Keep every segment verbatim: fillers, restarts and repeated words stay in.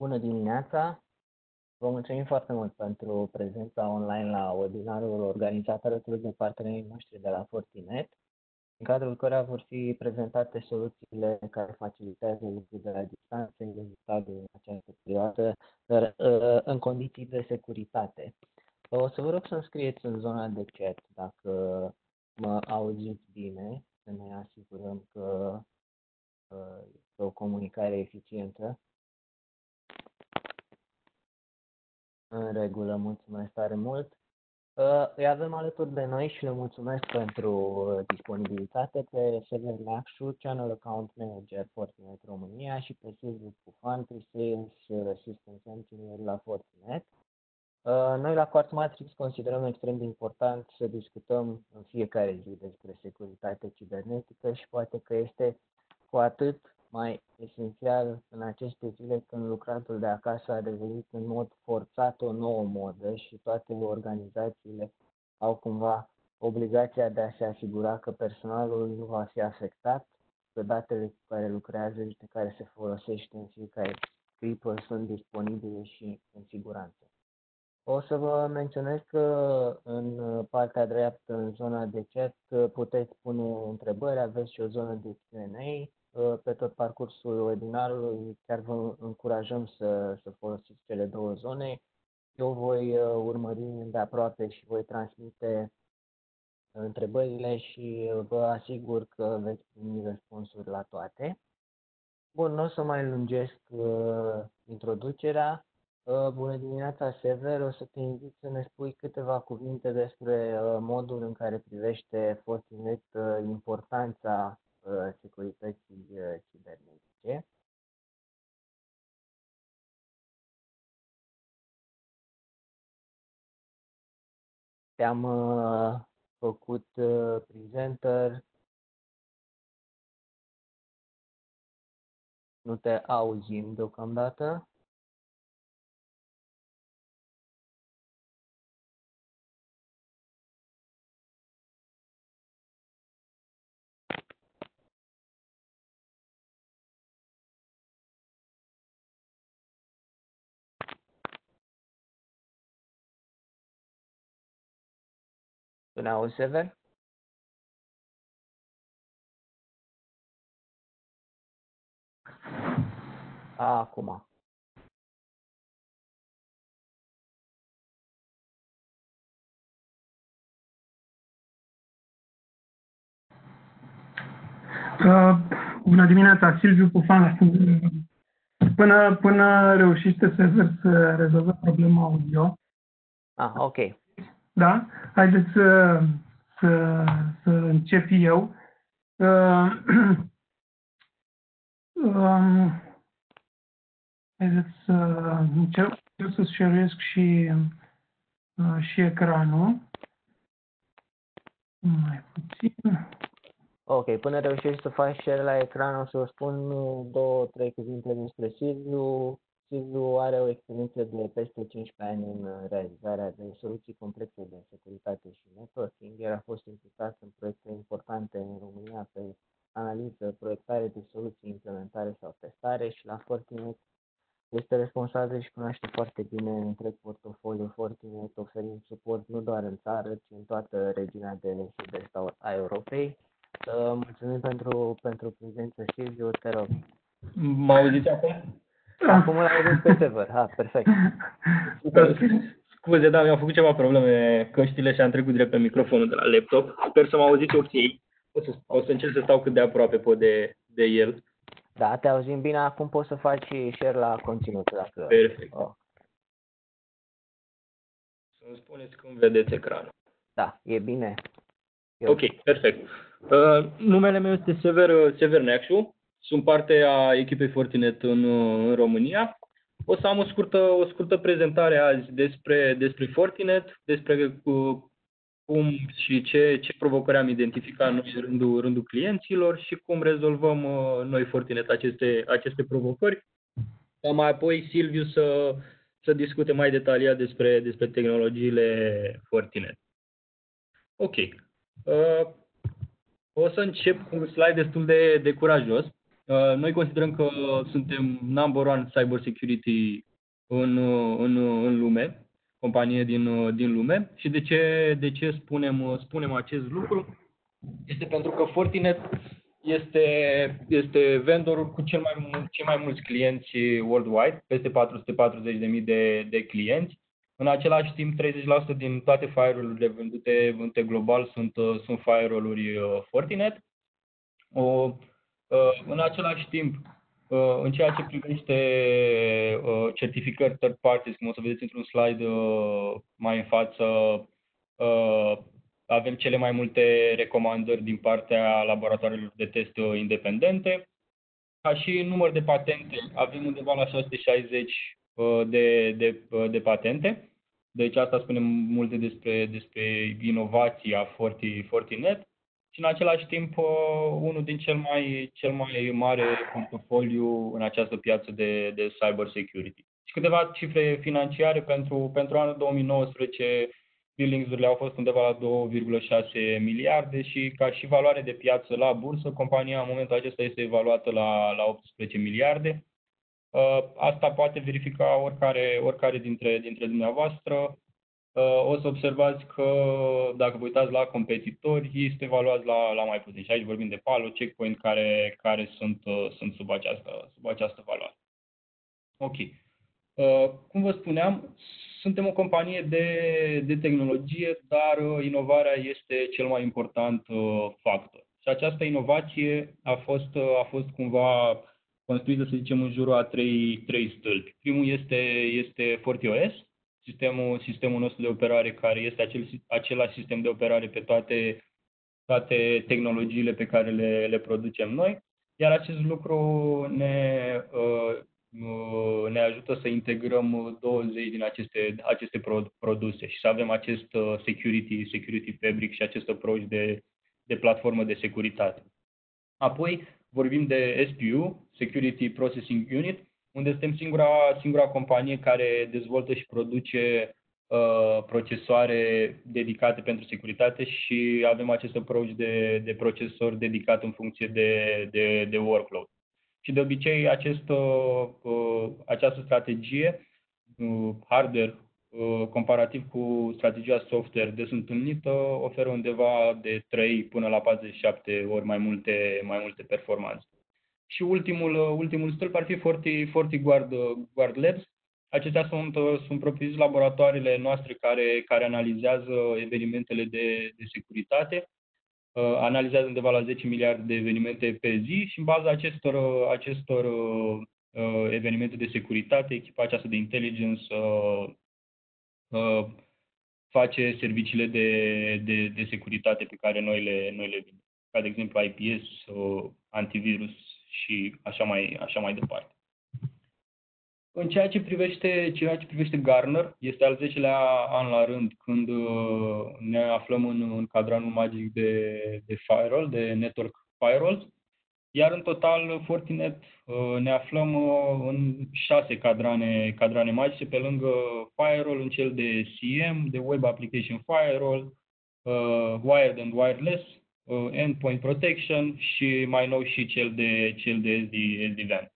Bună dimineața! Vă mulțumim foarte mult pentru prezența online la webinarul organizat alături de partenerii noștri de la Fortinet, în cadrul căruia vor fi prezentate soluțiile care facilitează lucrul de la distanță, inevitabil în această perioadă, dar în condiții de securitate. O să vă rog să înscrieți în zona de chat dacă mă auziți bine, să ne asigurăm că este o comunicare eficientă. În regulă, mulțumesc tare mult. Îi avem alături de noi și le mulțumesc pentru disponibilitate pe Sever Neacșu, Channel Account Manager Fortinet România și pe Silviu Pufan, Pre-Sales Assistance Engineer la Fortinet. Noi la Quartz Matrix considerăm extrem de important să discutăm în fiecare zi despre securitate cibernetică și poate că este cu atât mai esențial în aceste zile când lucratul de acasă a devenit în mod forțat o nouă modă și toate organizațiile au cumva obligația de a se asigura că personalul nu va fi afectat, că datele cu care lucrează și de care se folosește în fiecare clipă sunt disponibile și în siguranță. O să vă menționez că în partea dreaptă, în zona de chat, puteți pune întrebări, aveți și o zonă de Q and A. Pe tot parcursul webinarului chiar vă încurajăm să, să folosiți cele două zone. Eu voi urmări de aproape și voi transmite întrebările și vă asigur că veți primi răspunsuri la toate. Bun, nu o să mai lungesc uh, introducerea. Uh, bună dimineața, Sever. O să te invit să ne spui câteva cuvinte despre uh, modul în care privește Fortinet uh, importanța uh, securității uh, cibernetice. Te-am uh, făcut uh, presenter. Nu te auzim deocamdată. Tu ne auzi, Sever? A, acum. Uh, bună dimineața, Silviu Pufan. Până, până reușește Sever să rezolve problema audio. Ah, ok. Da? Haideți să, să, să încep eu. Uh, um, haideți să încep eu să share-esc și, uh, și ecranul. Mai puțin. Ok, până reușești să faci share la ecran, o să vă spun două, trei cuvinte despre Silviu. Silviu are o experiență de peste cincisprezece ani în realizarea de soluții complexe de securitate și networking. El a fost implicat în proiecte importante în România pe analiză, proiectare de soluții, implementare sau testare și la Fortinet este responsabil și cunoaște foarte bine întreg portofoliul Fortinet, oferind suport nu doar în țară, ci în toată regiunea de sud-est a Europei. Mulțumim pentru, pentru prezență, Silviu, te rog. Mă auziți acum? Acum îl auziți pe Sever, ha, perfect. Scuze, da, mi-au făcut ceva probleme căștile și am trecut direct pe microfonul de la laptop. Sper să mă auziți ok. O să, o să încerc să stau cât de aproape pot de, de el. Da, te auzim bine, acum poți să faci share la conținut. Dacă... Perfect. Oh. Să-mi spuneți cum vedeți ecranul. Da, e bine. Eu... Ok, perfect. Uh, numele meu este Sever, Sever Neacșu. Sunt parte a echipei Fortinet în, în România. O să am o scurtă, o scurtă prezentare azi despre, despre Fortinet, despre cu, cum și ce, ce provocări am identificat noi în rândul, rândul clienților și cum rezolvăm uh, noi Fortinet aceste, aceste provocări. Ca mai apoi Silviu să, să discute mai detaliat despre, despre tehnologiile Fortinet. Ok. Uh, o să încep cu un slide destul de, de curajos. Uh, Noi considerăm că suntem number one cyber security în, în, în lume, companie din, din lume. Și de ce, de ce spunem, spunem acest lucru? Este pentru că Fortinet este, este vendorul cu cel mai, mul- cei mai mulți clienți worldwide, peste patru sute patruzeci de mii de, de clienți. În același timp, treizeci la sută din toate firewall-urile vândute, vândute global sunt, uh, sunt firewall-uri uh, Fortinet. O, uh, în același timp, uh, în ceea ce privește uh, certificări third parties, cum o să vedeți într-un slide uh, mai în față, uh, avem cele mai multe recomandări din partea laboratoarelor de test uh, independente. Ca și număr de patente, avem undeva la șase sute șaizeci uh, de, de, uh, de patente. Deci asta spune multe despre, despre inovația Forti, Fortinet. Și în același timp, uh, unul din cel mai, cel mai mare portofoliu în această piață de, de cyber security. Și câteva cifre financiare pentru, pentru anul două mii nouăsprezece, billings-urile au fost undeva la două virgulă șase miliarde și ca și valoare de piață la bursă, compania în momentul acesta este evaluată la, la optsprezece miliarde. Uh, Asta poate verifica oricare, oricare dintre, dintre dumneavoastră. Uh, O să observați că dacă vă uitați la competitori, ei sunt evaluați la, la mai puțin. Și aici vorbim de Palo, Checkpoint, care, care sunt, uh, sunt sub, această, sub această valoare. Ok. Uh, Cum vă spuneam, suntem o companie de, de tehnologie, dar uh, inovarea este cel mai important uh, factor. Și această inovație a fost, uh, a fost cumva construită, să zicem, în jurul a trei, trei stâlpi. Primul este, este FortiOS, sistemul, sistemul nostru de operare, care este acel, același sistem de operare pe toate, toate tehnologiile pe care le, le producem noi, iar acest lucru ne, uh, uh, ne ajută să integrăm douăzeci din aceste, aceste produse și să avem acest uh, security, security fabric și acest approach de, de platformă de securitate. Apoi vorbim de S P U, Security Processing Unit, unde suntem singura, singura companie care dezvoltă și produce uh, procesoare dedicate pentru securitate și avem acest approach de, de procesor dedicat în funcție de, de, de workload. Și de obicei acest, uh, uh, această strategie, uh, hardware, uh, comparativ cu strategia software des întâlnită, oferă undeva de trei până la patruzeci și șapte ori mai multe, mai multe performanțe. Și ultimul, uh, ultimul stâlp ar fi Forti, FortiGuard uh, Guard Labs. Acestea sunt, uh, sunt propriu-zis laboratoarele noastre care, care analizează evenimentele de, de securitate. Uh, analizează undeva la zece miliarde de evenimente pe zi și în baza acestor, uh, acestor uh, uh, evenimente de securitate, echipa aceasta de intelligence uh, uh, face serviciile de, de, de securitate pe care noi le, noi le vindem, ca de exemplu I P S, uh, antivirus și așa mai, așa mai departe. În ceea ce privește, ceea ce privește Gartner, este al zecelea an la rând când uh, ne aflăm în, în cadranul magic de, de firewall, de network firewalls, iar în total Fortinet uh, ne aflăm uh, în șase cadrane, cadrane magice, pe lângă firewall, în cel de C M, de Web Application Firewall, uh, Wired and Wireless, uh, Endpoint Protection și mai nou și cel de, cel de S D WAN.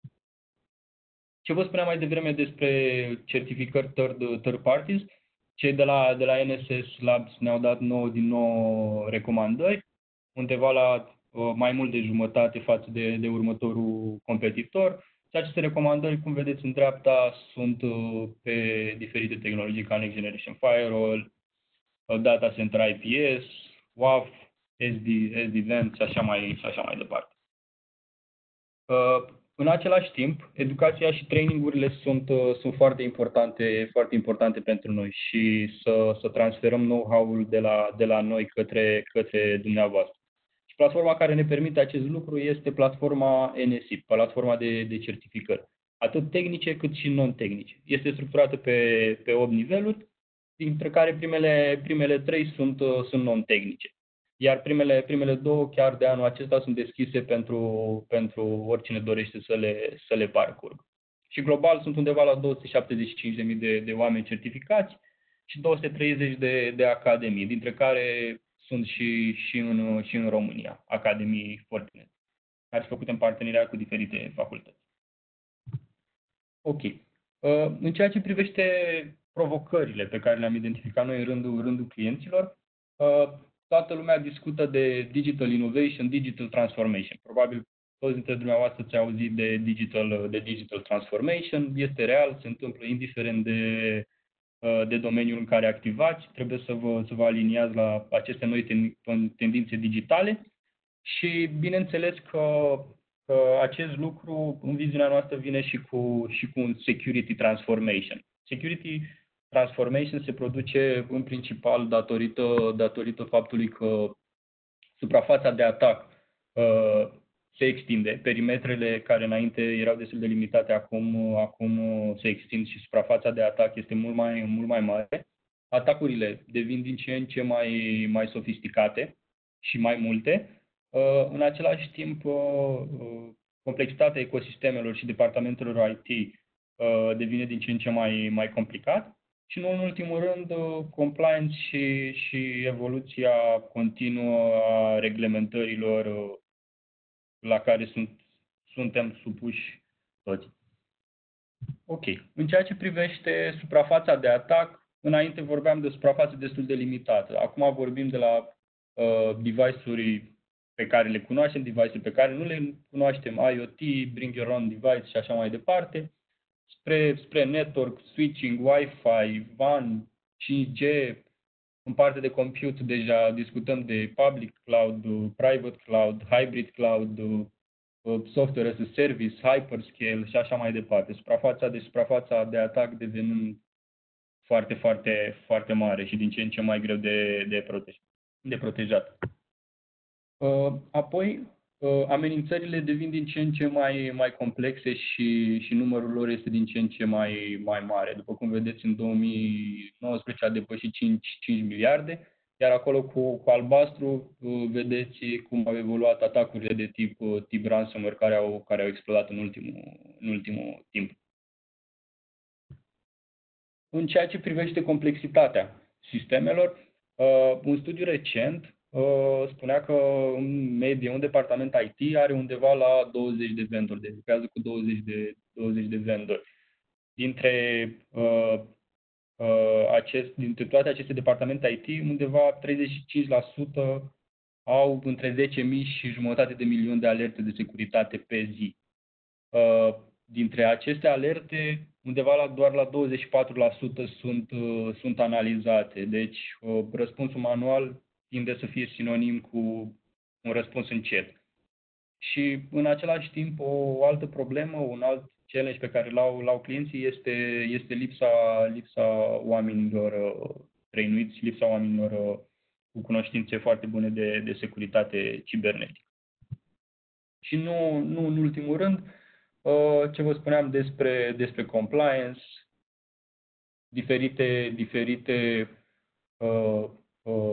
Ce vă spuneam mai devreme despre certificări third, third parties, cei de la, de la N S S Labs ne-au dat nouă din nou recomandări, undeva la uh, mai mult de jumătate față de, de următorul competitor. Și aceste recomandări, cum vedeți în dreapta, sunt uh, pe diferite tehnologii ca Next Generation Firewall, uh, Data Center I P S, W A F, S D, S D WAN și așa mai, și așa mai departe. Uh, În același timp, educația și trainingurile sunt, uh, sunt foarte importante, foarte importante pentru noi și să, să transferăm know-how-ul de la, de la noi către, către dumneavoastră. Și platforma care ne permite acest lucru este platforma N S I P, platforma de, de certificări, atât tehnice cât și non-tehnice. Este structurată pe, pe opt niveluri, dintre care primele, primele trei sunt, uh, sunt non-tehnice. Iar primele, primele două, chiar de anul acesta, sunt deschise pentru, pentru oricine dorește să le, să le parcurgă. Și global sunt undeva la două sute șaptezeci și cinci de mii de, de oameni certificați și două sute treizeci de, de academii, dintre care sunt și, și, în, și în România, Academii Fortinet. ar fi făcute în parteneriat cu diferite facultăți. Ok. În ceea ce privește provocările pe care le-am identificat noi în rândul, rândul clienților, toată lumea discută de digital innovation, digital transformation. Probabil toți dintre dumneavoastră ați auzit de digital, de digital transformation. Este real, se întâmplă indiferent de, de domeniul în care activați. Trebuie să vă, să vă aliniați la aceste noi tendințe digitale și bineînțeles că, că acest lucru, în viziunea noastră, vine și cu, și cu un security transformation. Security transformation se produce în principal datorită, datorită faptului că suprafața de atac uh, se extinde. Perimetrele care înainte erau destul de limitate, acum, acum se extind și suprafața de atac este mult mai, mult mai mare. Atacurile devin din ce în ce mai, mai sofisticate și mai multe. Uh, în același timp, uh, complexitatea ecosistemelor și departamentelor I T uh, devine din ce în ce mai, mai complicat. Și nu în ultimul rând, compliance și, și evoluția continuă a reglementărilor la care sunt, suntem supuși toți. Ok. În ceea ce privește suprafața de atac, înainte vorbeam de suprafață destul de limitată. Acum vorbim de la uh, device-uri pe care le cunoaștem, device-uri pe care nu le cunoaștem, IoT, bring your own device și așa mai departe. Spre, spre network, switching, Wi-Fi, WAN, cinci G, în parte de compute deja discutăm de public cloud, private cloud, hybrid cloud, software as a service, hyperscale și așa mai departe. Suprafața de suprafața de atac devenând foarte, foarte, foarte mare și din ce în ce mai greu de, de, protej, de protejat. Apoi, amenințările devin din ce în ce mai, mai complexe și, și numărul lor este din ce în ce mai, mai mare. După cum vedeți, în două mii nouăsprezece a depășit cinci miliarde, iar acolo cu, cu albastru vedeți cum au evoluat atacurile de tip, tip ransomware care au, care au explodat în ultimul, în ultimul timp. În ceea ce privește complexitatea sistemelor, un studiu recent spunea că în medie un departament I T are undeva la douăzeci de vendori, deci lucrează cu douăzeci de, douăzeci de vendori. Dintre, uh, uh, acest, dintre toate aceste departamente I T, undeva treizeci și cinci la sută au între zece mii și jumătate de milion de alerte de securitate pe zi. Uh, dintre aceste alerte, undeva la, doar la douăzeci și patru la sută sunt, uh, sunt analizate. Deci, uh, răspunsul manual tinde să fie sinonim cu un răspuns încet. Și în același timp o altă problemă, un alt challenge pe care l-au, l-au clienții este, este lipsa, lipsa oamenilor trăinuiți, lipsa oamenilor cu cunoștințe foarte bune de, de securitate cibernetică. Și nu, nu în ultimul rând, ce vă spuneam despre, despre compliance, diferite, diferite uh, uh,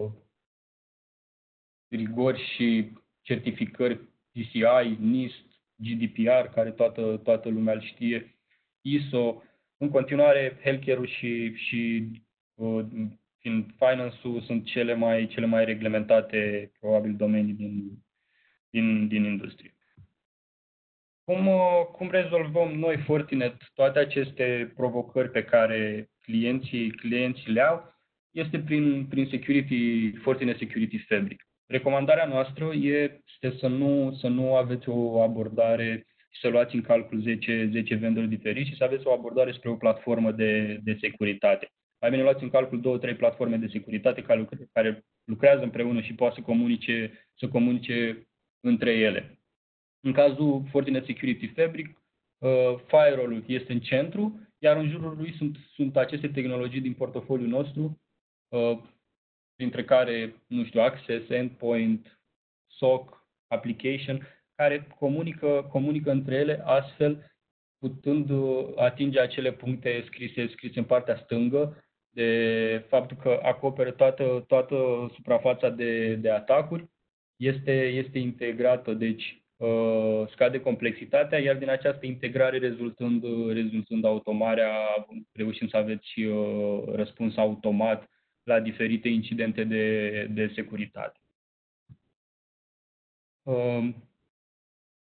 rigori și certificări P C I, NIST, G D P R, care toată, toată lumea îl știe, I S O, în continuare healthcare-ul și, și uh, finance-ul sunt cele mai, cele mai reglementate, probabil, domenii din, din, din industrie. Cum, uh, cum rezolvăm noi, Fortinet, toate aceste provocări pe care clienții, clienții le au? Este prin, prin security, Fortinet Security Fabric. Recomandarea noastră este să nu, să nu aveți o abordare, să luați în calcul zece, zece vendori diferiți și să aveți o abordare spre o platformă de, de securitate. Mai bine luați în calcul două, trei platforme de securitate care, lucre, care lucrează împreună și poate să comunice, să comunice între ele. În cazul Fortinet Security Fabric, uh, firewall-ul este în centru, iar în jurul lui sunt, sunt aceste tehnologii din portofoliul nostru, uh, printre care, nu știu, Access, Endpoint, S O C, Application, care comunică, comunică între ele astfel, putând atinge acele puncte scrise, scrise în partea stângă, de faptul că acoperă toată, toată suprafața de, de atacuri, este, este integrată, deci uh, scade complexitatea, iar din această integrare rezultând, rezultând automarea, reușim să aveți uh, răspuns automat la diferite incidente de, de securitate. Uh,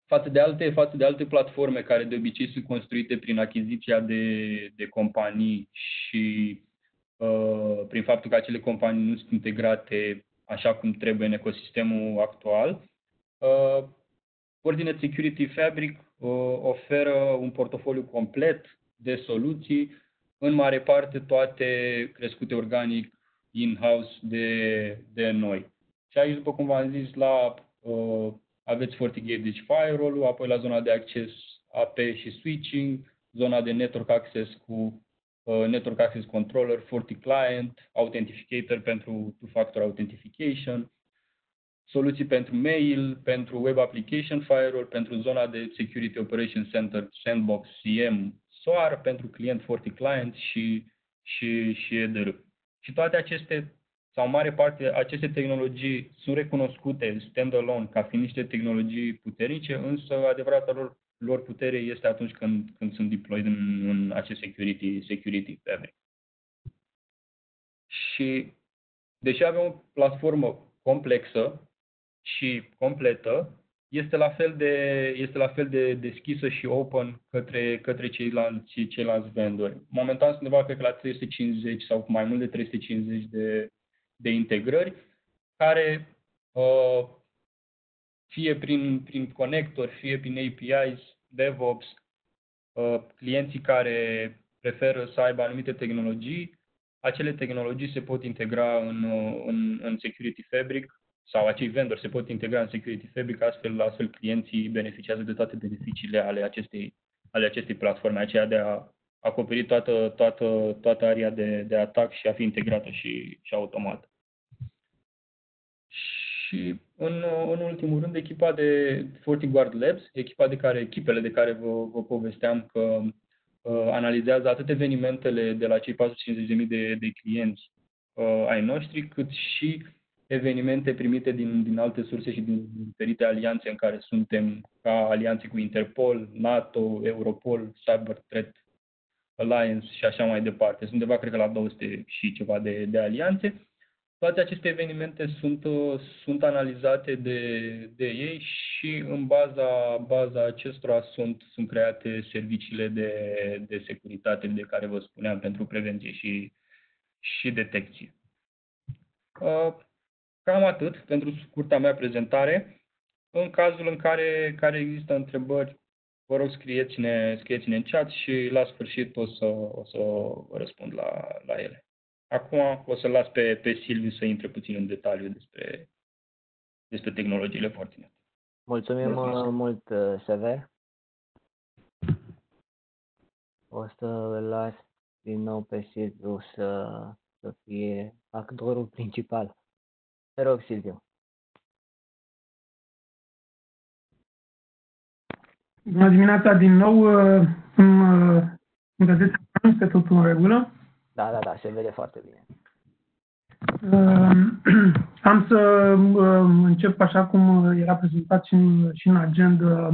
față de alte, față de alte platforme care de obicei sunt construite prin achiziția de, de companii și uh, prin faptul că acele companii nu sunt integrate așa cum trebuie în ecosistemul actual, uh, Fortinet Security Fabric uh, oferă un portofoliu complet de soluții, în mare parte toate crescute organic in-house de, de noi. Și aici, după cum v-am zis, la, uh, aveți FortiGate, deci firewall-ul, apoi la zona de acces A P și switching, zona de network access cu uh, network access controller, FortiClient, authenticator pentru two-factor authentication, soluții pentru mail, pentru web application firewall, pentru zona de security operation center, sandbox, C M, S O A R, pentru client FortiClient și, și, și E D R. Și toate aceste, sau mare parte, aceste tehnologii sunt recunoscute standalone ca fiind niște tehnologii puternice, însă adevărata lor, lor putere este atunci când, când sunt deployed în, în acest security, security fabric. Și deși avem o platformă complexă și completă, este la fel de, este la fel de deschisă și open către, către ceilalți, ceilalți vendori. Momentan sunt undeva, cred că la trei sute cincizeci sau mai mult de trei sute cincizeci de, de integrări, care uh, fie prin, prin conectori, fie prin A P Is, DevOps, uh, clienții care preferă să aibă anumite tehnologii, acele tehnologii se pot integra în, în, în Security Fabric, sau acei vendori se pot integra în Security Fabric, astfel, astfel clienții beneficiază de toate beneficiile ale acestei, ale acestei platforme, aceea de a acoperi toată, toată, toată area de, de atac și a fi integrată și, și automată. Și în, în ultimul rând, echipa de FortiGuard Labs, echipa de care, echipele de care vă, vă povesteam că uh, analizează atât evenimentele de la cei patru sute cincizeci de mii de, de clienți uh, ai noștri, cât și evenimente primite din, din alte surse și din diferite alianțe în care suntem, ca alianțe cu Interpol, NATO, Europol, Cyber Threat Alliance și așa mai departe. Sunt undeva, cred că la două sute și ceva de, de alianțe. Toate aceste evenimente sunt, sunt analizate de, de ei și în baza, baza acestora sunt, sunt create serviciile de, de securitate de care vă spuneam pentru prevenție și, și detecție. Cam atât pentru scurta mea prezentare. În cazul în care, care există întrebări, vă rog scrieți-ne, scrieți-ne în chat și la sfârșit o să, o să vă răspund la, la ele. Acum o să las pe, pe Silviu să intre puțin în detaliu despre, despre tehnologiile Fortinet. Mulțumim Mulțumesc. mult, Sever. O să îl las din nou pe Silviu să, să fie actorul principal. Te rog, Silviu. Bună dimineața din nou. Îmi vedeți că totul în regulă? Da, da, da, se vede foarte bine. Am să încep așa cum era prezentat și în, și în agenda,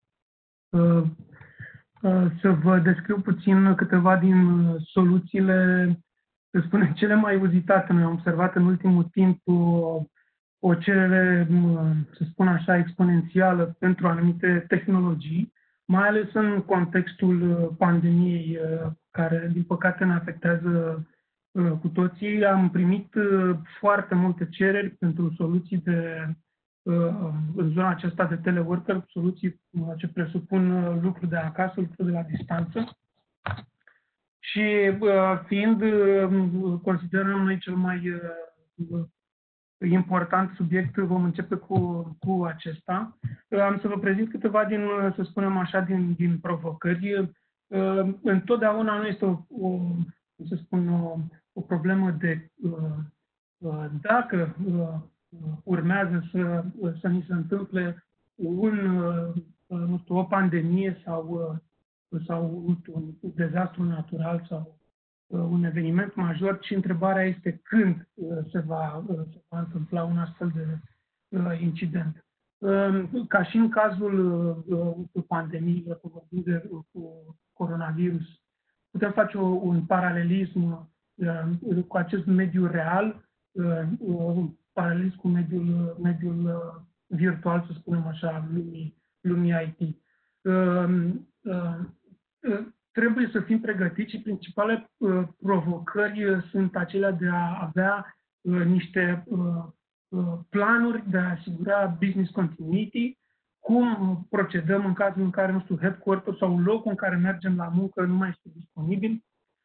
să vă descriu puțin câteva din soluțiile, să spunem, cele mai uzitate. Noi am observat în ultimul timp o, o cerere, să spun așa, exponențială pentru anumite tehnologii, mai ales în contextul pandemiei, care, din păcate, ne afectează cu toții. Am primit foarte multe cereri pentru soluții de, în zona aceasta de teleworker, soluții ce presupun lucru de acasă, lucru de la distanță. Și fiind, considerăm noi, cel mai important subiect, vom începe cu, cu acesta. Am să vă prezint câteva din, să spunem așa, din, din provocări. Întotdeauna nu este o, o să spun, o, o problemă de dacă urmează să, să ni se întâmple un, nu știu, o pandemie sau, sau un dezastru natural sau un eveniment major, ci întrebarea este când se va, se va întâmpla un astfel de incident. Ca și în cazul pandemiei, cu vorbim de cu coronavirus, putem face un paralelism cu acest mediu real, un paralelism cu mediul, mediul virtual, să spunem așa, lumii, lumii I T. Trebuie să fim pregătiți și principalele provocări sunt acelea de a avea niște planuri de a asigura business continuity, cum procedăm în cazul în care, nu știu, headquarter sau locul în care mergem la muncă nu mai este disponibil,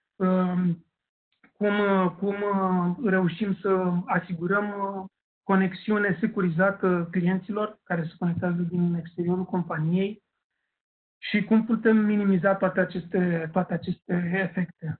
cum, cum reușim să asigurăm conexiune securizată clienților care se conectează din exteriorul companiei și cum putem minimiza toate aceste, toate aceste efecte.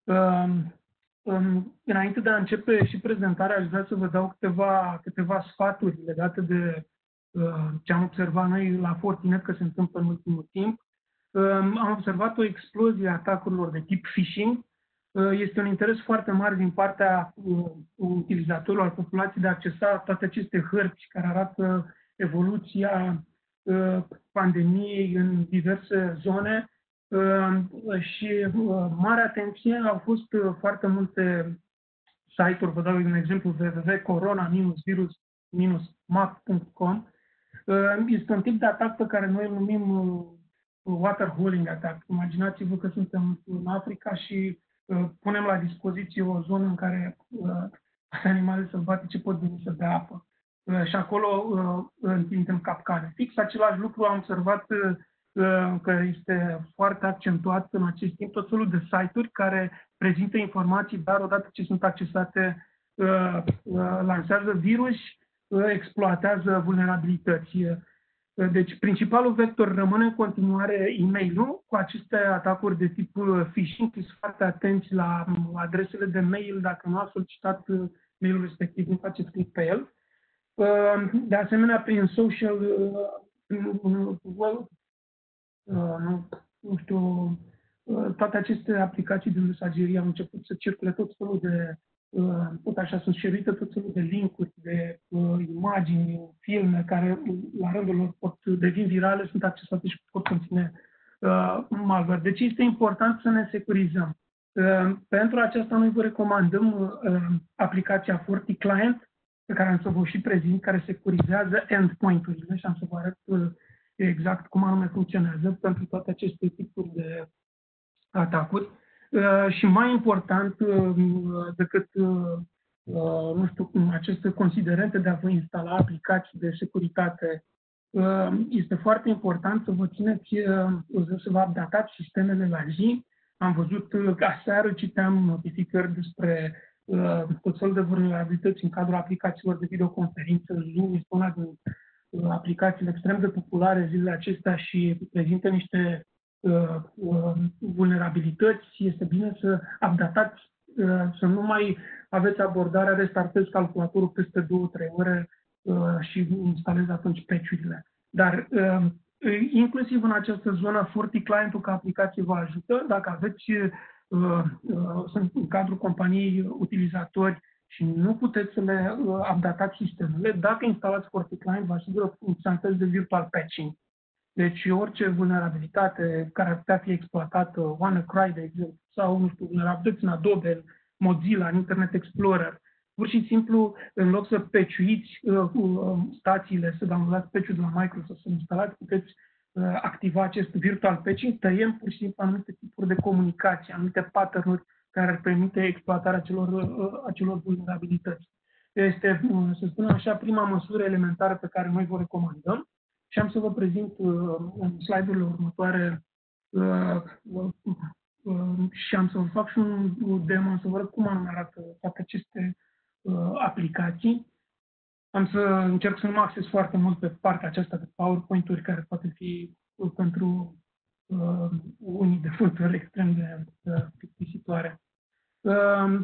Înainte de a începe și prezentarea, aș vrea să vă dau câteva, câteva sfaturi legate de ce am observat noi la Fortinet că se întâmplă în ultimul timp. Am observat o explozie a atacurilor de tip phishing. Este un interes foarte mare din partea utilizatorilor, al populației, de a accesa toate aceste hărți care arată evoluția pandemiei în diverse zone și mare atenție. Au fost foarte multe site-uri, vă dau un exemplu, w w w punct corona virus map punct com. Este un tip de atac pe care noi îl numim waterholing attack. Imaginați-vă că suntem în Africa și punem la dispoziție o zonă în care animalele sălbatice pot veni să bea apă. Și acolo întindem capcane. Fix același lucru am observat că este foarte accentuat în acest timp tot felul de site-uri care prezintă informații, dar odată ce sunt accesate, lansează virus, exploatează vulnerabilități. Deci, principalul vector rămâne în continuare e-mail-ul. Cu aceste atacuri de tip phishing, fiți foarte atenți la adresele de mail. Dacă nu ați solicitat mail-ul respectiv, nu faceți click pe el. De asemenea, prin social, well, nu știu, toate aceste aplicații de mesagerie au început să circule tot felul de, tot așa, sunt șeruite tot felul de linkuri, de imagini, filme, care la rândul lor pot deveni virale, sunt accesate și pot conține malware. Deci este important să ne securizăm. Pentru aceasta noi vă recomandăm aplicația FortiClient, pe care am să vă și prezint, care securizează endpoint-urile și am să vă arăt exact cum anume funcționează pentru toate aceste tipuri de atacuri. Și mai important decât, nu știu, aceste considerente de a vă instala aplicații de securitate, este foarte important să vă țineți, să vă updatați sistemele la zi. Am văzut că aseară citeam notificări despre tot felul de vulnerabilități în cadrul aplicațiilor de videoconferință. Zoom este una din aplicațiile extrem de populare zilele acestea și prezintă niște uh, uh, vulnerabilități. Este bine să updatați, uh, să nu mai aveți abordarea restartezi calculatorul peste două trei ore uh, și instalezi atunci patch-urile. Dar uh, inclusiv în această zonă, FortiClient-ul ca aplicație vă ajută. Dacă aveți uh, uh, sunt în cadrul companiei utilizatori și nu puteți să le uh, updatați sistemele, dacă instalați FortiClient, vă asigură funcționalități de virtual patching. Deci orice vulnerabilitate care ar putea fi exploatată, WannaCry, de exemplu, sau, nu știu, vulnerabilități în Adobe, în Mozilla, în Internet Explorer, pur și simplu, în loc să patchuiți uh, uh, stațiile, să downloadați patch-ul de la Microsoft, să instalați, puteți uh, activa acest virtual patching, tăiem pur și simplu anumite tipuri de comunicație, anumite pattern-uri care ar permite exploatarea acelor, uh, acelor vulnerabilități. Este, uh, să spunem așa, prima măsură elementară pe care noi vă recomandăm și am să vă prezint uh, în slide-urile următoare uh, uh, uh, și am să vă fac și un demo, să vă arăt cum anume arată toate aceste uh, aplicații. Am să încerc să nu mă acces foarte mult pe partea aceasta de PowerPoint-uri, care poate fi uh, pentru uh, unii de vânturi extrem de uh, plictisitoare. Uh,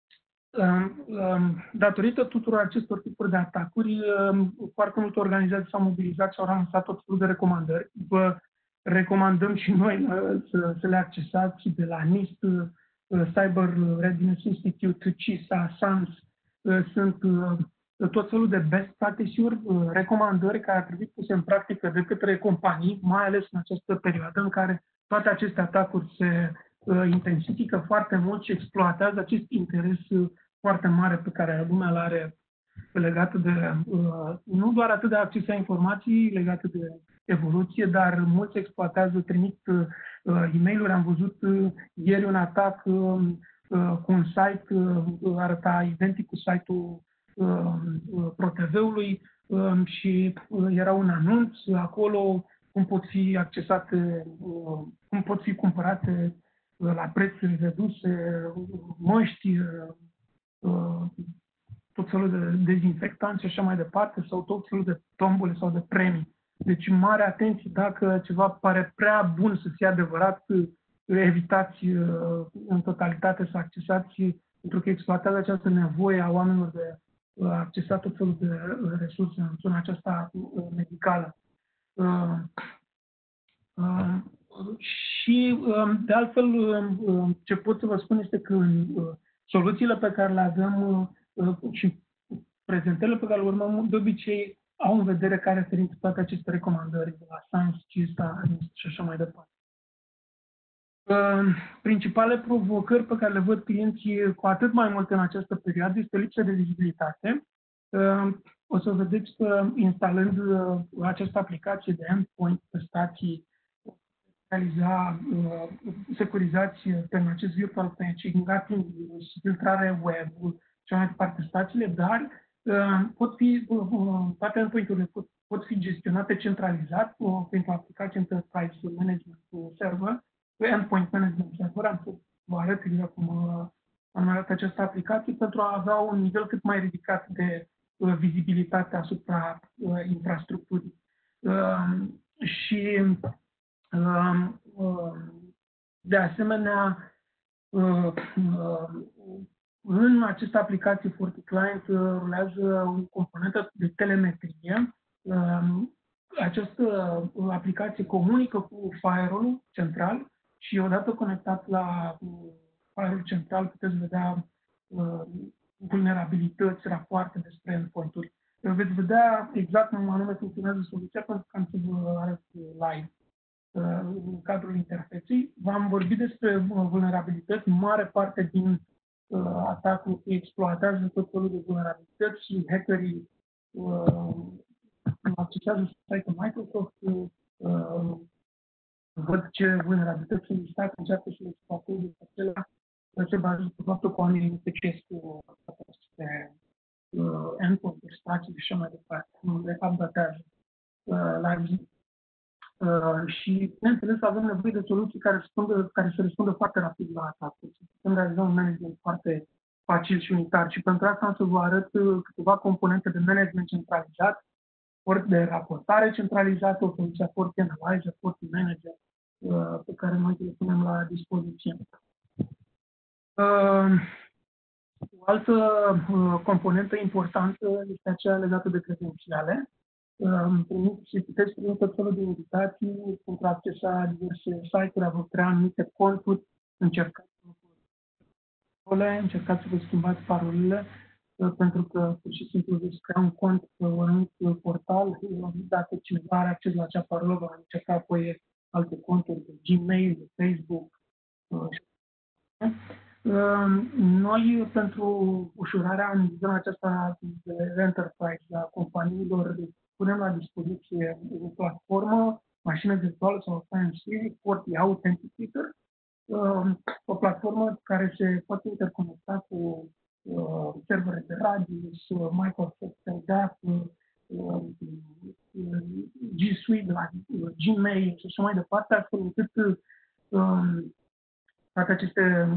uh, uh, datorită tuturor acestor tipuri de atacuri, uh, foarte multe organizații s-au mobilizat și au lansat tot felul de recomandări. Vă recomandăm și noi uh, să, să le accesați de la NIST, uh, Cyber Readiness Institute, CISA, SANS. Uh, sunt uh, tot felul de best practice-uri, uh, recomandări care ar trebui puse în practică de către companii, mai ales în această perioadă în care toate aceste atacuri se uh, intensifică foarte mult și exploatează acest interes uh, foarte mare pe care lumea îl are legat de, uh, nu doar atât de accesa informații legate de evoluție, dar mulți exploatează, trimit e mail-uri. Am văzut ieri un atac cu un site, arăta identic cu site-ul ProTV-ului și era un anunț acolo cum pot fi accesate, cum pot fi cumpărate la prețuri reduse măști, tot felul de dezinfectanți și așa mai departe, sau tot felul de tombole sau de premii. Deci mare atenție, dacă ceva pare prea bun să fie adevărat, evitați în totalitate să accesați, pentru că exploatează această nevoie a oamenilor de a accesa tot felul de resurse în zona aceasta medicală. Și, de altfel, ce pot să vă spun este că soluțiile pe care le avem și prezentările pe care le urmăm, de obicei, au în vedere ca referință toate aceste recomandări de la Science, CISA și așa mai departe. Principalele provocări pe care le văd clienții cu atât mai mult în această perioadă este lipsa de vizibilitate. O să vedeți că instalând această aplicație de endpoint pe stații, realiza securizați pe acest virtual patching, filtrare web și mai departe stațiile, dar pot fi, toate endpoint-urile pot, pot fi gestionate centralizat pentru aplicații Enterprise Management Server, Endpoint Management Server. Am să vă arăt exact cum am arătat această aplicație pentru a avea un nivel cât mai ridicat de vizibilitate asupra infrastructurii. Și de asemenea, în această aplicație FortiClient rulează o componentă de telemetrie. Această aplicație comunică cu firewall-ul central și odată conectat la firewall central puteți vedea vulnerabilități, rapoarte despre endpoint-uri. Veți vedea exact cum anume funcționează soluția pentru că am să vă arăt live în cadrul interfeței. V-am vorbit despre vulnerabilități. Mare parte din uh, atacul exploatează tot felul de vulnerabilități și hackerii uh, accesează site-ul Microsoft, uh, văd ce vulnerabilități sunt listate, încearcă să le exploateze pe acelea, se bazează pe faptul că oamenii nu tecesc cu aceste uh, endpoint-uri, stații și așa mai departe, nu le updatează uh, la zi. Uh, și, bineînțeles, avem nevoie de soluții care, răspundă, care să răspundă foarte rapid la atacuri. Putem realiza un management foarte facil și unitar. Și pentru asta am să vă arăt câteva componente de management centralizat, ori de raportare centralizată, o soluție Forti Analyzer, Forti Manager, uh, pe care noi le punem la dispoziție. Uh, o altă uh, componentă importantă este aceea legată de credențiale. Și puteți primi tot felul de invitații pentru a accesa diverse site-uri, a vă crea anumite conturi, încercați să vă încercați să vă schimbați parolele, pentru că pur și simplu veți crea un cont pe un anumit portal, dacă cineva are acces la acea parolă, va încerca apoi alte conturi de Gmail, de Facebook. Noi, pentru ușurarea în zona aceasta de enterprise a companiilor, punem la dispoziție o platformă, mașină virtuală sau I M C, Forti Authenticator, o platformă care se poate interconecta cu servere de Radius, Microsoft LDAP, G Suite, la Gmail și așa mai departe, astfel încât toate aceste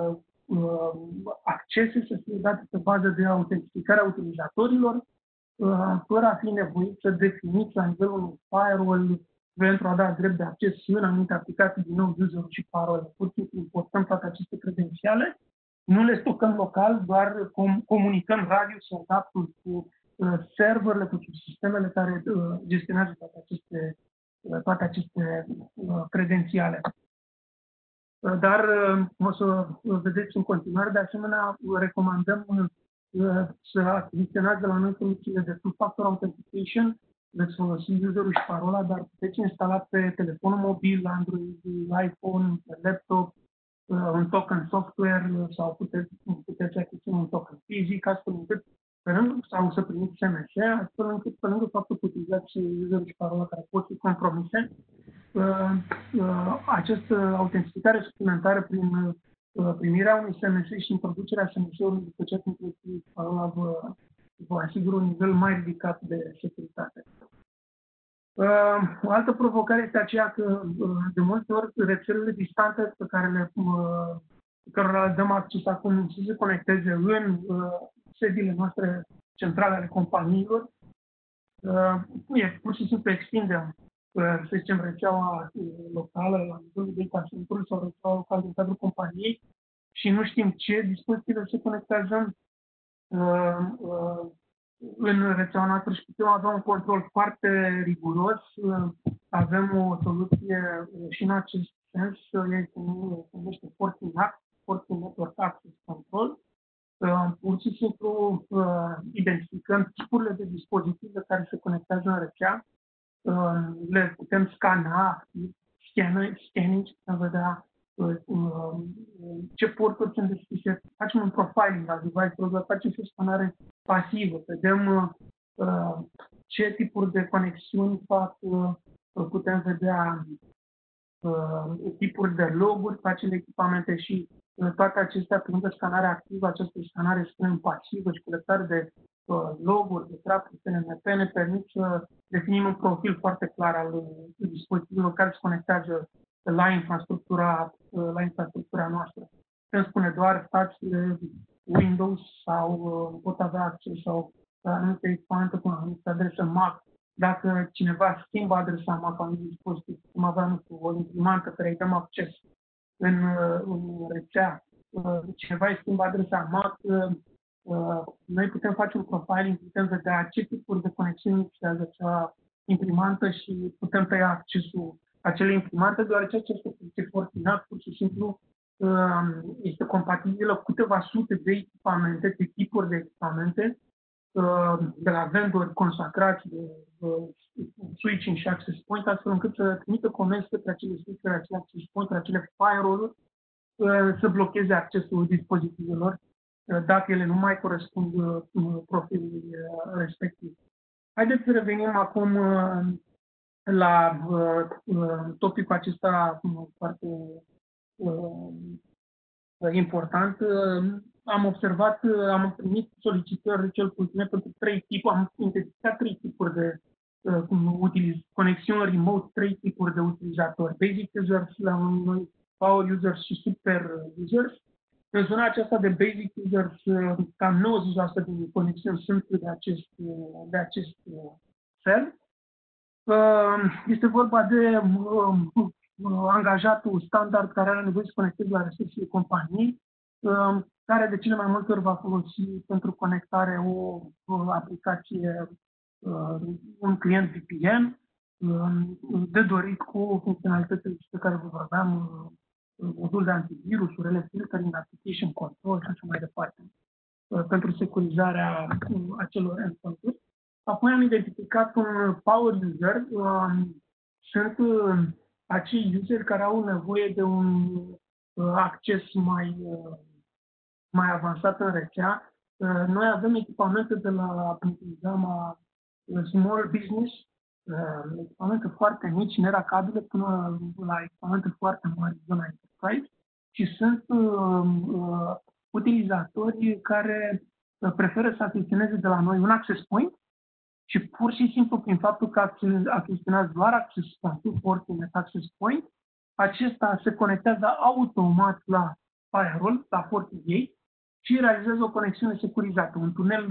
accese să fie date pe bază de autentificarea utilizatorilor, fără a fi nevoit să definiți la nivelul unui firewall pentru a da drept de acces în anumite aplicații, din nou user și parole. Pur și simplu importăm toate aceste credențiale, nu le stocăm local, doar com comunicăm radio sau datul cu uh, serverele, cu sistemele care uh, gestionează toate aceste, uh, toate aceste uh, credențiale. Uh, dar uh, o să vedeți în continuare, de asemenea, recomandăm uh, să achiziționați de la noi soluțiile de two-factor authentication, veți folosi userul și parola, dar puteți instala pe telefonul mobil, Android, iPhone, pe laptop, un token software sau puteți, puteți achiziționa un token fizic, astfel încât pe lângă, sau să primiți S M S, astfel încât pe lângă faptul că utilizați userul și parola care pot fi compromise, uh, uh, această autentificare suplimentară prin uh, primirea unui S M S și introducerea S M S-ului după ce ați introdus parola vă, vă asigură un nivel mai ridicat de securitate. Uh, o altă provocare este aceea că uh, de multe ori rețelele distante pe care le, uh, pe care le dăm acces acum să se conecteze în uh, sediile noastre centrale ale companiilor, uh, e, pur și simplu extindem, uh, să zicem, rețeaua uh, locală la nivelul de data center sau rețeaua locală din cadrul companiei și nu știm ce dispozitive se conectează uh, uh, în rețeaua noastră și putem avea un control foarte riguros. Avem o soluție și în acest sens, ea se numește Fortinet, Fortinet Network Access Control. Pur și simplu identificăm tipurile de dispozitive care se conectează în rețea, le putem scana, scanning, să vedea ce porturi sunt deschise, facem un profiling al device-urilor, facem și o scanare pasivă, vedem uh, ce tipuri de conexiuni fac, uh, putem vedea uh, tipuri de loguri pe acele echipamente și uh, toate acestea, prin scanarea activă, această scanare spune pasivă și colectare de uh, loguri, de traffic, N M P, ne permit să definim un profil foarte clar al uh, dispozitivelor care se conectează la infrastructura, uh, la infrastructura noastră. Putem spune doar stațiile Windows sau uh, pot avea acces sau anumite echipamente cu anumite adresă M A C. Dacă cineva schimbă adresa M A C a unui dispozitiv, cum avea, nu știu, o imprimantă care îi dăm acces în, uh, în rețea, uh, cineva îi schimbă adresa M A C, uh, noi putem face un profiling, putem vedea ce tipuri de conexiuni utilizează acea imprimantă și putem tăia accesul acelei imprimante, deoarece această soluție Fortinet pur și simplu este compatibilă cu câteva sute de echipamente, de tipuri de echipamente, de la vendori consacrați de switching și access point, astfel încât să trimită comenzi către acele switch-uri, acele access point, acele firewall-uri, să blocheze accesul dispozitivelor dacă ele nu mai corespund profilului respectiv. Haideți să revenim acum la topicul acesta foarte important. Am observat, am primit solicitări cel puțin pentru trei tipuri, am identificat trei tipuri de uh, utiliz, conexiuni remote, trei tipuri de utilizatori. Basic users, la noi power users și super users. În zona aceasta de basic users, cam nouăzeci la sută din conexiuni sunt de acest, de acest fel. Este vorba de angajatul standard care are nevoie să conecteze la resursele companiei, care de cele mai multe ori va folosi pentru conectare o, o aplicație, un client V P N, de dorit cu funcționalitățile pe care vă vorbeam, modul de antivirus, urele filtering, application control și așa mai departe, pentru securizarea acelor endpoint-uri. Apoi am identificat un power user, sunt acei useri care au nevoie de un acces mai, mai avansat în rețea. Noi avem echipamente de la gama small business, echipamente foarte mici, neracabile, până la echipamente foarte mari, zona enterprise, și sunt uh, utilizatori care preferă să achiziționeze de la noi un access point și pur și simplu prin faptul că achiziționează doar access point, Fortinet access point, acesta se conectează automat la firewall, la FortiGate și realizează o conexiune securizată, un tunel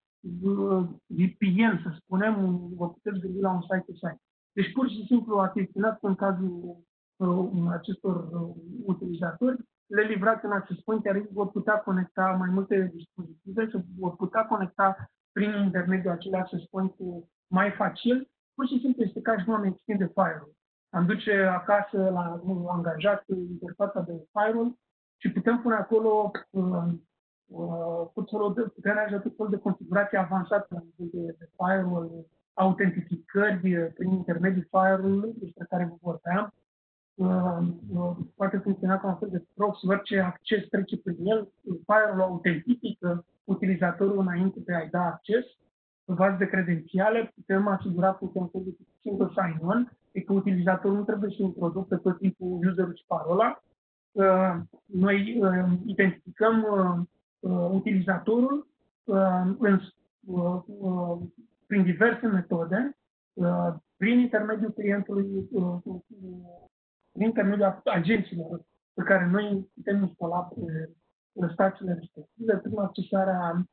V P N, să spunem, vă puteți gândi la un site-to-site. Deci pur și simplu achiziționat în cazul uh, acestor uh, utilizatori, le livrați în access point, iar ei vor putea conecta mai multe dispozitive, se vor putea conecta prin intermediul acelui access point mai facil. Pur și simplu este ca și cum am extinde firewall. Am duce acasă la un angajat interfața de firewall și putem pune acolo uh, uh, tot felul de, putem tot felul de configurații avansate la nivel de, de firewall, autentificări prin intermediul firewall-ului despre care vă vorbeam. Uh, uh, poate funcționa ca un fel de proxy, orice acces trece prin el, firewall autentifică utilizatorul înainte de a-i da acces, pe bază de credențiale, putem asigura cu un fel de single sign-on, e că utilizatorul nu trebuie să introducă tot timpul userul și parola. Noi identificăm utilizatorul în, prin diverse metode, prin intermediul clientului, prin intermediul agenților pe care noi putem instala pe stațiile respective, prin accesarea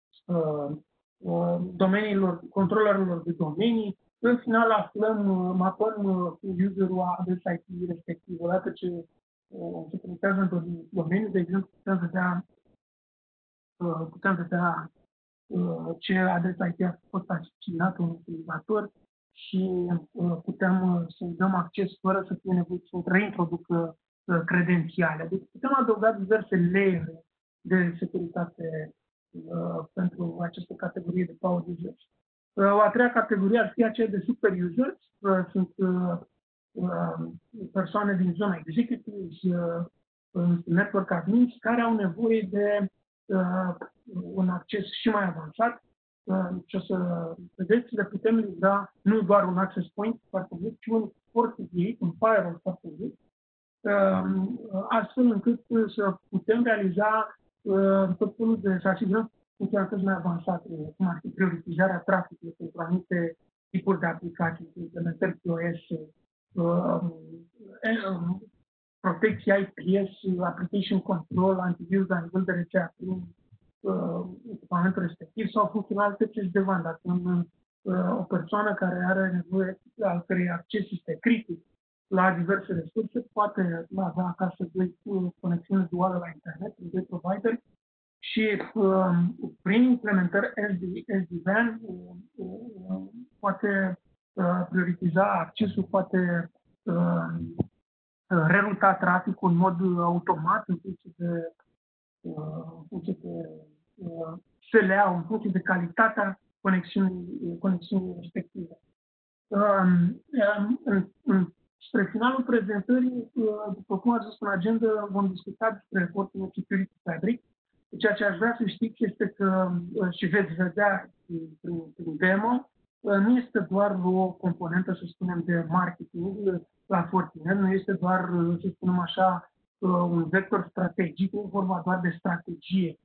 domeniilor, controlerilor de domenii. În final aflăm, mapăm userul adresa I P respectiv. Odată ce se conectează în domeniu, de exemplu, putem vedea, putem vedea ce adresa I P a fost asignată un utilizator și putem să-i dăm acces fără să fie nevoie să reintroducă credențiale. Deci putem adăuga diverse layere de securitate pentru aceste categorii de power users. O a treia categorie ar fi aceea de super users. Sunt persoane din zona executives, network admins, care au nevoie de un acces și mai avansat. Ce o să vedeți, le putem livra nu doar un access point foarte mic, ci un FortiGate, un firewall foarte mic, astfel încât să putem realiza tot felul de, să asigurăm funcționalități mai avansate, cum ar fi prioritizarea traficului pentru anumite tipuri de aplicații, implementări P O S, protecția I P S, application control, antivirus la nivel de rețea prin echipamentul respectiv sau funcționalități de van. Dacă o persoană care are nevoie, al cărei acces este critic la diverse resurse, poate avea acasă doi conexiuni duale la internet, doi provideri, și um, prin implementări S D WAN uh, poate uh, prioritiza accesul, poate uh, reruta traficul în mod automat în funcție de, uh, în funcție de uh, S L A, în funcție de calitatea conexiunii, conexiunii respective. Um, în, în, spre finalul prezentării, uh, după cum ați văzut în agenda, vom discuta despre Fortinet Security Fabric. Ceea ce aș vrea să știți este că, și veți vedea prin, prin demo, nu este doar o componentă, să spunem, de marketing la Fortinet, nu este doar, să spunem așa, un vector strategic, nu e vorba doar de strategie.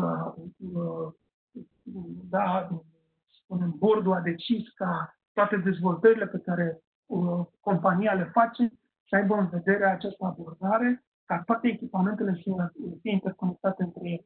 Da, spunem, board-ul a decis ca toate dezvoltările pe care compania le face să aibă în vedere această abordare, ca toate echipamentele să fie interconectate între ele.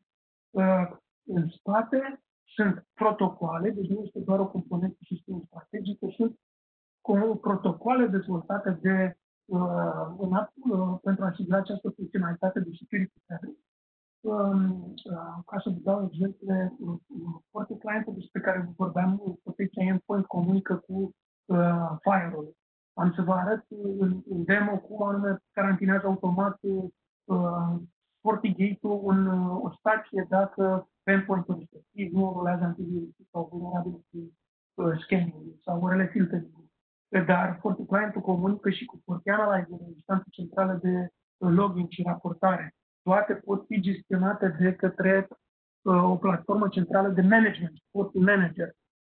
În spate sunt protocoale, deci nu este doar o componentă sistem strategică, sunt protocoale dezvoltate de, uh, uh, pentru a asigura această funcționalitate de security fabric. Uh, ca să vă dau exemple, uh, foarte cliente despre care vorbeam, protecția endpoint comunică cu uh, firewall. Am să vă arăt în, în demo cum anume carantinează automat uh, FortiGate-ul în o stație dacă pe endpoint-ul respectiv nu rulează antivirus sau vulnerability uh, scanning sau orele filtering. Dar FortiClient-ul comunică și cu FortiAnalyzer, instanță centrală de login și raportare. Toate pot fi gestionate de către uh, o platformă centrală de management, FortiManager.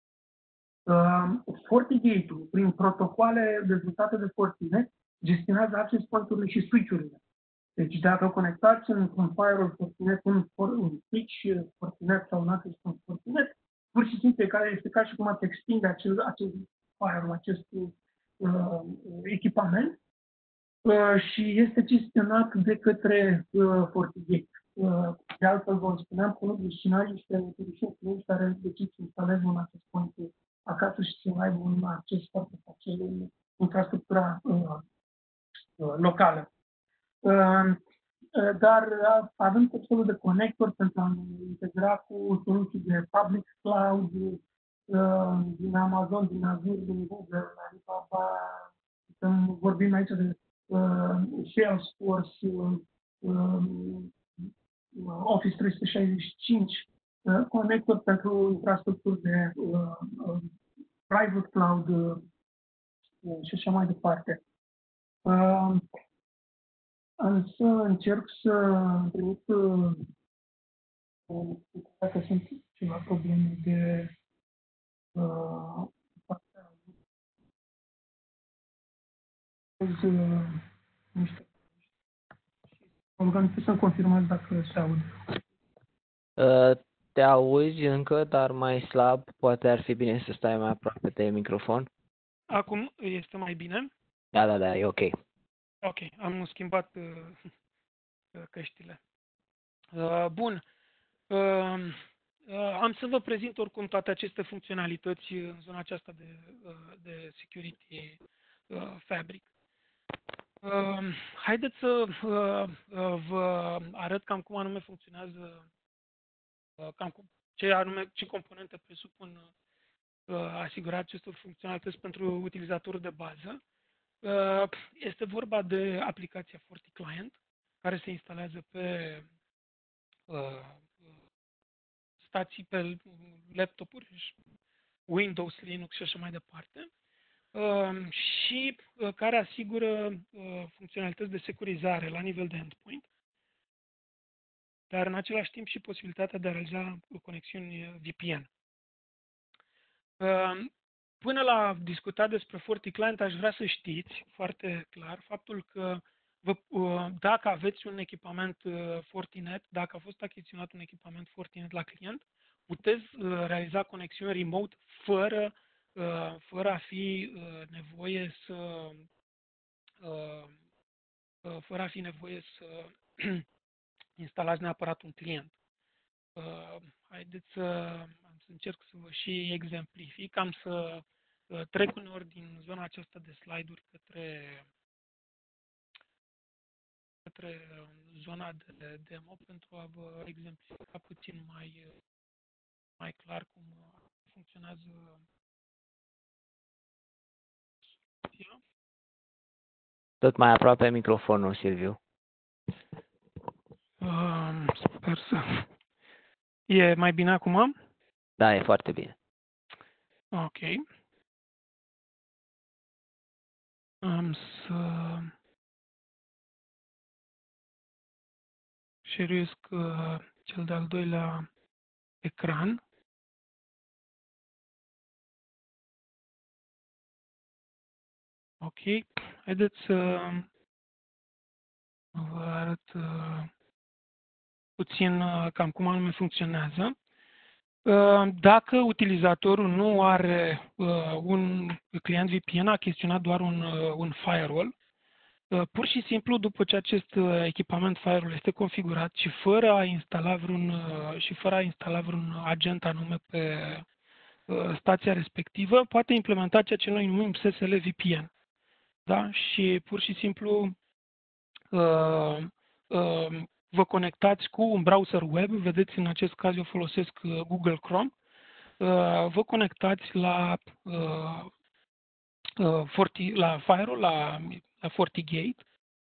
Uh, FortiGate-ul, prin protocoale dezvoltate de Fortinet, gestionează access point-urile și switch-urile. Deci dacă conectați într-un firewall Fortinet, un, un switch Fortinet sau un access point Fortinet, pur și simplu care este ca și cum ați extinde acel, acel firewall, acest uh, echipament uh, și este gestionat de către uh, FortiGate. Uh, de altfel, vă spuneam că unul din scenarii este utilizând clienți care decid să instaleze un access point acasă și să aibă un acces foarte facil în infrastructura uh, uh, locală. Uh, dar avem tot felul de conectori pentru a ne integra cu soluții de public cloud, uh, din Amazon, din Azure, din Google, Alibaba. Vorbim aici de uh, Salesforce, uh, Office trei sute șaizeci și cinci, uh, conectori pentru infrastructuri de uh, uh, private cloud uh, și așa mai departe. Uh, Am să încerc să trimit Dacă sunt ceva probleme de uh, partea uh, niște organ, să confirmați dacă se aude. Uh, te auzi încă, dar mai slab. Poate ar fi bine să stai mai aproape de microfon. Acum este mai bine? Da, da, da, e ok. Ok, am schimbat uh, căștile. Uh, bun. Uh, uh, am să vă prezint oricum toate aceste funcționalități în zona aceasta de, uh, de security uh, fabric. Uh, haideți să uh, uh, vă arăt cam cum anume funcționează, uh, cam cum, ce anume, ce componente presupun uh, asigurarea acestor funcționalități pentru utilizatorul de bază. Uh, este vorba de aplicația FortiClient, care se instalează pe uh, stații, pe laptopuri, Windows, Linux și așa mai departe, uh, și uh, care asigură uh, funcționalități de securizare la nivel de endpoint, dar în același timp și posibilitatea de a realiza conexiuni V P N. Uh, până la discutat despre FortiClient, aș vrea să știți foarte clar faptul că vă, uh, dacă aveți un echipament uh, Fortinet, dacă a fost achiziționat un echipament Fortinet la client, puteți uh, realiza conexiuni remote fără, uh, fără a fi uh, nevoie să uh, uh, fără a fi nevoie să instalați neapărat un client. Uh, haideți să, am să încerc să vă și exemplific. Am să uh, trec uneori din zona aceasta de slide-uri către, către uh, zona de demo pentru a vă exemplifica puțin mai, uh, mai clar cum uh, funcționează soluția. Tot mai aproape microfonul, Silviu. Uh, sper să... E mai bine acum? Da, e foarte bine. Ok. Am să share-uiesc uh, cel de-al doilea ecran. Ok. Haideți să vă arăt uh, puțin uh, cam cum anume funcționează. Uh, dacă utilizatorul nu are uh, un client V P N, a chestionat doar un, uh, un firewall, uh, pur și simplu, după ce acest uh, echipament firewall este configurat și fără a instala vreun, uh, și fără a instala vreun agent anume pe uh, stația respectivă, poate implementa ceea ce noi numim S S L V P N. Da? Și pur și simplu uh, uh, vă conectați cu un browser web, vedeți în acest caz eu folosesc uh, Google Chrome, uh, vă conectați la, uh, uh, Forti, la firewall, la, la FortiGate,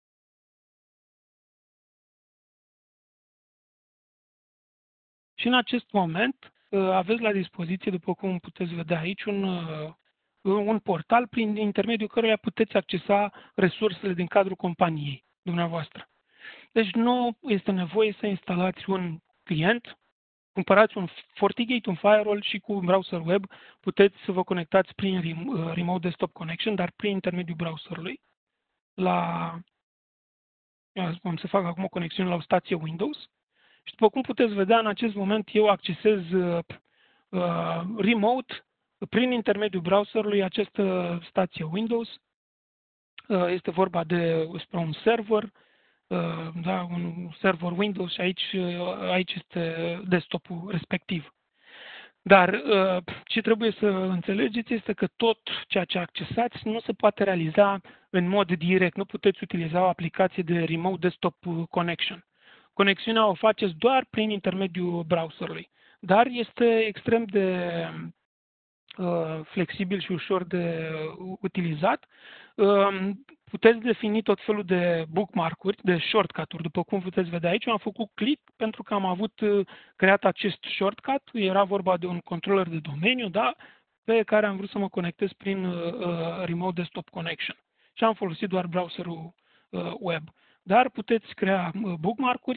și în acest moment uh, aveți la dispoziție, după cum puteți vedea aici, un, uh, un portal prin intermediul căruia puteți accesa resursele din cadrul companiei dumneavoastră. Deci nu este nevoie să instalați un client, cumpărați un FortiGate, un firewall și cu un browser web puteți să vă conectați prin Remote Desktop Connection, dar prin intermediul browserului. La... Am să fac acum o conexiune la o stație Windows și după cum puteți vedea, în acest moment eu accesez uh, uh, remote prin intermediul browserului această stație Windows. Uh, este vorba de despre un server, da, un server Windows și aici, aici este desktopul respectiv. Dar ce trebuie să înțelegeți este că tot ceea ce accesați nu se poate realiza în mod direct. Nu puteți utiliza o aplicație de Remote Desktop Connection. Conexiunea o faceți doar prin intermediul browserului. Dar este extrem de flexibil și ușor de utilizat. Puteți defini tot felul de bookmark-uri, de shortcut-uri, după cum puteți vedea aici. Eu am făcut click pentru că am avut creat acest shortcut. Era vorba de un controller de domeniu, da, pe care am vrut să mă conectez prin uh, Remote Desktop Connection. Și am folosit doar browserul uh, web. Dar puteți crea bookmark-uri.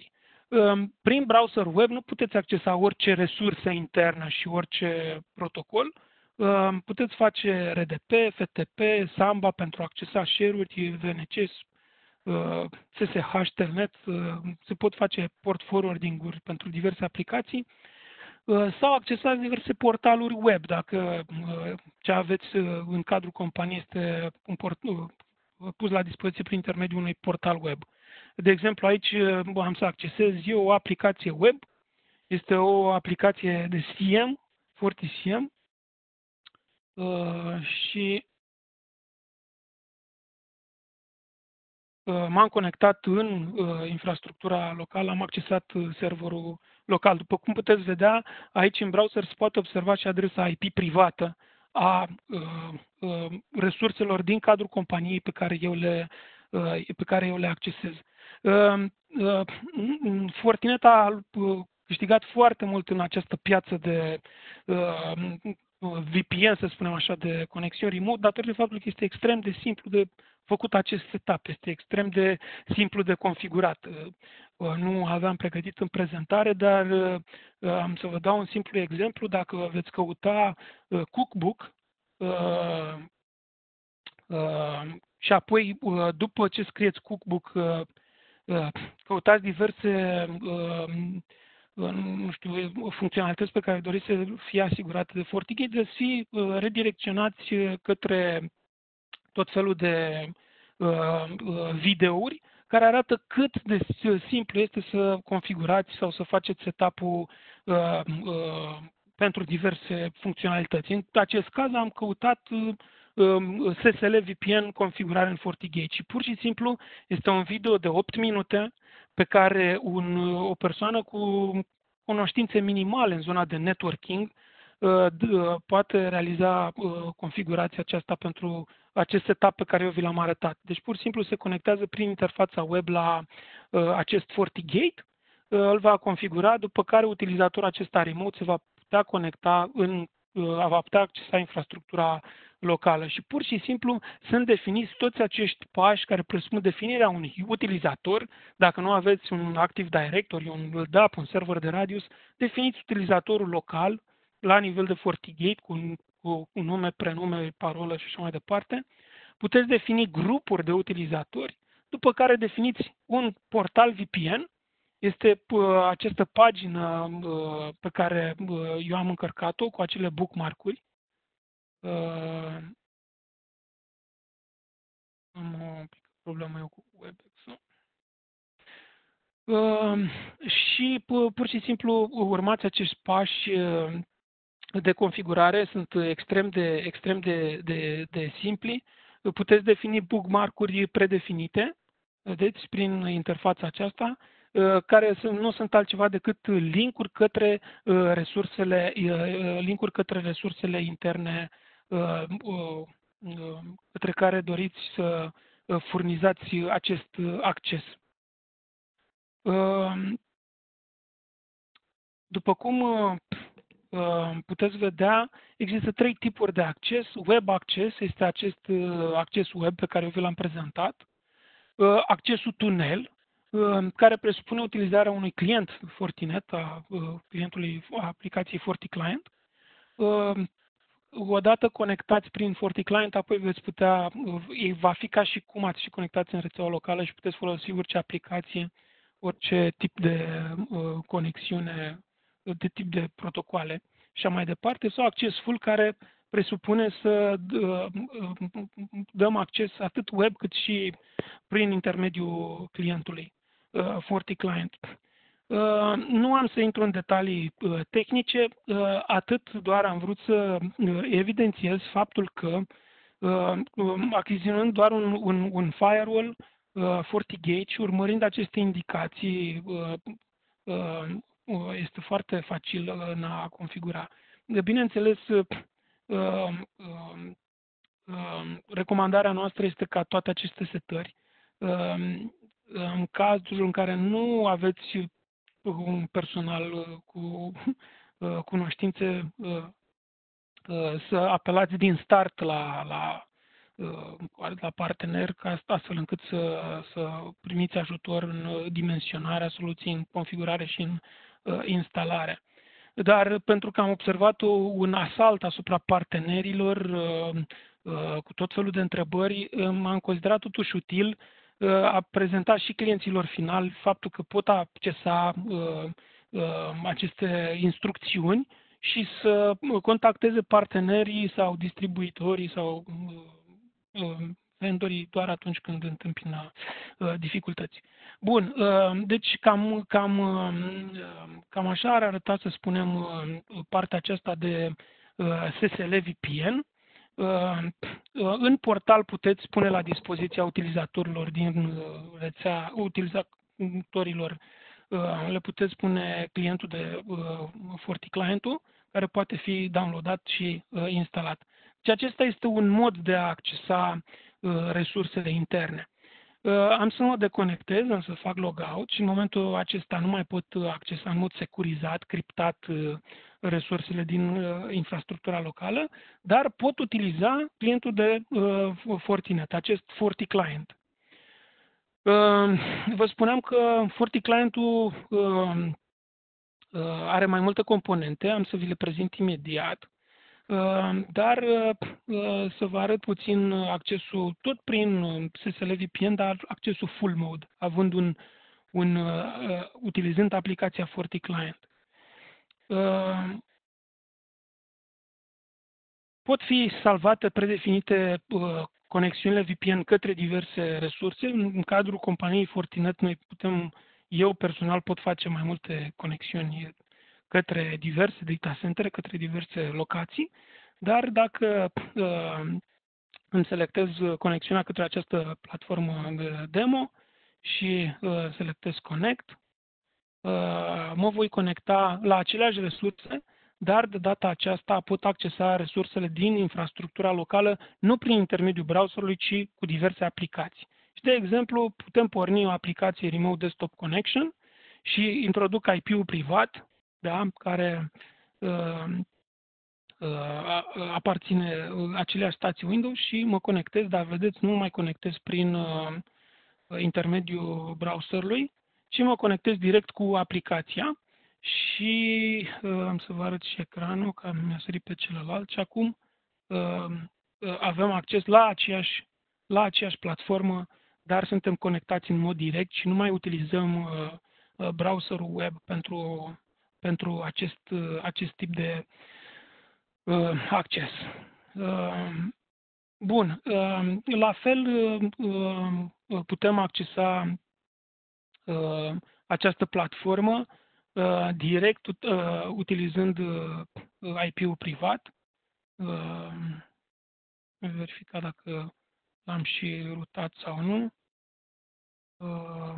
Prin browser web nu puteți accesa orice resursă internă și orice protocol. Puteți face R D P, F T P, Samba pentru a accesa share-uri, V N C, S S H, Telnet, se pot face port forwarding-uri pentru diverse aplicații sau accesați diverse portaluri web, dacă ce aveți în cadrul companiei este un port, pus la dispoziție prin intermediul unui portal web. De exemplu, aici am să accesez eu o aplicație web, este o aplicație de C M, FortiCM, și m-am conectat în infrastructura locală, am accesat serverul local. După cum puteți vedea, aici în browser se poate observa și adresa I P privată a resurselor din cadrul companiei pe care eu le, pe care eu le accesez. Fortinet a câștigat foarte mult în această piață de V P N, să spunem așa, de conexiuni remote, datorită faptului că este extrem de simplu de făcut acest setup, este extrem de simplu de configurat. Nu aveam pregătit în prezentare, dar am să vă dau un simplu exemplu. Dacă veți căuta Cookbook și apoi, după ce scrieți Cookbook, căutați diverse nu știu, funcționalități pe care doriți să fie asigurate de FortiGate, veți fi redirecționați către tot felul de videouri care arată cât de simplu este să configurați sau să faceți setup-ul pentru diverse funcționalități. În acest caz am căutat S S L V P N configurare în FortiGate și pur și simplu este un video de opt minute pe care un, o persoană cu cunoștințe minimale în zona de networking poate realiza configurația aceasta pentru acest setup pe care eu vi l-am arătat. Deci pur și simplu se conectează prin interfața web la acest FortiGate, îl va configura, după care utilizatorul acesta remote se va putea conecta în va putea accesa infrastructura locală și pur și simplu sunt definiți toți acești pași care presupun definirea unui utilizator. Dacă nu aveți un Active Directory, un D A P, un server de radius, definiți utilizatorul local la nivel de FortiGate cu un, cu un nume, prenume, parolă și așa mai departe. Puteți defini grupuri de utilizatori, după care definiți un portal V P N. Este această pagină pe care eu am încărcat-o cu acele bookmark-uri. Am o problemă eu cu WebEx-ul. Și pur și simplu urmați acești pași de configurare, sunt extrem de, extrem de, de, de simpli. Puteți defini bookmark-uri predefinite, vedeți, prin interfața aceasta, care nu sunt altceva decât linkuri către resursele, linkuri către resursele interne către care doriți să furnizați acest acces. După cum puteți vedea, există trei tipuri de acces. Web access este acest acces web pe care eu vi l-am prezentat. Accesul tunel, care presupune utilizarea unui client Fortinet, a clientului a aplicației FortiClient. Odată conectați prin FortiClient, apoi veți putea, va fi ca și cum ați și conectați în rețeaua locală și puteți folosi orice aplicație, orice tip de conexiune, de tip de protocoale și așa mai departe, sau acces full, care presupune să dăm acces atât web cât și prin intermediul clientului FortiClient. Nu am să intru în detalii tehnice, atât doar am vrut să evidențiez faptul că achiziționând doar un, un, un firewall FortiGate și urmărind aceste indicații este foarte facil în a configura. Bineînțeles, recomandarea noastră este ca toate aceste setări, în cazul în care nu aveți un personal cu cunoștințe, să apelați din start la, la la partener, ca astfel încât să, să primiți ajutor în dimensionarea soluției, în configurare și în instalare. Dar pentru că am observat un asalt asupra partenerilor cu tot felul de întrebări, m-am considerat totuși util a prezenta și clienților finali faptul că pot accesa aceste instrucțiuni și să contacteze partenerii sau distribuitorii sau vendorii doar atunci când întâmpină dificultăți. Bun, deci cam, cam, cam așa ar arăta, să spunem, partea aceasta de S S L V P N. În portal puteți pune la dispoziția utilizatorilor din rețea, utilizatorilor, le puteți pune clientul de FortiClient-ul, care poate fi downloadat și instalat. Deci acesta este un mod de a accesa resursele interne. Am să mă deconectez, am să fac logout și în momentul acesta nu mai pot accesa în mod securizat, criptat resursele din infrastructura locală, dar pot utiliza clientul de Fortinet, acest FortiClient. Vă spuneam că FortiClient-ul are mai multe componente, am să vi le prezint imediat, dar să vă arăt puțin accesul tot prin S S L V P N, dar accesul full mode, având un, un utilizând aplicația FortiClient. Pot fi salvate predefinite conexiunile V P N către diverse resurse. În cadrul companiei Fortinet, noi putem, eu personal pot face mai multe conexiuni către diverse data center, către diverse locații, dar dacă uh, îmi selectez conexiunea către această platformă de demo și uh, selectez Connect, uh, mă voi conecta la aceleași resurse, dar de data aceasta pot accesa resursele din infrastructura locală, nu prin intermediul browserului, ci cu diverse aplicații. Și, de exemplu, putem porni o aplicație Remote Desktop Connection și introduc I P-ul privat, da, care uh, uh, aparține aceleași stații Windows și mă conectez, dar vedeți, nu mai conectez prin uh, intermediul browserului, ci mă conectez direct cu aplicația și uh, am să vă arăt și ecranul, că mi-a sărit pe celălalt și acum uh, uh, avem acces la aceeași, la aceeași platformă, dar suntem conectați în mod direct și nu mai utilizăm uh, uh, browserul web pentru pentru acest, acest tip de uh, acces. Uh, bun, uh, la fel uh, putem accesa uh, această platformă uh, direct uh, utilizând uh, I P-ul privat. Uh, verifica dacă l-am și rutat sau nu. Uh,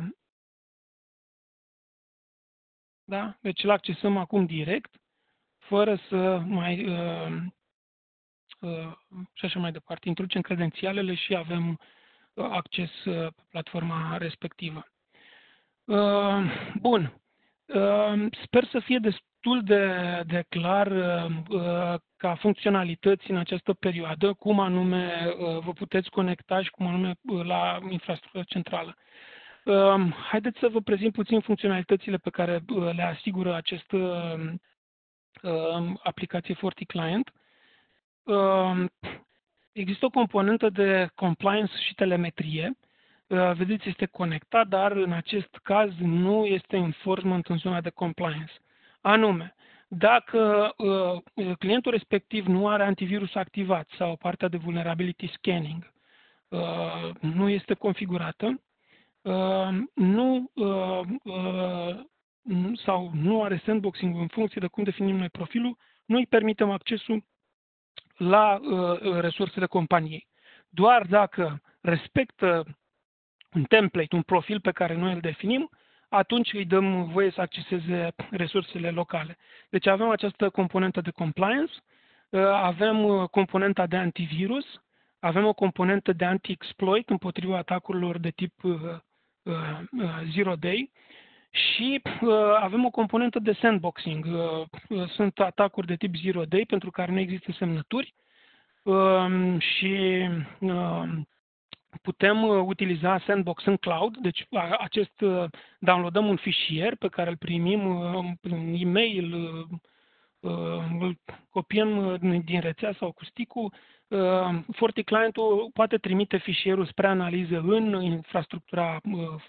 Da? Deci îl accesăm acum direct, fără să mai uh, uh, și așa mai departe. Introducem credențialele și avem uh, acces uh, pe platforma respectivă. Uh, bun. Uh, sper să fie destul de, de clar uh, ca funcționalități în această perioadă, cum anume uh, vă puteți conecta și cum anume uh, la infrastructura centrală. Uh, haideți să vă prezint puțin funcționalitățile pe care uh, le asigură această uh, aplicație FortiClient. Uh, există o componentă de compliance și telemetrie. Uh, vedeți, este conectat, dar în acest caz nu este enforcement în zona de compliance. Anume, dacă uh, clientul respectiv nu are antivirus activat sau partea de vulnerability scanning uh, nu este configurată, Uh, nu uh, uh, sau nu are sandboxing în funcție de cum definim noi profilul, noi permitem accesul la uh, resursele companiei. Doar dacă respectă un template, un profil pe care noi îl definim, atunci îi dăm voie să acceseze resursele locale. Deci avem această componentă de compliance, uh, avem componenta de antivirus, avem o componentă de anti-exploit împotriva atacurilor de tip uh, zero day și uh, avem o componentă de sandboxing. Uh, sunt atacuri de tip zero day pentru care nu există semnături um, și um, putem utiliza Sandbox în cloud, deci acest, downloadăm un fișier pe care îl primim prin e-mail, îl copiem din rețea sau cu stick-ul. FortiClient-ul poate trimite fișierul spre analiză în infrastructura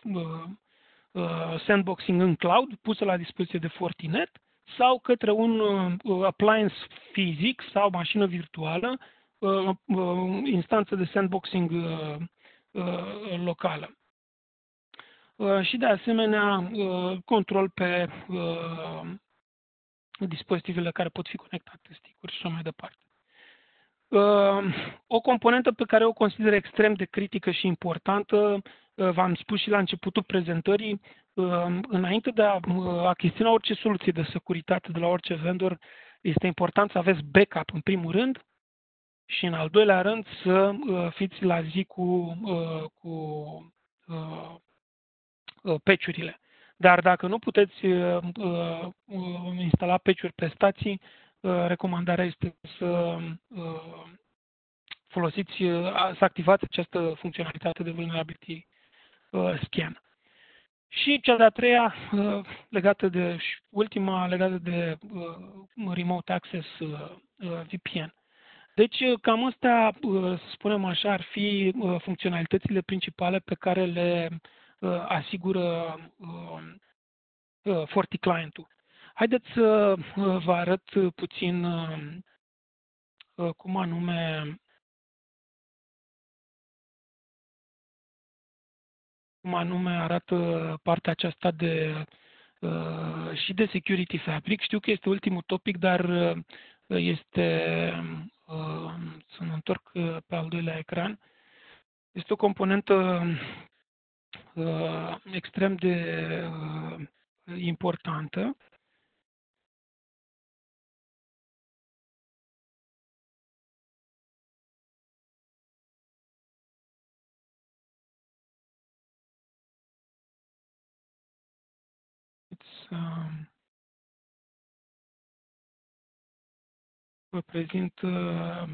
sandboxing în cloud, pusă la dispoziție de Fortinet, sau către un appliance fizic sau mașină virtuală, instanță de sandboxing locală. Și de asemenea control pe dispozitivele care pot fi conectate, stick-uri și așa mai departe. O componentă pe care o consider extrem de critică și importantă, v-am spus și la începutul prezentării, înainte de a achiziționa orice soluție de securitate de la orice vendor, este important să aveți backup în primul rând și în al doilea rând să fiți la zi cu, cu patch-urile. Dar dacă nu puteți instala patch-uri pe stații, recomandarea este să folosiți, să activați această funcționalitate de vulnerability scan. Și cea de-a treia, legată de, și ultima, legată de remote access V P N. Deci, cam astea, să spunem așa, ar fi funcționalitățile principale pe care le asigură FortiClient-ul. Haideți să vă arăt puțin cum anume cum anume arată partea aceasta de și de Security Fabric. Știu că este ultimul topic, dar este, să mă întorc pe al doilea ecran, este o componentă extrem de importantă. Um, vă prezint uh,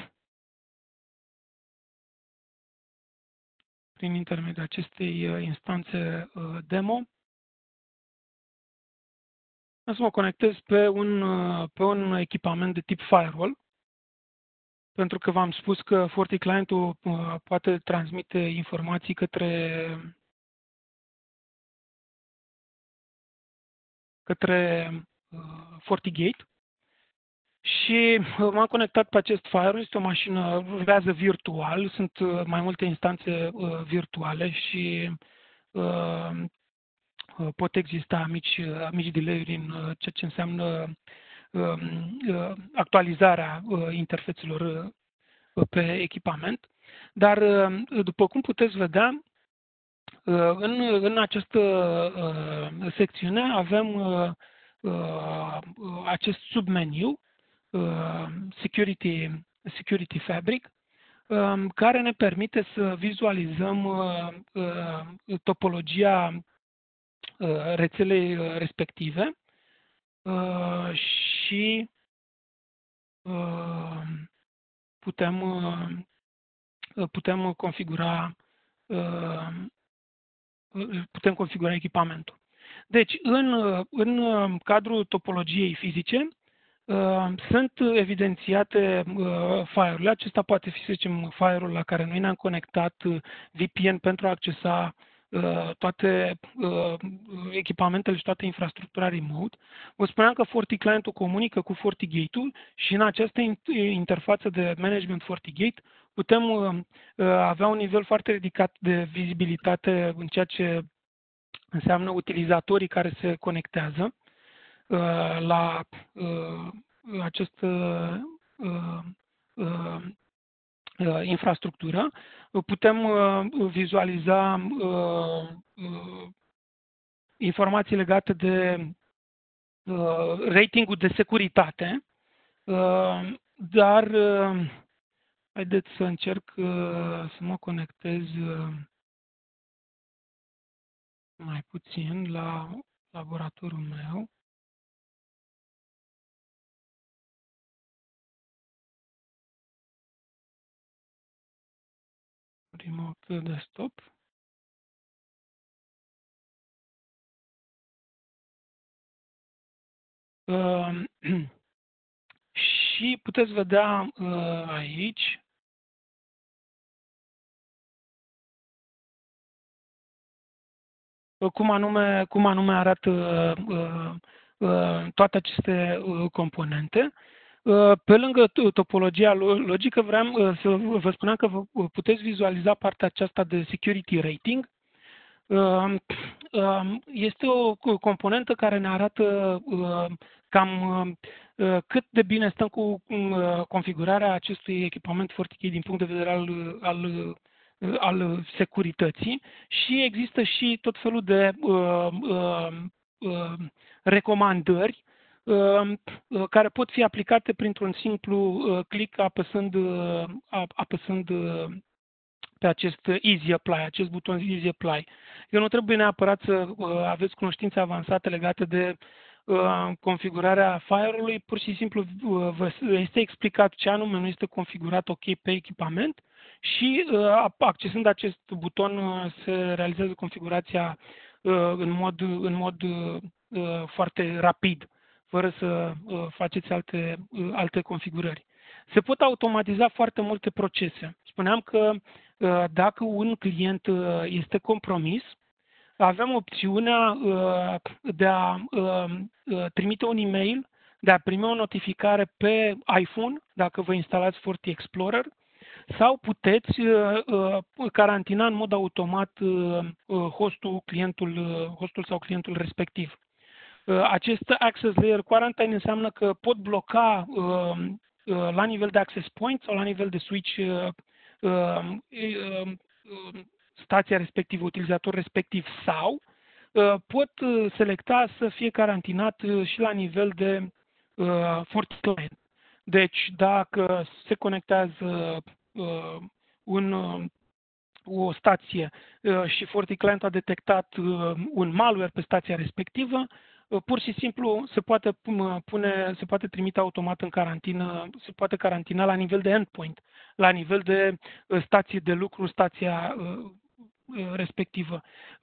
prin intermediul acestei uh, instanțe uh, demo. O să mă conectez pe un, uh, pe un echipament de tip firewall, pentru că v-am spus că FortiClient-ul uh, poate transmite informații către către uh, FortiGate. Și m-am conectat pe acest firewall, este o mașină, rulează virtual, sunt mai multe instanțe uh, virtuale și uh, pot exista mici, mici delay-uri în uh, ceea ce înseamnă uh, uh, actualizarea uh, interfețelor uh, pe echipament. Dar, uh, după cum puteți vedea, uh, în, în această uh, secțiune avem uh, uh, acest submeniu, Security, Security Fabric, care ne permite să vizualizăm topologia rețelei respective și putem, putem configura putem configura echipamentul. Deci, în, în cadrul topologiei fizice, sunt evidențiate firewall-urile. Acesta poate fi, să zicem, firewall la care noi ne-am conectat V P N pentru a accesa toate echipamentele și toată infrastructura remote. Vă spuneam că FortiClient-ul comunică cu FortiGate-ul și în această interfață de management FortiGate putem avea un nivel foarte ridicat de vizibilitate în ceea ce înseamnă utilizatorii care se conectează la uh, această uh, uh, infrastructură. Putem uh, vizualiza uh, uh, informații legate de uh, ratingul de securitate, uh, dar uh, haideți să încerc uh, să mă conectez uh, mai puțin la laboratorul meu. remote desktop. Uh, și puteți vedea uh, aici cum anume, cum anume arată uh, uh, toate aceste uh, componente. Uh, pe lângă topologia logică, vreau uh, să vă spuneam că vă puteți vizualiza partea aceasta de security rating. Uh, uh, este o componentă care ne arată uh, cam uh, cât de bine stăm cu uh, configurarea acestui echipament FortiKey din punct de vedere al, al al securității și există și tot felul de uh, uh, uh, recomandări uh, care pot fi aplicate printr-un simplu uh, click apăsând, uh, apăsând uh, pe acest Easy Apply, acest buton Easy Apply. Eu nu trebuie neapărat să uh, aveți cunoștințe avansate legate de uh, configurarea firewall-ului, pur și simplu uh, vă este explicat ce anume nu este configurat ok pe echipament și uh, accesând acest buton uh, se realizează configurația uh, în mod, în mod uh, foarte rapid, fără să uh, faceți alte, uh, alte configurări. Se pot automatiza foarte multe procese. Spuneam că uh, dacă un client uh, este compromis, avem opțiunea uh, de a uh, trimite un e-mail, de a primi o notificare pe iPhone, dacă vă instalați FortiExplorer, sau puteți uh, uh, carantina în mod automat uh, hostul, clientul, uh, hostul sau clientul respectiv. Uh, acest Access Layer Quarantine înseamnă că pot bloca uh, uh, la nivel de access point sau la nivel de switch uh, uh, uh, uh, stația respectivă, utilizator respectiv, sau uh, pot selecta să fie carantinat și la nivel de uh, FortiClient. Deci dacă se conectează uh, un, uh, o stație uh, și FortiClient a detectat uh, un malware pe stația respectivă, uh, pur și simplu se poate pune, se poate trimite automat în carantină, se poate carantina la nivel de endpoint, la nivel de uh, stație de lucru, stația uh, respectivă.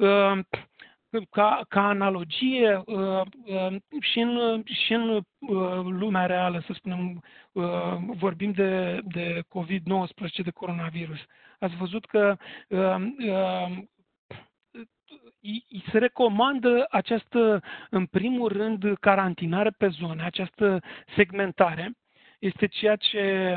Ca, ca analogie, și în, și în lumea reală, să spunem, vorbim de, de COVID nouăsprezece, de coronavirus. Ați văzut că se recomandă această, în primul rând, carantinare pe zone, această segmentare. Este ceea ce,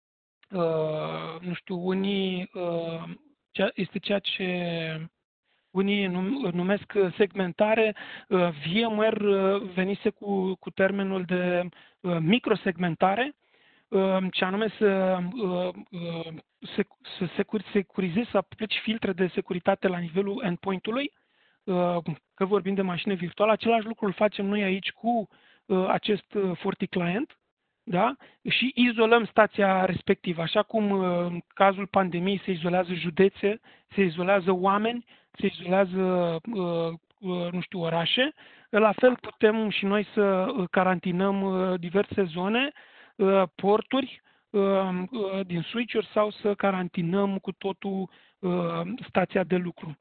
nu știu, unii este ceea ce unii numesc segmentare. VMware venise cu, cu termenul de microsegmentare, ce anume să, să, să securizeze, să aplici filtre de securitate la nivelul endpoint-ului, că vorbim de mașină virtuală. Același lucru îl facem noi aici cu acest FortiClient. Da? Și izolăm stația respectivă, așa cum în cazul pandemiei se izolează județe, se izolează oameni, se izolează, nu știu, orașe. La fel putem și noi să carantinăm diverse zone, porturi din switch-uri sau să carantinăm cu totul stația de lucru.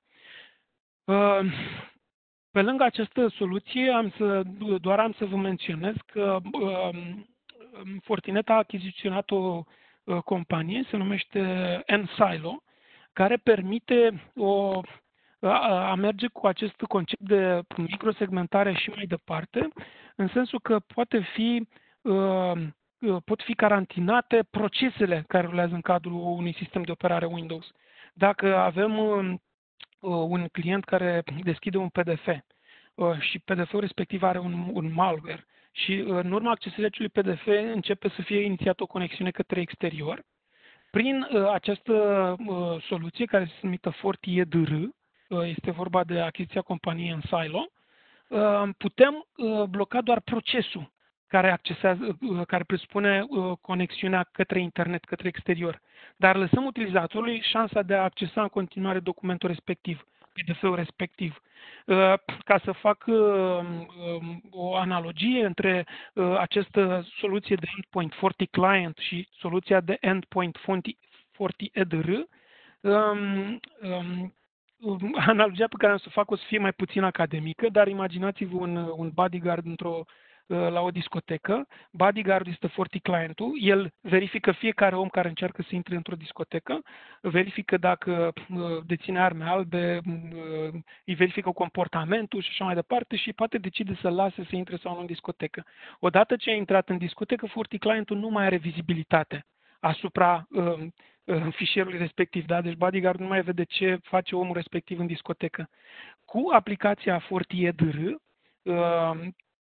Pe lângă această soluție, am să, doar am să vă menționez că Fortinet a achiziționat o companie, se numește N-Silo, care permite o, a, a merge cu acest concept de microsegmentare și mai departe, în sensul că poate fi, pot fi carantinate procesele care rulează în cadrul unui sistem de operare Windows. Dacă avem un client care deschide un P D F și P D F-ul respectiv are un, un malware, și în urma accesării acelui P D F începe să fie inițiată o conexiune către exterior. Prin uh, această uh, soluție, care se numită FortiEDR, uh, este vorba de achiziția companiei N-Silo, uh, putem uh, bloca doar procesul care, accesează, uh, care presupune uh, conexiunea către internet, către exterior. Dar lăsăm utilizatorului șansa de a accesa în continuare documentul respectiv, P D F-ul respectiv. Ca să fac o analogie între această soluție de endpoint FortiClient și soluția de endpoint FortiEDR, Um, um, analogia pe care am să o fac o să fie mai puțin academică, dar imaginați-vă un, un bodyguard într-o, la o discotecă. Bodyguardul este forty clientul, el verifică fiecare om care încearcă să intre într-o discotecă, verifică dacă deține arme albe, îi verifică comportamentul și așa mai departe și poate decide să lase să intre sau nu în discotecă. Odată ce a intrat în discotecă, forty clientul nu mai are vizibilitate asupra uh, uh, fișierului respectiv. Da? Deci bodyguard nu mai vede ce face omul respectiv în discotecă. Cu aplicația forty E D R, uh,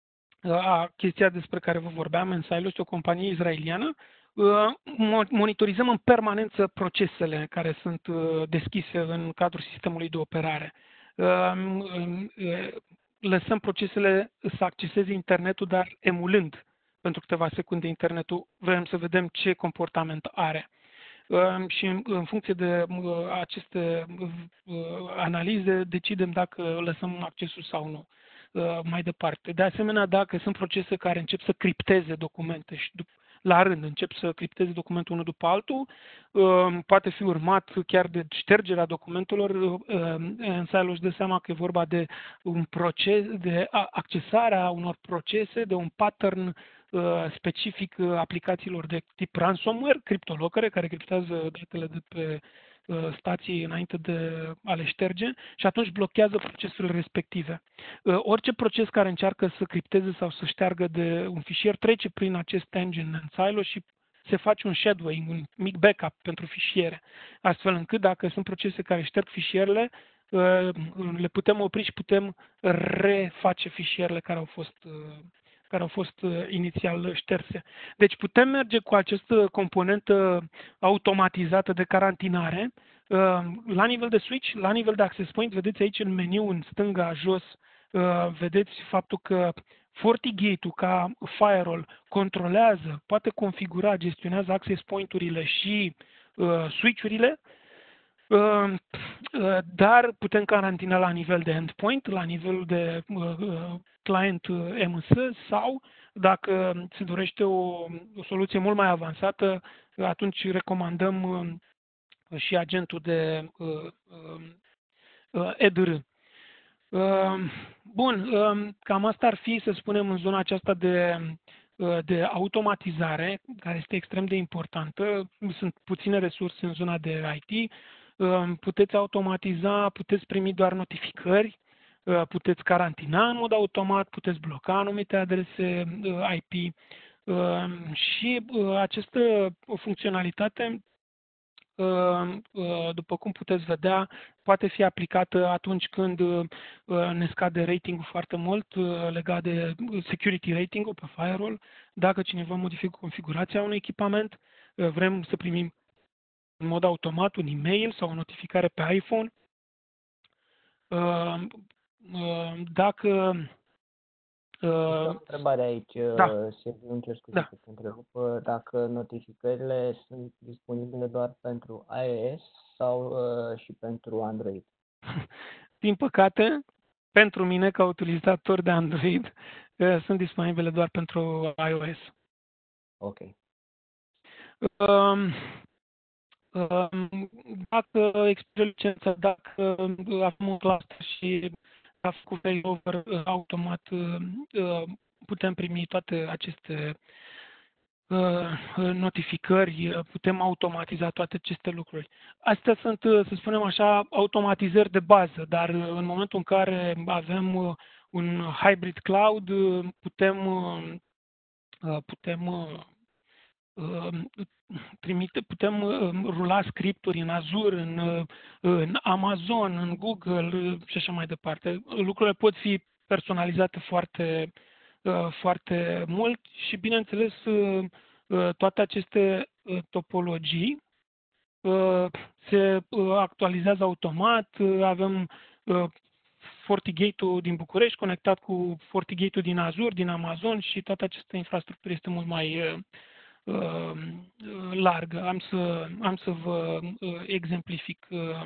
a chestia despre care vă vorbeam, în Silo, este o companie izraeliană, uh, monitorizăm în permanență procesele care sunt uh, deschise în cadrul sistemului de operare. Uh, uh, lăsăm procesele să acceseze internetul, dar emulând pentru câteva secunde internetul, vrem să vedem ce comportament are. Și în funcție de aceste analize decidem dacă lăsăm accesul sau nu mai departe. De asemenea, dacă sunt procese care încep să cripteze documente și la rând încep să cripteze documentul unul după altul, poate fi urmat chiar de ștergerea documentelor, în Silo își dă seama că e vorba de un proces, de accesarea unor procese, de un pattern specific aplicațiilor de tip ransomware, criptolocare, care criptează datele de pe stații înainte de a le șterge și atunci blochează procesurile respective. Orice proces care încearcă să cripteze sau să șteargă de un fișier trece prin acest engine în Silo și se face un shadowing, un mic backup pentru fișiere, astfel încât dacă sunt procese care șterg fișierele, le putem opri și putem reface fișierele care au fost care au fost inițial șterse. Deci putem merge cu această componentă automatizată de carantinare la nivel de switch, la nivel de access point. Vedeți aici în meniu, în stânga, jos, vedeți faptul că FortiGate-ul ca firewall controlează, poate configura, gestionează access point-urile și switch-urile, dar putem carantina la nivel de endpoint, la nivel de client M S sau, dacă se dorește o, o soluție mult mai avansată, atunci recomandăm și agentul de E D R. Bun, cam asta ar fi, să spunem, în zona aceasta de, de automatizare, care este extrem de importantă. Sunt puține resurse în zona de I T. Puteți automatiza, puteți primi doar notificări, puteți carantina în mod automat, puteți bloca anumite adrese I P și această funcționalitate, după cum puteți vedea, poate fi aplicată atunci când ne scade ratingul foarte mult legat de security rating-ul pe firewall. Dacă cineva modifică configurația unui echipament, vrem să primim în mod automat un e-mail sau o notificare pe iPhone. Dacă... O întrebare aici, da. Sergiu, îmi cer scuze Da. că te întrerup. Dacă notificările sunt disponibile doar pentru iOS sau uh, și pentru Android? Din păcate, pentru mine, ca utilizator de Android, sunt disponibile doar pentru iOS. Ok. Um, Dacă expiră licența, dacă avem un cluster și a făcut failover automat, putem primi toate aceste notificări, putem automatiza toate aceste lucruri. Astea sunt, să spunem așa, automatizări de bază, dar în momentul în care avem un hybrid cloud, putem, putem trimite, putem rula scripturi în Azure, în, în Amazon, în Google și așa mai departe. Lucrurile pot fi personalizate foarte, foarte mult și, bineînțeles, toate aceste topologii se actualizează automat. Avem FortiGate-ul din București conectat cu FortiGate-ul din Azure, din Amazon și toată această infrastructură este mult mai largă. Am să, am să vă exemplific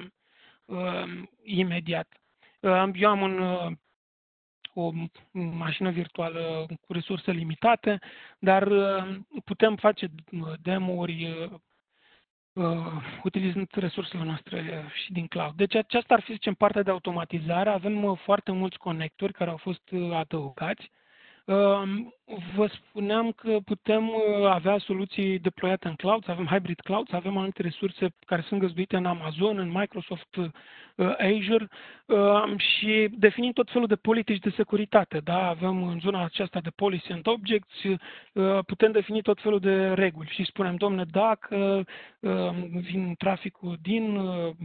imediat. Eu am un, o mașină virtuală cu resurse limitate, dar putem face demo-uri uh, utilizând resursele noastre și din cloud. Deci aceasta ar fi, zicem, partea de automatizare. Avem uh, foarte mulți conectori care au fost uh, adăugați. Vă spuneam că putem avea soluții deployate în cloud, să avem hybrid cloud, să avem anumite resurse care sunt găzduite în Amazon, în Microsoft Azure și definim tot felul de politici de securitate. Da? Avem în zona aceasta de policy and objects, putem defini tot felul de reguli și spunem, domne, dacă vin traficul din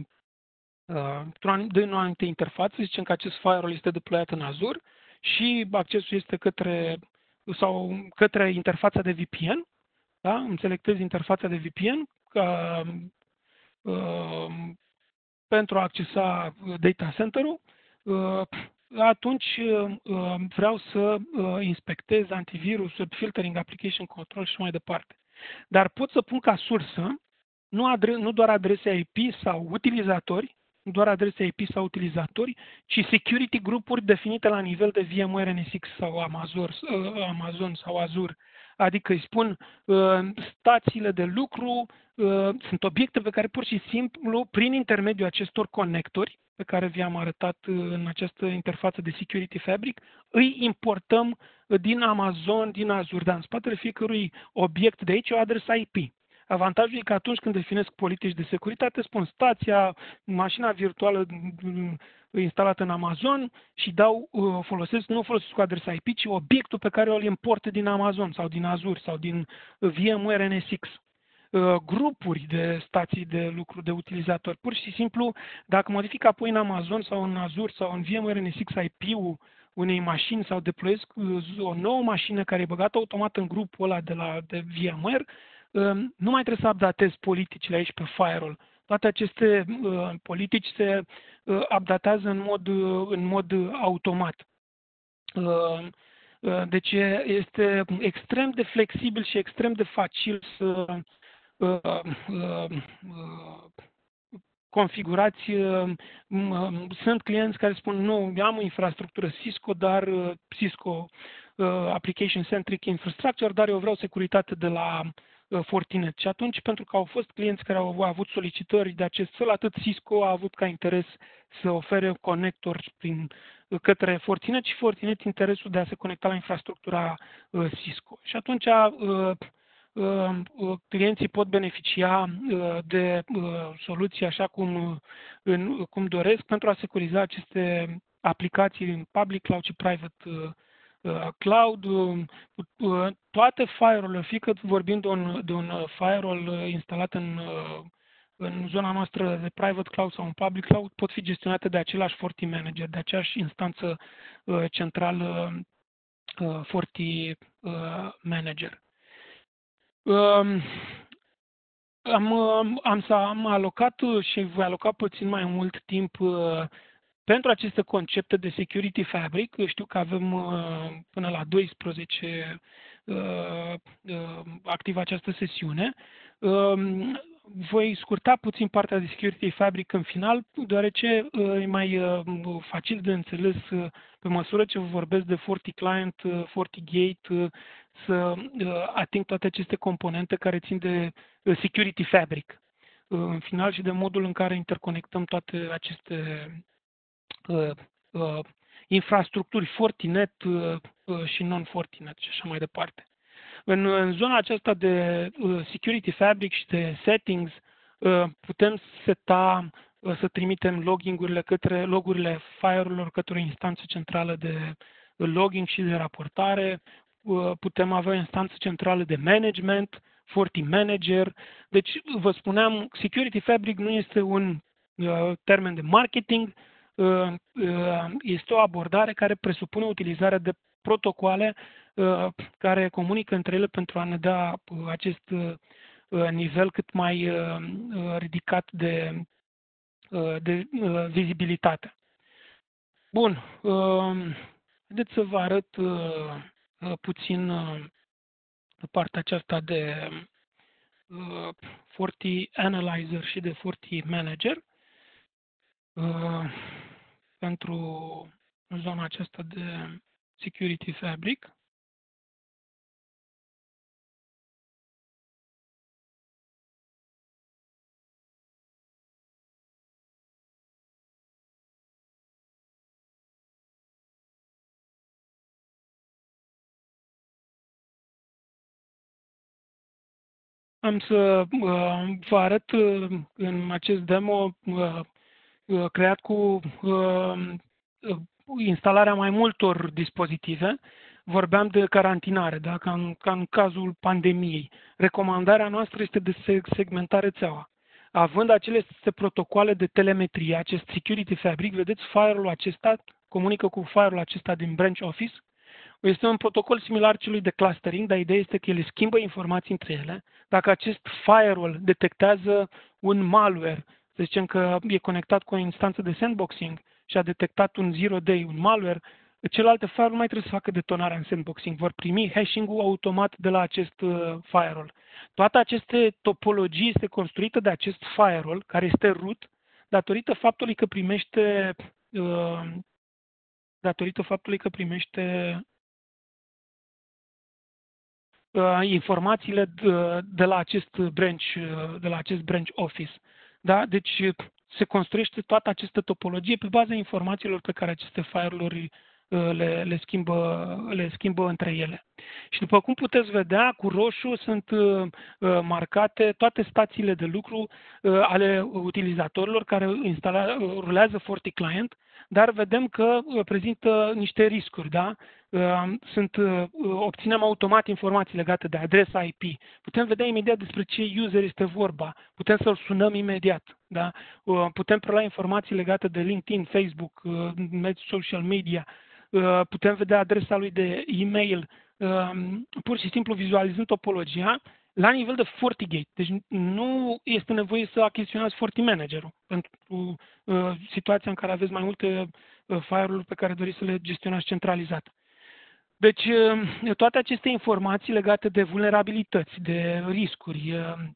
din o anumită interfață, zicem că acest firewall este deployat în Azure și accesul este către sau către interfața de V P N, da? Îmi selectez interfața de V P N ca, uh, pentru a accesa data center-ul, uh, atunci uh, vreau să uh, inspectez antivirus, filtering, application control și mai departe. Dar pot să pun ca sursă nu, adre- nu doar adrese I P sau utilizatori, nu doar adrese I P sau utilizatori, ci security grupuri definite la nivel de VMware N S X sau Amazon, uh, Amazon sau Azure. Adică îi spun uh, stațiile de lucru, uh, sunt obiecte pe care pur și simplu, prin intermediul acestor conectori, pe care vi-am arătat în această interfață de Security Fabric, îi importăm din Amazon, din Azure, dar în spatele fiecărui obiect de aici o adresă I P. Avantajul e că atunci când definesc politici de securitate, spun stația, mașina virtuală instalată în Amazon și dau, folosesc, nu folosesc cu adresa I P, ci obiectul pe care îl import din Amazon sau din Azure sau din VMware N S X. Grupuri de stații de lucru de utilizatori. Pur și simplu, dacă modific apoi în Amazon sau în Azure sau în VMware N S X I P-ul unei mașini sau deploiesc o nouă mașină care e băgată automat în grupul ăla de la de VMware, nu mai trebuie să updatez politicile aici pe firewall. Toate aceste uh, politici se uh, updatează în mod, uh, în mod automat. Uh, uh, deci este extrem de flexibil și extrem de facil să uh, uh, uh, configurați. Uh, sunt clienți care spun, nu, am o infrastructură Cisco, dar uh, Cisco uh, Application Centric Infrastructure, dar eu vreau securitate de la Fortinet. Și atunci, pentru că au fost clienți care au avut solicitări de acest fel, atât Cisco a avut ca interes să ofere conectori prin, către Fortinet și Fortinet interesul de a se conecta la infrastructura uh, Cisco. Și atunci uh, uh, clienții pot beneficia uh, de uh, soluții așa cum, uh, cum doresc pentru a securiza aceste aplicații în public cloud și private uh, cloud, toate firewall-urile, fie că vorbim de un, de un firewall instalat în, în zona noastră de private cloud sau în public cloud, pot fi gestionate de același Forti Manager, de aceeași instanță centrală Forti Manager. Am, am, să am alocat și voi aloca puțin mai mult timp pentru aceste concepte de Security Fabric. Știu că avem până la douăsprezece activă această sesiune. Voi scurta puțin partea de Security Fabric în final, deoarece e mai facil de înțeles pe măsură ce vă vorbesc de FortiClient, FortiGate, să ating toate aceste componente care țin de Security Fabric în final și de modul în care interconectăm toate aceste Uh, uh, infrastructuri Fortinet uh, uh, și non-Fortinet și așa mai departe. În, în zona aceasta de uh, Security Fabric și de settings uh, putem seta, uh, să trimitem logging-urile către logurile firewall-urilor către o instanță centrală de logging și de raportare. Uh, putem avea o instanță centrală de management, Forti Manager. Deci, vă spuneam, Security Fabric nu este un uh, termen de marketing, este o abordare care presupune utilizarea de protocoale care comunică între ele pentru a ne da acest nivel cât mai ridicat de, de vizibilitate. Bun, haideți să vă arăt puțin partea aceasta de Forti Analyzer și de Forti Manager. Pentru zona aceasta de Security Fabric. am să uh, vă arăt uh, în acest demo uh, uh, creat cu uh, uh, instalarea mai multor dispozitive. Vorbeam de carantinare, da? ca, în, ca în cazul pandemiei. Recomandarea noastră este de se segmenta rețeaua. Având acele protocoale de telemetrie, acest Security Fabric, vedeți, firewall-ul acesta comunică cu firewall-ul acesta din Branch Office. Este un protocol similar celui de clustering, dar ideea este că ele schimbă informații între ele. Dacă acest firewall detectează un malware, să zicem că e conectat cu o instanță de sandboxing și a detectat un zero day, un malware, celelalte firewall nu mai trebuie să facă detonarea în sandboxing, vor primi hashing-ul automat de la acest uh, firewall. Toate aceste topologii este construită de acest firewall, care este root, datorită faptului că primește uh, datorită faptului că primește uh, informațiile de, de la acest branch, uh, de la acest branch office. Da? Deci se construiește toată această topologie pe baza informațiilor pe care aceste firewall-uri Le, le, schimbă, le schimbă între ele. Și după cum puteți vedea, cu roșu sunt uh, marcate toate stațiile de lucru uh, ale utilizatorilor care instala, rulează FortiClient, dar vedem că uh, prezintă niște riscuri. Da? Uh, sunt, uh, obținem automat informații legate de adresa I P. Putem vedea imediat despre ce user este vorba. Putem să-l sunăm imediat. Da? Uh, putem prelua informații legate de LinkedIn, Facebook, uh, social media. Putem vedea adresa lui de e-mail, pur și simplu vizualizând topologia la nivel de FortiGate. Deci nu este nevoie să achiziționați FortiManager-ul pentru situația în care aveți mai multe firewall-uri pe care doriți să le gestionați centralizat. Deci toate aceste informații legate de vulnerabilități, de riscuri,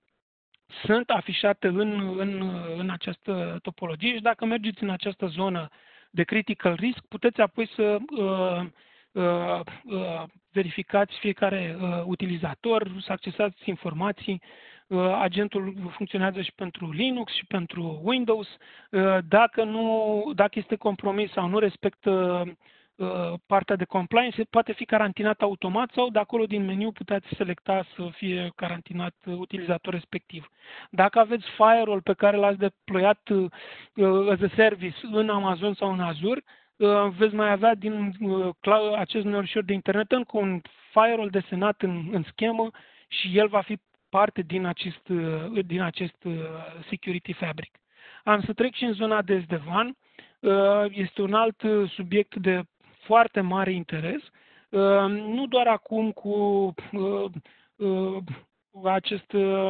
sunt afișate în, în, în această topologie și dacă mergeți în această zonă de critical risk, puteți apoi să uh, uh, uh, verificați fiecare uh, utilizator, să accesați informații. Uh, agentul funcționează și pentru Linux și pentru Windows. Uh, dacă, nu, dacă este compromis sau nu respectă uh, partea de compliance, poate fi carantinat automat sau de acolo din meniu puteți selecta să fie carantinat utilizatorul respectiv. Dacă aveți firewall pe care l-ați deployat uh, as a service în Amazon sau în Azure, uh, veți mai avea din uh, acest norișor de internet încă un firewall desenat în, în schemă și el va fi parte din acest, uh, din acest uh, Security Fabric. Am să trec și în zona de S D WAN. Uh, este un alt subiect de foarte mare interes, nu doar acum cu acest,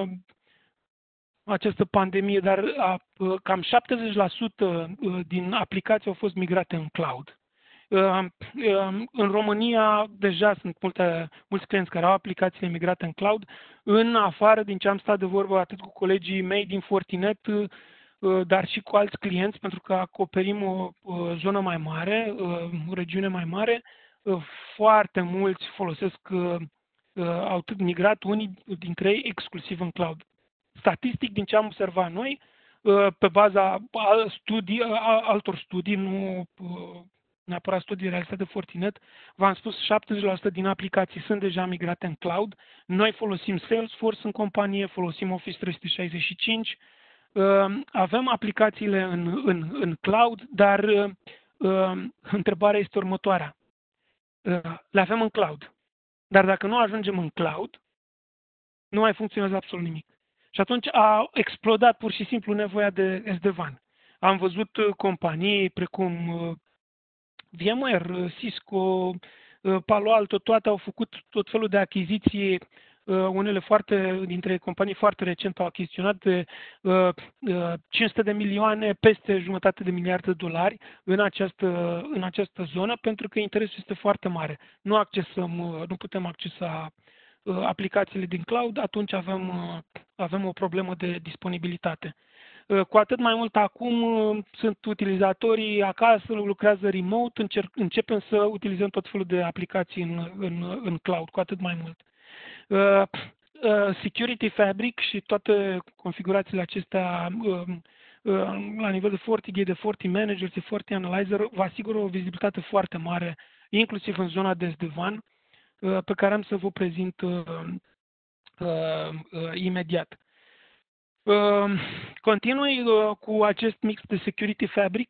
această pandemie, dar cam șaptezeci la sută din aplicații au fost migrate în cloud. În România deja sunt multe, mulți clienți care au aplicațiile migrate în cloud, în afară din ce am stat de vorbă atât cu colegii mei din Fortinet, dar și cu alți clienți, pentru că acoperim o, o zonă mai mare, o regiune mai mare. Foarte mulți folosesc, au migrat unii dintre ei exclusiv în cloud. Statistic, din ce am observat noi, pe baza studii, altor studii, nu neapărat studii realizate de Fortinet, v-am spus, șaptezeci la sută din aplicații sunt deja migrate în cloud. Noi folosim Salesforce în companie, folosim Office trei sute șaizeci și cinci, avem aplicațiile în, în, în cloud, dar uh, întrebarea este următoarea. Uh, le avem în cloud, dar dacă nu ajungem în cloud, nu mai funcționează absolut nimic. Și atunci a explodat pur și simplu nevoia de S D WAN. Am văzut uh, companii precum uh, VMware, Cisco, uh, Palo Alto, toate au făcut tot felul de achiziții. Unele foarte, dintre companii foarte recent au achiziționat de uh, cinci sute de milioane, peste jumătate de miliarde de dolari în această, în această zonă, pentru că interesul este foarte mare. Nu accesăm, nu putem accesa uh, aplicațiile din cloud, atunci avem, uh, avem o problemă de disponibilitate. Uh, cu atât mai mult acum uh, sunt utilizatorii acasă, lucrează remote, încerc, începem să utilizăm tot felul de aplicații în, în, în cloud, cu atât mai mult. Uh, uh, Security Fabric și toate configurațiile acestea uh, uh, la nivel de FortiGate, de FortiManager, de FortiAnalyzer vă asigură o vizibilitate foarte mare, inclusiv în zona de S D WAN, uh, pe care am să vă prezint uh, imediat. Continui cu acest mix de security fabric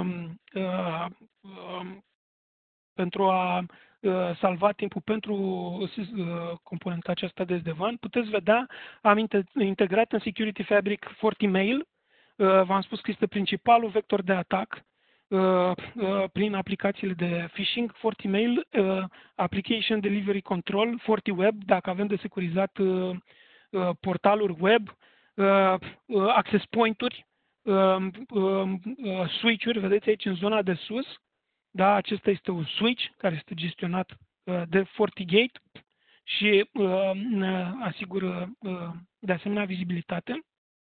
pentru a salva timpul pentru componenta aceasta de S D WAN. Puteți vedea, am integrat în security fabric FortiMail. V-am spus că este principalul vector de atac prin aplicațiile de phishing. FortiMail, Application Delivery Control, FortiWeb, dacă avem de securizat portaluri web, access point-uri, switch-uri, vedeți aici în zona de sus. Da, acesta este un switch care este gestionat de FortiGate și ne asigură de asemenea vizibilitate.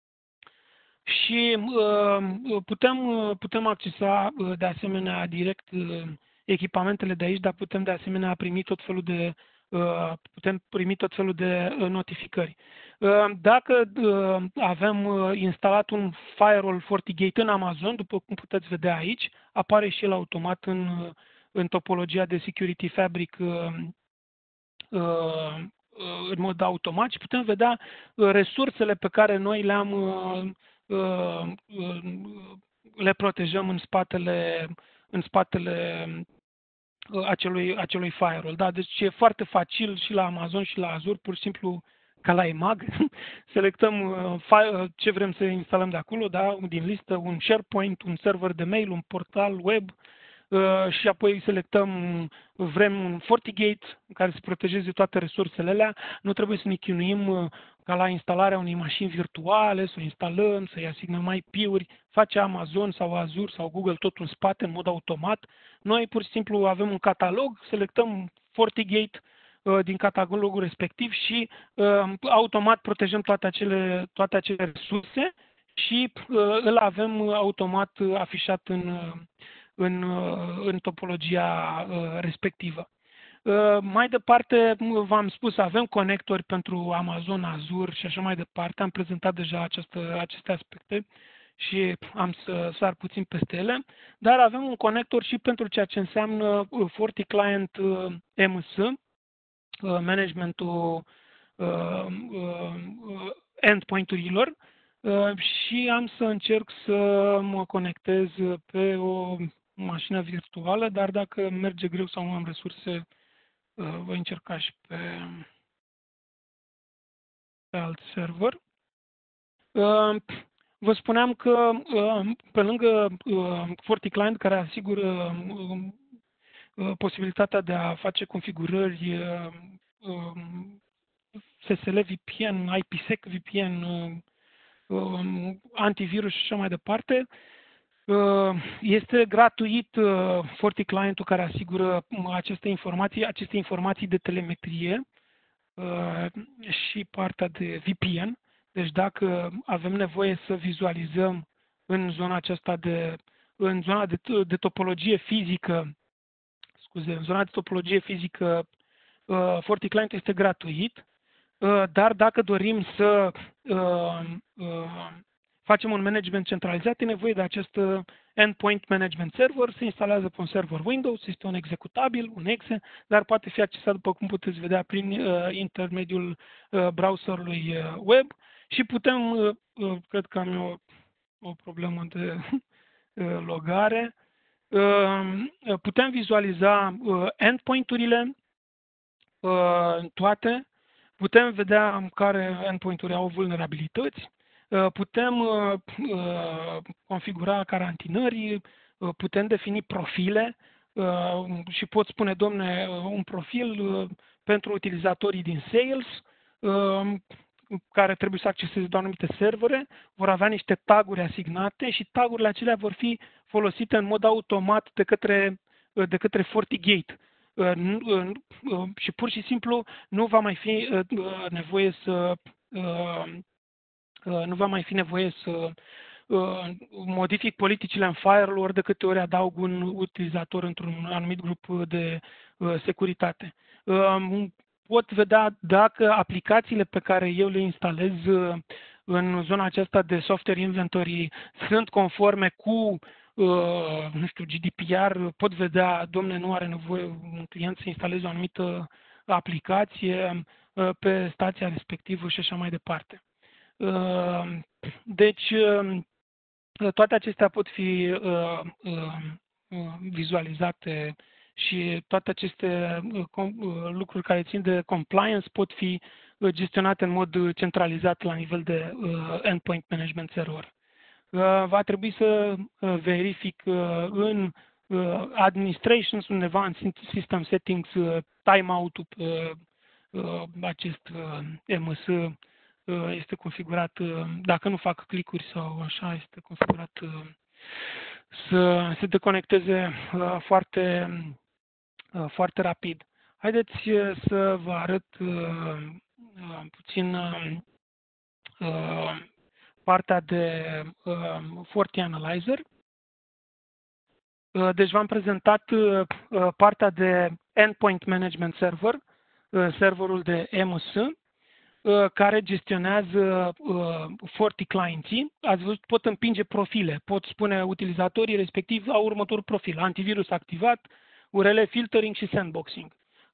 Și putem, putem accesa de asemenea direct echipamentele de aici, dar putem de asemenea primi tot felul de putem primi tot felul de notificări. Dacă avem instalat un firewall FortiGate în Amazon, după cum puteți vedea aici, apare și el automat în, în topologia de Security Fabric în mod automat și putem vedea resursele pe care noi le-am le protejăm în spatele, în spatele acelui, acelui firewall. Da? Deci e foarte facil și la Amazon și la Azure, pur și simplu ca la EMAG, selectăm ce vrem să instalăm de acolo, da? Din listă, un SharePoint, un server de mail, un portal web și apoi selectăm, vrem un FortiGate care să protejeze toate resursele alea. Nu trebuie să ne chinuim ca la instalarea unei mașini virtuale, să o instalăm, să-i asignăm I P-uri, face Amazon sau Azure sau Google totul în spate, în mod automat. Noi pur și simplu avem un catalog, selectăm FortiGate din catalogul respectiv și uh, automat protejăm toate acele, toate acele resurse și uh, îl avem automat afișat în, în, în topologia uh, respectivă. Uh, mai departe, v-am spus, avem conectori pentru Amazon, Azure și așa mai departe. Am prezentat deja această, aceste aspecte și am să sar puțin peste ele, dar avem un conector și pentru ceea ce înseamnă FortiClient uh, M S, managementul uh, uh, endpoint-urilor uh, și am să încerc să mă conectez pe o mașină virtuală, dar dacă merge greu sau nu am resurse, uh, voi încerca și pe, pe alt server. Uh, vă spuneam că uh, pe lângă uh, FortiClient, care asigură uh, posibilitatea de a face configurări uh, S S L V P N, IPsec V P N, antivirus și așa mai departe. Este gratuit FortiClient-ul care asigură aceste informații, aceste informații de telemetrie și partea de V P N. Deci dacă avem nevoie să vizualizăm în zona aceasta de, în zona de, de topologie fizică, scuze, în zona de topologie fizică, Uh, FortiClient este gratuit, uh, dar dacă dorim să uh, uh, facem un management centralizat, e nevoie de acest Endpoint Management Server, se instalează pe un server Windows, este un executabil, un exe, dar poate fi accesat, după cum puteți vedea, prin uh, intermediul uh, browserului uh, web și putem, uh, uh, cred că am o, o problemă de uh, logare, uh, putem vizualiza uh, endpoint-urile toate, putem vedea care endpoint-uri au vulnerabilități, putem configura carantinări, putem defini profile și pot spune, domne, un profil pentru utilizatorii din sales care trebuie să acceseze doar anumite servere, vor avea niște taguri asignate și tagurile acelea vor fi folosite în mod automat de către, de către FortiGate. Și pur și simplu nu va mai fi nevoie să nu va mai fi nevoie să modific politicile în firewall ori de câte ori adaug un utilizator într-un anumit grup de securitate. Pot vedea dacă aplicațiile pe care eu le instalez în zona aceasta de software inventory sunt conforme cu Uh, nu știu, G D P R, pot vedea, domne, nu are nevoie un client să instaleze o anumită aplicație, pe stația respectivă și așa mai departe. Deci, toate acestea pot fi vizualizate și toate aceste lucruri care țin de compliance pot fi gestionate în mod centralizat la nivel de endpoint management server. Va trebui să verific în administrations, undeva în system settings, timeout-ul pe acest M S este configurat, dacă nu fac clicuri sau așa, este configurat să se deconecteze foarte, foarte rapid. Haideți să vă arăt puțin partea de FortiAnalyzer. Deci v-am prezentat partea de Endpoint Management Server, serverul de M S, care gestionează Forti clienții. Ați văzut, pot împinge profile, pot spune utilizatorii respectiv au următorul profil: antivirus activat, U R L filtering și sandboxing.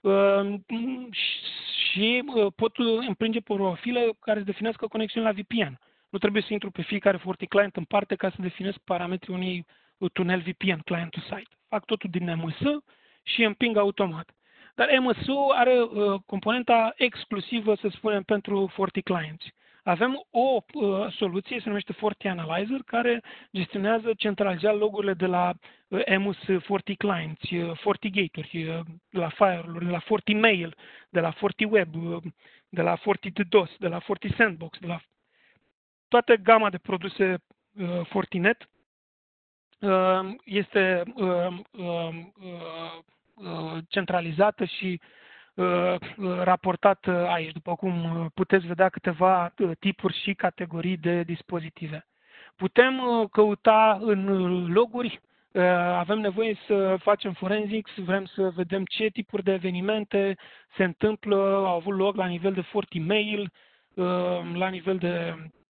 Și pot împinge profile care să definească conexiuni la V P N. Nu trebuie să intru pe fiecare Forti client în parte ca să definesc parametrii unui tunel V P N, client to site. Fac totul din M S și împing automat. Dar M S-ul are uh, componenta exclusivă, să spunem, pentru Forti clients. Avem o uh, soluție, se numește FortiAnalyzer, care gestionează, centralizează logurile de la uh, M S Forti clients, uh, FortiGate-uri, uh, de la firewall-uri, de la FortiMail, de la FortiWeb, uh, de la FortiDDoS, de la FortiSandbox, de la toată gama de produse uh, Fortinet. Uh, este uh, uh, uh, centralizată și uh, raportată aici, după cum puteți vedea câteva tipuri și categorii de dispozitive. Putem căuta în loguri, avem nevoie să facem forensics, vrem să vedem ce tipuri de evenimente se întâmplă, au avut loc la nivel de FortiMail, la nivel de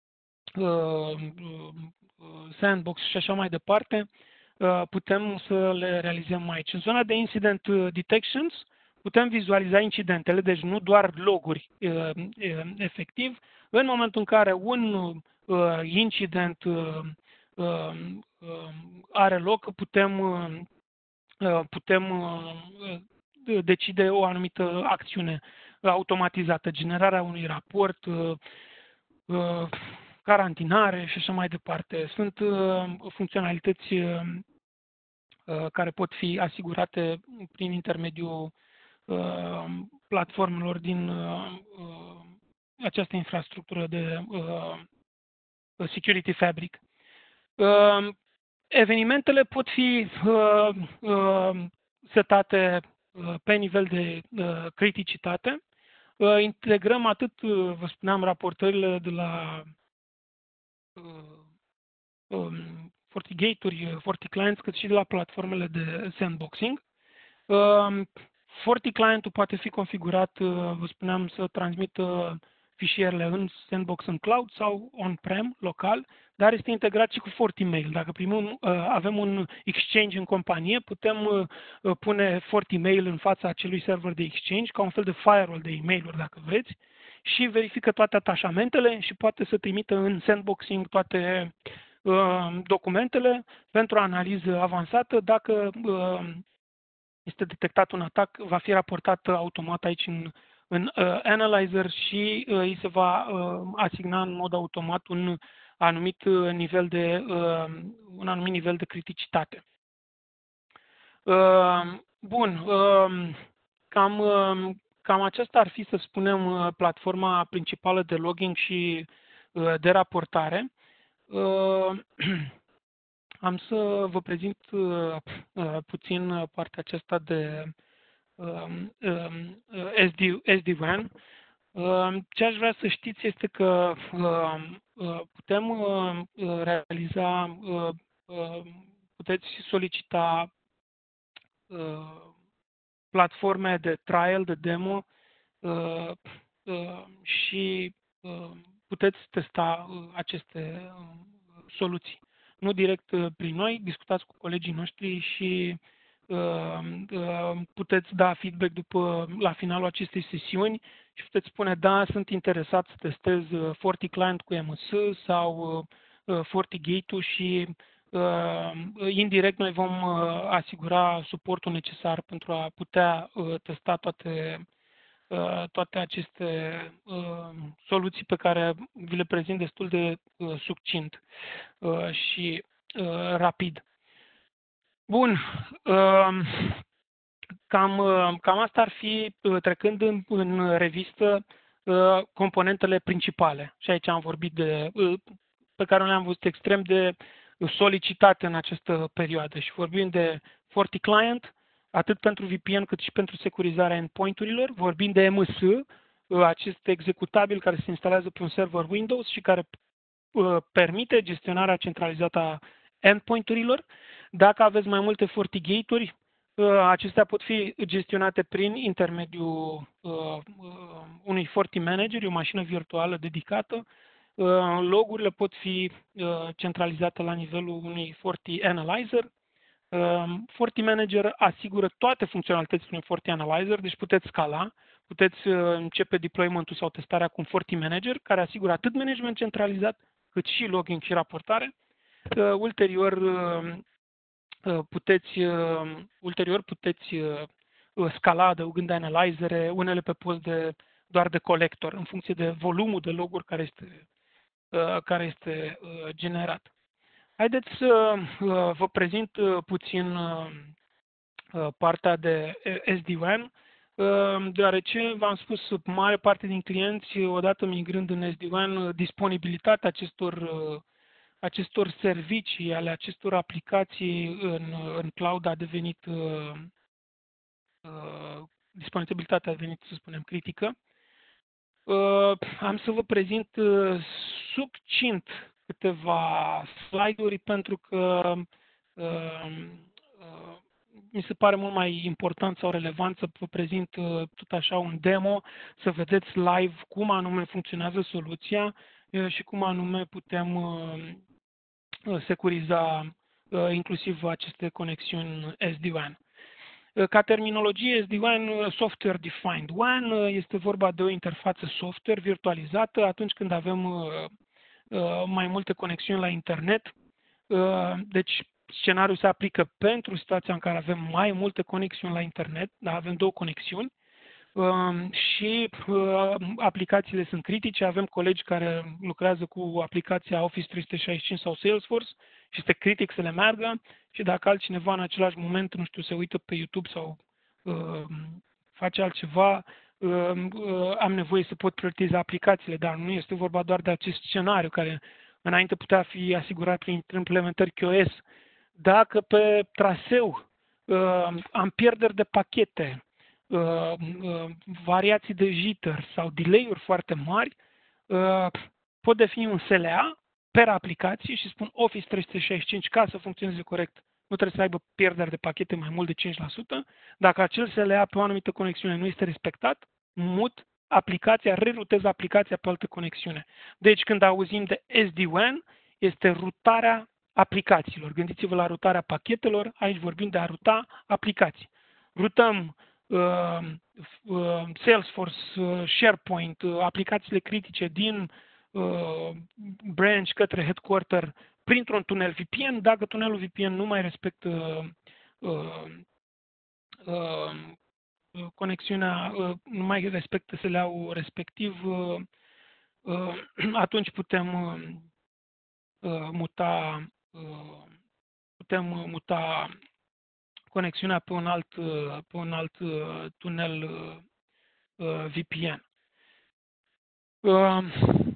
Sandbox și așa mai departe. Putem să le realizăm aici. În zona de Incident Detections putem vizualiza incidentele, deci nu doar loguri efectiv. În momentul în care un incident are loc, putem, putem decide o anumită acțiune automatizată, generarea unui raport, carantinare și așa mai departe. Sunt funcționalități care pot fi asigurate prin intermediul platformelor din această infrastructură de Security Fabric. Evenimentele pot fi setate pe nivel de criticitate. Integrăm atât, vă spuneam, raportările de la FortiGate-uri, FortiClients, cât și de la platformele de sandboxing. FortiClient-ul poate fi configurat, vă spuneam, să transmită fișierele în sandbox în cloud sau on-prem, local, dar este integrat și cu FortiMail. Dacă primim, avem un exchange în companie, putem pune FortiMail în fața acelui server de exchange, ca un fel de firewall de e-mail-uri, dacă vreți, și verifică toate atașamentele și poate să trimită în sandboxing toate uh, documentele pentru analiză avansată. Dacă uh, este detectat un atac, va fi raportat automat aici în, în uh, Analyzer și uh, îi se va uh, asigna în mod automat un anumit nivel de, uh, un anumit nivel de criticitate. Uh, bun, uh, cam uh, Cam aceasta ar fi, să spunem, platforma principală de logging și de raportare. Am să vă prezint puțin partea aceasta de S D WAN. Ce aș vrea să știți este că putem realiza, puteți solicita platforme de trial, de demo uh, uh, și uh, puteți testa uh, aceste uh, soluții. Nu direct uh, prin noi, discutați cu colegii noștri și puteți da feedback după, la finalul acestei sesiuni și puteți spune, da, sunt interesat să testez FortiClient cu M S sau FortiGate-ul și indirect noi vom asigura suportul necesar pentru a putea testa toate, toate aceste soluții pe care vi le prezint destul de succint și rapid. Bun. Cam, cam asta ar fi, trecând în, în revistă, componentele principale. Și aici am vorbit de, pe care le-am văzut extrem de solicitate în această perioadă. Și vorbim de FortiClient, atât pentru V P N cât și pentru securizarea endpoint-urilor. Vorbim de M S, acest executabil care se instalează pe un server Windows și care permite gestionarea centralizată a endpoint-urilor. Dacă aveți mai multe FortiGate-uri, acestea pot fi gestionate prin intermediul uh, unui FortiManager, o mașină virtuală dedicată. Uh, logurile pot fi uh, centralizate la nivelul unui FortiAnalyzer. Uh, FortiManager asigură toate funcționalitățile unui FortiAnalyzer, deci puteți scala, puteți uh, începe deployment-ul sau testarea cu un FortiManager, care asigură atât management centralizat, cât și logging și raportare. Uh, ulterior, uh, Puteți, ulterior puteți scala adăugând analyzere, unele pe post de, doar de colector, în funcție de volumul de loguri care este, care este generat. Haideți să vă prezint puțin partea de S D WAN, deoarece v-am spus, mare parte din clienți, odată migrând în S D WAN, disponibilitatea acestor acestor servicii, ale acestor aplicații în, în cloud a devenit, uh, uh, disponibilitatea a devenit, să spunem, critică. Uh, am să vă prezint uh, succint câteva slide-uri pentru că uh, uh, mi se pare mult mai important sau relevant să vă prezint uh, tot așa un demo, să vedeți live cum anume funcționează soluția uh, și cum anume putem uh, securiza inclusiv aceste conexiuni S D WAN. Ca terminologie, S D WAN, Software Defined WAN, este vorba de o interfață software virtualizată atunci când avem mai multe conexiuni la internet. Deci, scenariul se aplică pentru situația în care avem mai multe conexiuni la internet, dar avem două conexiuni. Și aplicațiile sunt critice. Avem colegi care lucrează cu aplicația Office trei sute șaizeci și cinci sau Salesforce și este critic să le meargă și dacă altcineva în același moment, nu știu, se uită pe YouTube sau uh, face altceva, uh, uh, am nevoie să pot prioritiza aplicațiile, dar nu este vorba doar de acest scenariu care înainte putea fi asigurat prin implementări Q O S. Dacă pe traseu uh, am pierderi de pachete, Uh, uh, variații de jitter sau delay-uri foarte mari, uh, pot defini un S L A per aplicație și spun Office trei sute șaizeci și cinci ca să funcționeze corect. Nu trebuie să aibă pierderi de pachete mai mult de cinci la sută. Dacă acel S L A pe o anumită conexiune nu este respectat, mut aplicația, rerutez aplicația pe altă conexiune. Deci când auzim de S D WAN, este rutarea aplicațiilor. Gândiți-vă la rutarea pachetelor, aici vorbim de a ruta aplicații. Rutăm Uh, uh, Salesforce, uh, SharePoint, uh, aplicațiile critice din uh, branch către headquarter printr-un tunel V P N. Dacă tunelul V P N nu mai respectă uh, uh, conexiunea, uh, nu mai respectă S L A-ul respectiv, uh, uh, atunci putem uh, uh, muta uh, putem muta conexiunea pe un alt, pe un alt tunel uh, V P N. Uh,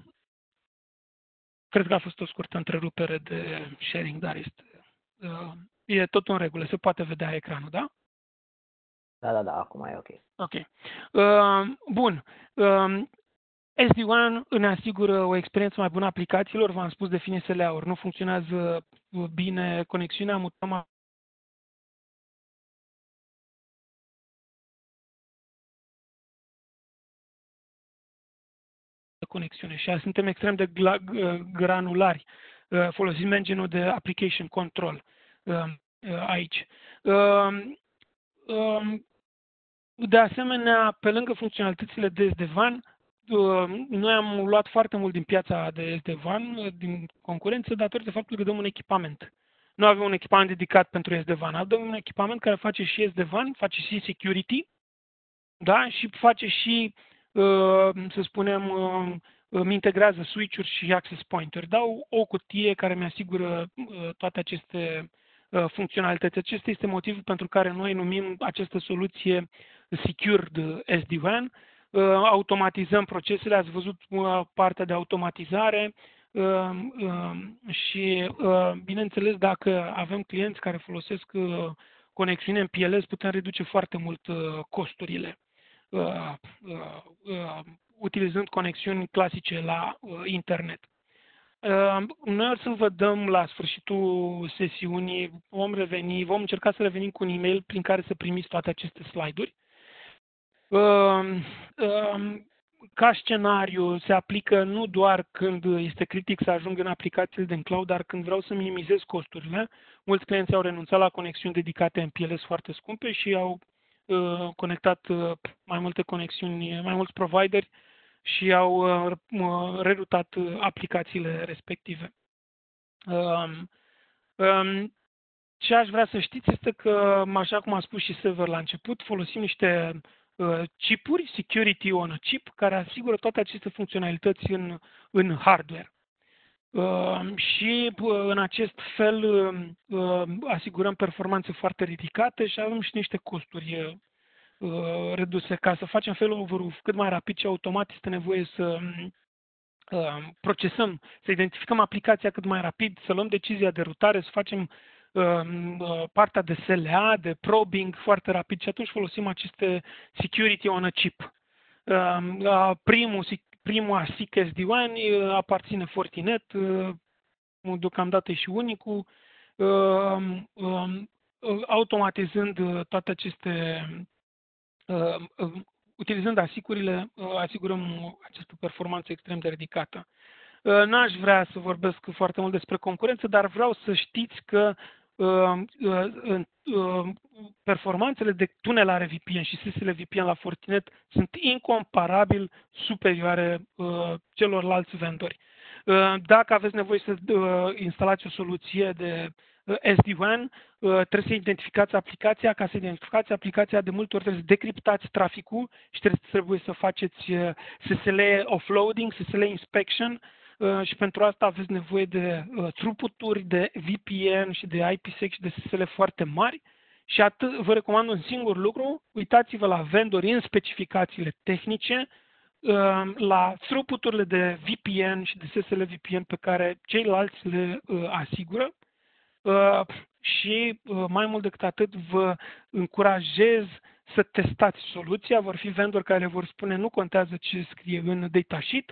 cred că a fost o scurtă întrerupere de sharing, dar este, uh, e tot în regulă, se poate vedea ecranul, da? Da, da, da, acum e ok. Ok. Uh, bun. Uh, S D WAN ne asigură o experiență mai bună a aplicațiilor, v-am spus, define S L A-uri, nu funcționează bine conexiunea, mutăm conexiune și suntem extrem de granulari. Folosim engine-ul de application control. aici. De asemenea, pe lângă funcționalitățile de S D WAN, noi am luat foarte mult din piața de S D WAN, din concurență, datorită faptului că dăm un echipament. Nu avem un echipament dedicat pentru S D WAN, avem un echipament care face și S D WAN, face și security, da? Și face și, să spunem, îmi integrează switch-uri și access point-uri. Dau o cutie care mi asigură toate aceste funcționalități. Acesta este motivul pentru care noi numim această soluție Secured S D WAN. Automatizăm procesele, ați văzut partea de automatizare și, bineînțeles, dacă avem clienți care folosesc conexiune în P L S, putem reduce foarte mult costurile utilizând conexiuni clasice la internet. Noi o să vă dăm la sfârșitul sesiunii, vom reveni, vom încerca să revenim cu un e-mail prin care să primiți toate aceste slide-uri. Ca scenariu se aplică nu doar când este critic să ajung în aplicațiile din cloud, dar când vreau să minimizez costurile. Mulți clienți au renunțat la conexiuni dedicate în P L S foarte scumpe și au conectat mai multe conexiuni, mai mulți provideri și au rerutat aplicațiile respective. Ce aș vrea să știți este că, așa cum a spus și Sever la început, folosim niște chipuri, security on a chip, care asigură toate aceste funcționalități în, în hardware. Și în acest fel asigurăm performanțe foarte ridicate și avem și niște costuri reduse. Ca să facem failover-ul cât mai rapid și automat, este nevoie să procesăm, să identificăm aplicația cât mai rapid, să luăm decizia de rutare, să facem partea de S L A, de probing foarte rapid și atunci folosim aceste security on a chip. Primul, primul A S I C S D WAN aparține Fortinet, deocamdată și unicul, automatizând toate aceste, utilizând ASIC-urile, asigurăm această performanță extrem de ridicată. N-aș vrea să vorbesc foarte mult despre concurență, dar vreau să știți că performanțele de tunelare V P N și S S L V P N la Fortinet sunt incomparabil superioare celorlalți vendori. Dacă aveți nevoie să instalați o soluție de S D WAN, trebuie să identificați aplicația. Ca să identificați aplicația, de multe ori trebuie să decriptați traficul și trebuie să faceți S S L offloading, S S L inspection și pentru asta aveți nevoie de throughput-uri, de V P N și de I P sec și de S S L foarte mari. Și atât, vă recomand un singur lucru, uitați-vă la vendori în specificațiile tehnice, la throughput-urile de V P N și de S S L V P N pe care ceilalți le asigură. Și mai mult decât atât vă încurajez să testați soluția. Vor fi vendori care vor spune nu contează ce scrie în datasheet,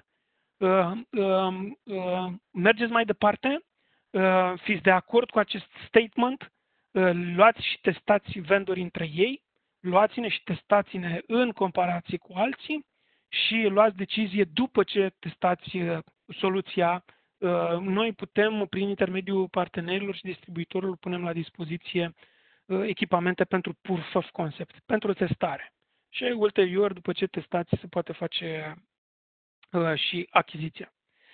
mergeți mai departe, fiți de acord cu acest statement, luați și testați vendorii între ei, luați-ne și testați-ne în comparație cu alții și luați decizie după ce testați soluția. Noi putem, prin intermediul partenerilor și distribuitorilor, punem la dispoziție echipamente pentru proof of concept, pentru testare. Și ulterior, după ce testați, se poate face și achiziția.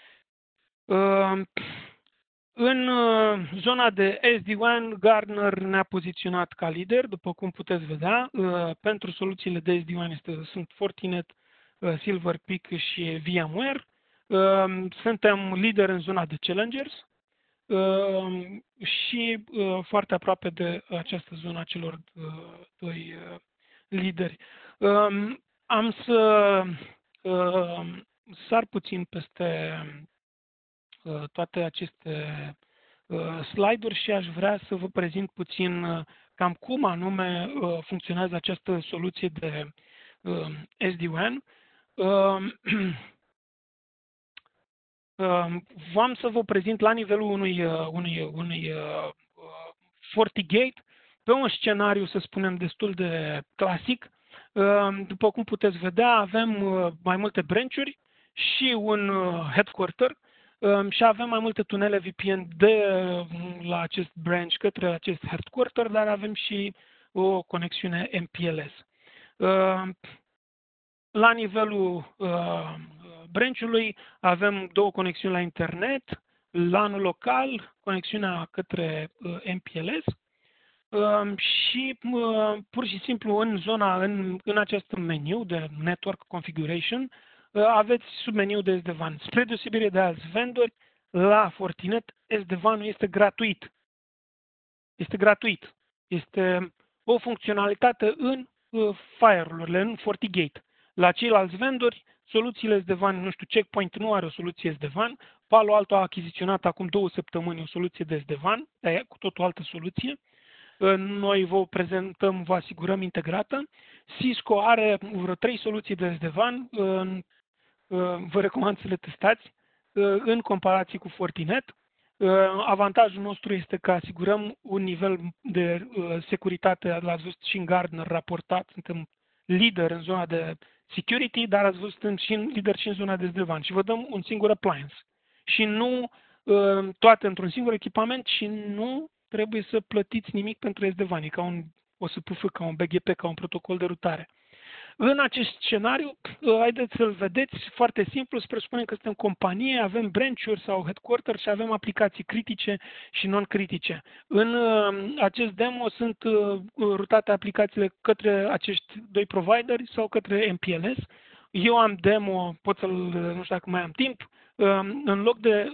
În zona de S D WAN, Gartner ne-a poziționat ca lider, după cum puteți vedea. Pentru soluțiile de S D WAN este, sunt Fortinet, Silver Peak și VMware. Suntem lider în zona de challengers și foarte aproape de această zonă a celor doi lideri. Am să sar puțin peste toate aceste slide-uri și aș vrea să vă prezint puțin cam cum anume funcționează această soluție de S D WAN. V-am să vă prezint la nivelul unui, unui, unui FortiGate pe un scenariu, să spunem, destul de clasic. După cum puteți vedea, avem mai multe branch-uri și un headquarter. Um, și avem mai multe tunele V P N de la acest branch către acest headquarter, dar avem și o conexiune M P L S. Uh, la nivelul uh, branch-ului avem două conexiuni la internet, LAN local, conexiunea către uh, M P L S uh, și uh, pur și simplu în zona, în, în acest meniu de Network Configuration, uh, aveți submeniu de S D WAN. Spre deosebire de alți vendori, la Fortinet S D WAN-ul este gratuit. Este gratuit. Este o funcționalitate în uh, firewall-urile, în FortiGate. La ceilalți vendori, soluțiile S D WAN, nu știu, Checkpoint nu are o soluție S D WAN, Palo Alto a achiziționat acum două săptămâni o soluție de S D WAN, e cu tot o altă soluție. Noi vă prezentăm, vă asigurăm integrată. Cisco are vreo trei soluții de S D WAN, vă recomand să le testați în comparație cu Fortinet. Avantajul nostru este că asigurăm un nivel de securitate, l-ați văzut și în Gartner raportat, suntem lider în zona de security, dar ați văzut suntem și lider și în zona de S D WAN și vă dăm un singur appliance. Și nu toate într-un singur echipament și nu trebuie să plătiți nimic pentru S D WAN, e ca un O S P F, ca un B G P, ca un protocol de rutare. În acest scenariu, haideți să-l vedeți, foarte simplu, să presupunem că suntem companie, avem branch-uri sau headquarter și avem aplicații critice și non-critice. În acest demo sunt rutate aplicațiile către acești doi provideri sau către M P L S. Eu am demo, pot să-l, nu știu dacă mai am timp, în loc de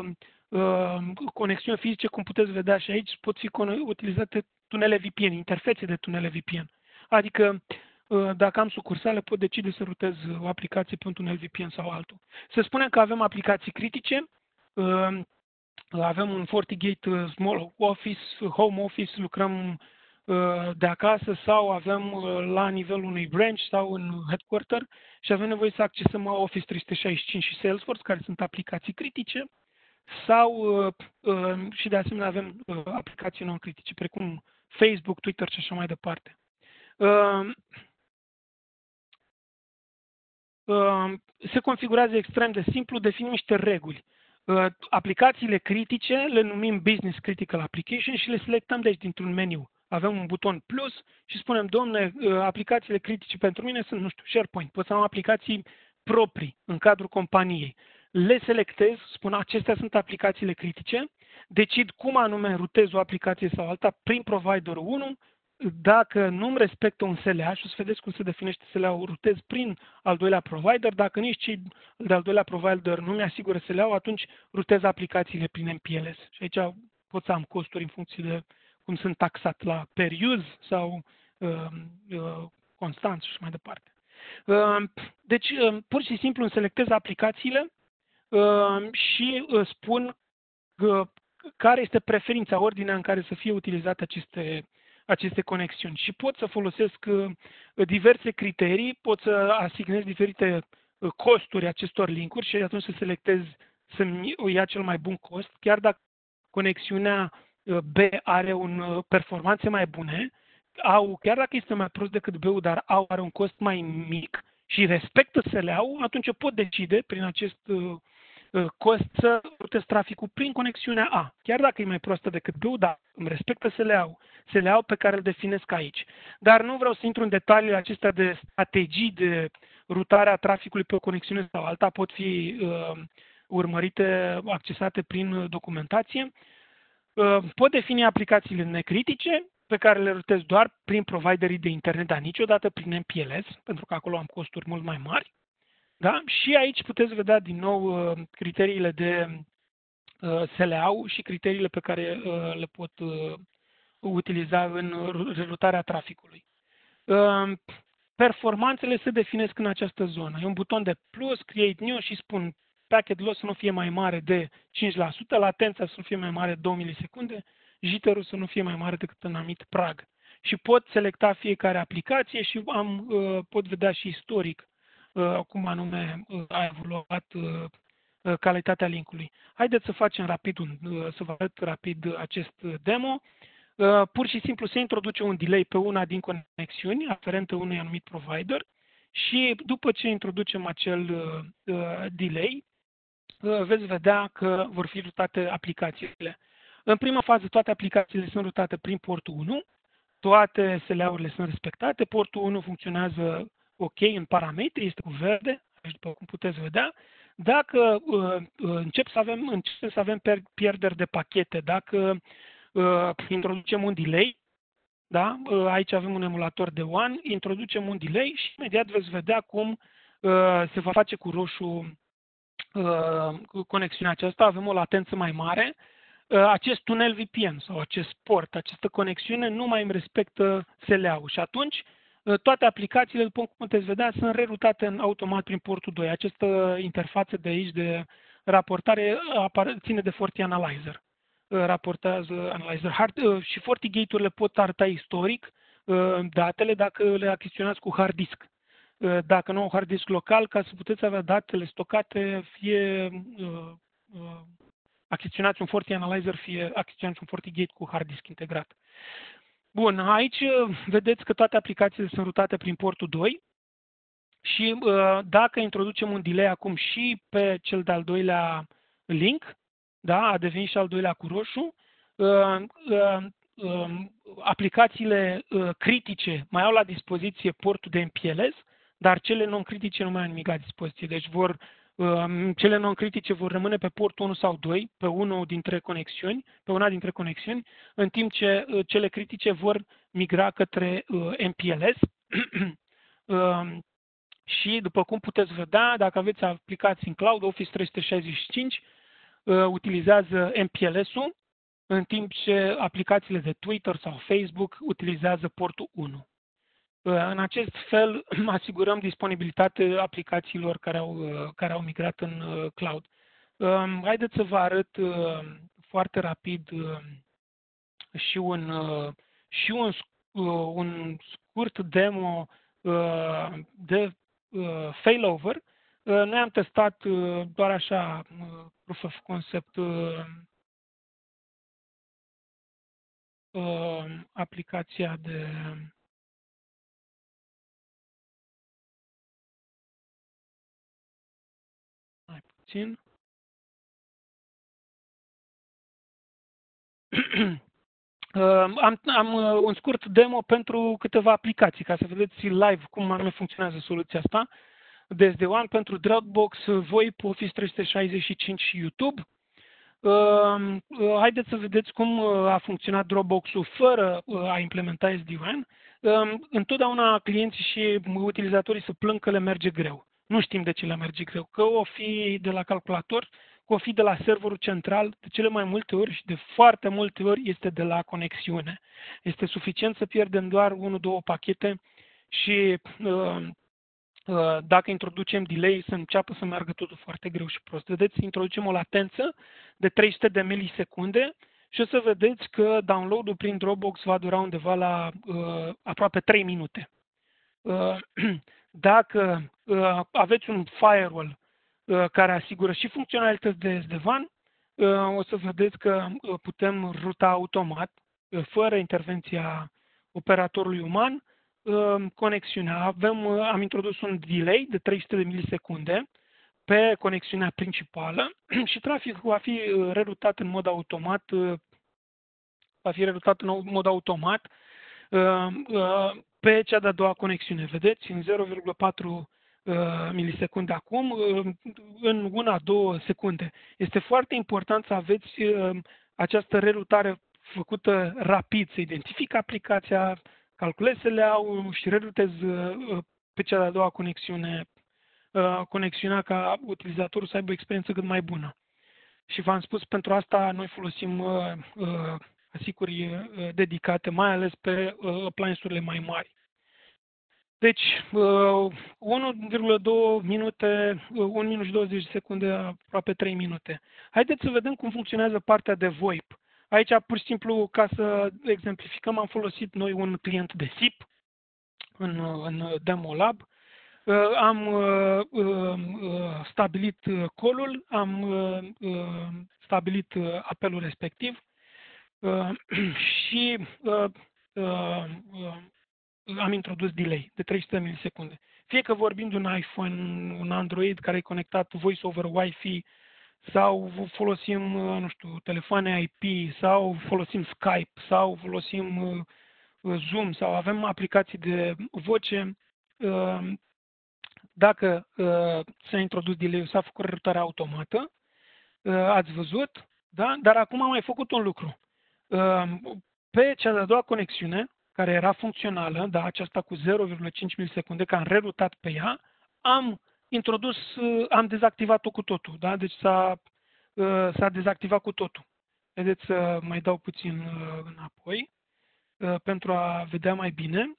conexiuni fizice, cum puteți vedea și aici, pot fi utilizate tunele V P N, interfețe de tunele V P N. Adică, dacă am sucursale, pot decide să rutez o aplicație pe un tunel V P N sau altul. Să spunem că avem aplicații critice, avem un FortiGate Small Office, Home Office, lucrăm de acasă sau avem la nivelul unui branch sau în headquarter și avem nevoie să accesăm Office trei sute șaizeci și cinci și Salesforce, care sunt aplicații critice, sau și de asemenea avem aplicații non-critice, precum Facebook, Twitter și așa mai departe. Se configurează extrem de simplu, definim niște reguli. Aplicațiile critice le numim Business Critical Application și le selectăm deci dintr-un meniu. Avem un buton plus și spunem, domne, aplicațiile critice pentru mine sunt, nu știu, SharePoint, pot să am aplicații proprii în cadrul companiei. Le selectez, spun, acestea sunt aplicațiile critice, decid cum anume rutez o aplicație sau alta prin providerul unu. Dacă nu-mi respectă un S L A, și o să vedeți cum se definește S L A-ul, rutez prin al doilea provider. Dacă nici cei de-al doilea provider nu mi-asigură S L A-ul, atunci rutez aplicațiile prin M P L S. Și aici pot să am costuri în funcție de cum sunt taxat la per use sau uh, uh, constant și mai departe. Uh, deci, uh, pur și simplu îmi selectez aplicațiile uh, și uh, spun uh, care este preferința, ordinea în care să fie utilizate aceste aceste conexiuni și pot să folosesc diverse criterii, pot să asignez diferite costuri acestor linkuri și atunci să selectez să-mi ia cel mai bun cost, chiar dacă conexiunea B are un performanțe mai bune, au, chiar dacă este mai prost decât B-ul, dar au are un cost mai mic și respectă S L A-ul, atunci eu pot decide prin acest cost să rutez traficul prin conexiunea A. Chiar dacă e mai proastă decât B-ul, dar îmi respectă S L A-ul. S L A-ul pe care îl definesc aici. Dar nu vreau să intru în detaliile acestea de strategii de rutare a traficului pe o conexiune sau alta, pot fi uh, urmărite, accesate prin documentație. Uh, pot defini aplicațiile necritice, pe care le rutez doar prin providerii de internet, dar niciodată prin M P L S, pentru că acolo am costuri mult mai mari. Da? Și aici puteți vedea din nou uh, criteriile de uh, S L A-ul și criteriile pe care uh, le pot uh, utiliza în rerutarea traficului. Uh, performanțele se definesc în această zonă. E un buton de plus, create new și spun packet loss să nu fie mai mare de cinci la sută, latența să nu fie mai mare de două milisecunde, jitter-ul să nu fie mai mare decât un anumit prag. Și pot selecta fiecare aplicație și am, uh, pot vedea și istoric Uh, cum anume uh, a evoluat uh, uh, calitatea linkului. Haideți să facem rapid, un, uh, să vă arăt rapid acest demo. Uh, pur și simplu se introduce un delay pe una din conexiuni aferentă unui anumit provider și după ce introducem acel uh, delay, veți vedea că vor fi rutate aplicațiile. În prima fază, toate aplicațiile sunt rutate prin portul unu, toate S L A-urile sunt respectate, portul unu funcționează ok în parametri, este cu verde, după cum puteți vedea. Dacă uh, încep să avem, începem să avem pierderi de pachete, dacă uh, introducem un delay, da? Uh, aici avem un emulator de WAN, introducem un delay și imediat veți vedea cum uh, se va face cu roșu uh, conexiunea aceasta, avem o latență mai mare. Acest tunel V P N sau acest port, această conexiune nu mai îmi respectă S L A-ul și atunci toate aplicațiile, după cum puteți vedea, sunt rerutate în automat prin portul doi. Această interfață de aici de raportare ține de FortiAnalyzer. Raportează Analyzer Hard și FortiGate-urile pot arăta istoric datele dacă le achiziționați cu hard disk. Dacă nu au hard disk local, ca să puteți avea datele stocate, fie achiziționați un FortiAnalyzer, fie achiziționați un FortiGate cu hard disk integrat. Bun, aici vedeți că toate aplicațiile sunt rutate prin portul doi și dacă introducem un delay acum și pe cel de-al doilea link, da, a devenit și al doilea cu roșu, aplicațiile critice mai au la dispoziție portul de M P L S, dar cele non-critice nu mai au nimic la dispoziție. Deci vor cele non-critice vor rămâne pe portul unu sau doi, pe unul dintre conexiuni, pe una dintre conexiuni, în timp ce cele critice vor migra către M P L S. Și după cum puteți vedea, dacă aveți aplicații în cloud, Office trei sute șaizeci și cinci utilizează M P L S-ul, în timp ce aplicațiile de Twitter sau Facebook utilizează portul unu. În acest fel asigurăm disponibilitatea aplicațiilor care au, care au migrat în cloud. Haideți să vă arăt foarte rapid și un, și un, un scurt demo de failover. Noi am testat doar așa proof of concept aplicația de mai puțin. am, am un scurt demo pentru câteva aplicații, ca să vedeți live cum anume funcționează soluția asta. D S D unu pentru Dropbox, VoIP, Office trei sute șaizeci și cinci și YouTube. Uh, uh, haideți să vedeți cum a funcționat Dropbox-ul fără uh, a implementa S D wan. Uh, întotdeauna clienții și utilizatorii se plâng că le merge greu. Nu știm de ce le merge greu, că o fi de la calculator, că o fi de la serverul central, de cele mai multe ori și de foarte multe ori este de la conexiune. Este suficient să pierdem doar unu două pachete și uh, dacă introducem delay, să înceapă să meargă totul foarte greu și prost. Vedeți, introducem o latență de trei sute de milisecunde și o să vedeți că download-ul prin Dropbox va dura undeva la uh, aproape trei minute. Uh, dacă uh, aveți un firewall uh, care asigură și funcționalități de S D wan, uh, o să vedeți că uh, putem ruta automat, uh, fără intervenția operatorului uman, conexiunea. Avem, am introdus un delay de trei sute de milisecunde pe conexiunea principală și traficul va fi rerutat în mod automat, va fi rerutat în mod automat pe cea de-a doua conexiune. Vedeți, în zero virgulă patru milisecunde acum, în una două secunde. Este foarte important să aveți această rerutare făcută rapid, să identifică aplicația, calculezi S L A-ul și rerutezi pe cea de-a doua conexiune, conexiunea ca utilizatorul să aibă o experiență cât mai bună. Și v-am spus, pentru asta noi folosim asiguri dedicate, mai ales pe appliance-urile mai mari. Deci, unu virgulă doi minute, unu minut și douăzeci de secunde, aproape trei minute. Haideți să vedem cum funcționează partea de VoIP. Aici, pur și simplu, ca să exemplificăm, am folosit noi un client de S I P în, în Demo Lab. Am stabilit call-ul, am stabilit apelul respectiv și am introdus delay de trei sute de milisecunde. Fie că vorbim de un iPhone, un Android care e conectat Voice over Wi-Fi sau folosim, uh, nu știu, telefoane I P, sau folosim Skype, sau folosim uh, Zoom, sau avem aplicații de voce. Uh, dacă uh, s-a introdus delay-ul, s-a făcut rerutarea automată, uh, ați văzut, da? Dar acum am mai făcut un lucru. Uh, pe cea de-a doua conexiune, care era funcțională, da, aceasta cu zero virgulă cinci milisecunde, că am rerutat pe ea, am introdus, uh, am dezactivat-o cu totul, da? Deci s-a, uh, s-a dezactivat cu totul. Vedeți să mai dau puțin uh, înapoi uh, pentru a vedea mai bine.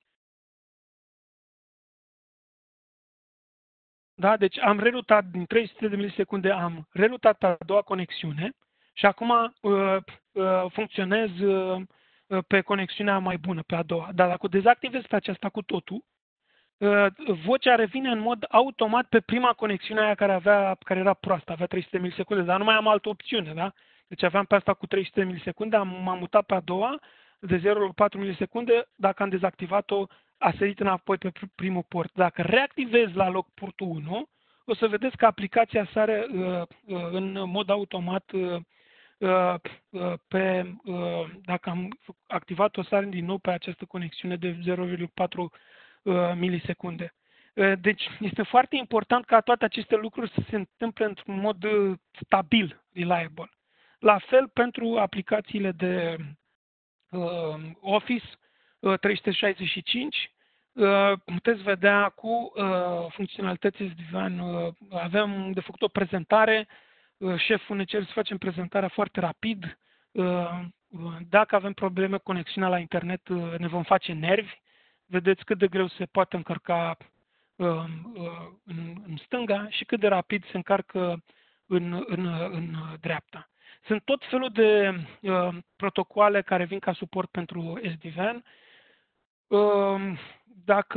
Da? Deci am rerutat din trei sute de milisecunde, am rerutat pe a doua conexiune și acum uh, uh, funcționez uh, pe conexiunea mai bună, pe a doua. Dar dacă dezactivez pe aceasta cu totul, uh, vocea revine în mod automat pe prima conexiune aia care, avea, care era proastă, avea trei sute de milisecunde, dar nu mai am altă opțiune. Da? Deci aveam pe asta cu trei sute de milisecunde, am, m-am mutat pe a doua de zero virgulă patru milisecunde, dacă am dezactivat-o, a sărit înapoi pe primul port. Dacă reactivez la loc portul unu, o să vedeți că aplicația sare uh, uh, în mod automat uh, uh, pe, uh, dacă am activat-o, sare din nou pe această conexiune de zero virgulă patru uh, milisecunde. Uh, deci este foarte important ca toate aceste lucruri să se întâmple într-un mod uh, stabil, reliable. La fel pentru aplicațiile de uh, Office trei sute șaizeci și cinci, puteți vedea cu funcționalități S D V A N, avem de făcut o prezentare, șeful ne cere să facem prezentarea foarte rapid, dacă avem probleme cu conexiunea la internet ne vom face nervi, vedeți cât de greu se poate încărca în stânga și cât de rapid se încarcă în, în, în dreapta. Sunt tot felul de uh, protocoale care vin ca suport pentru S D V A N. Uh, dacă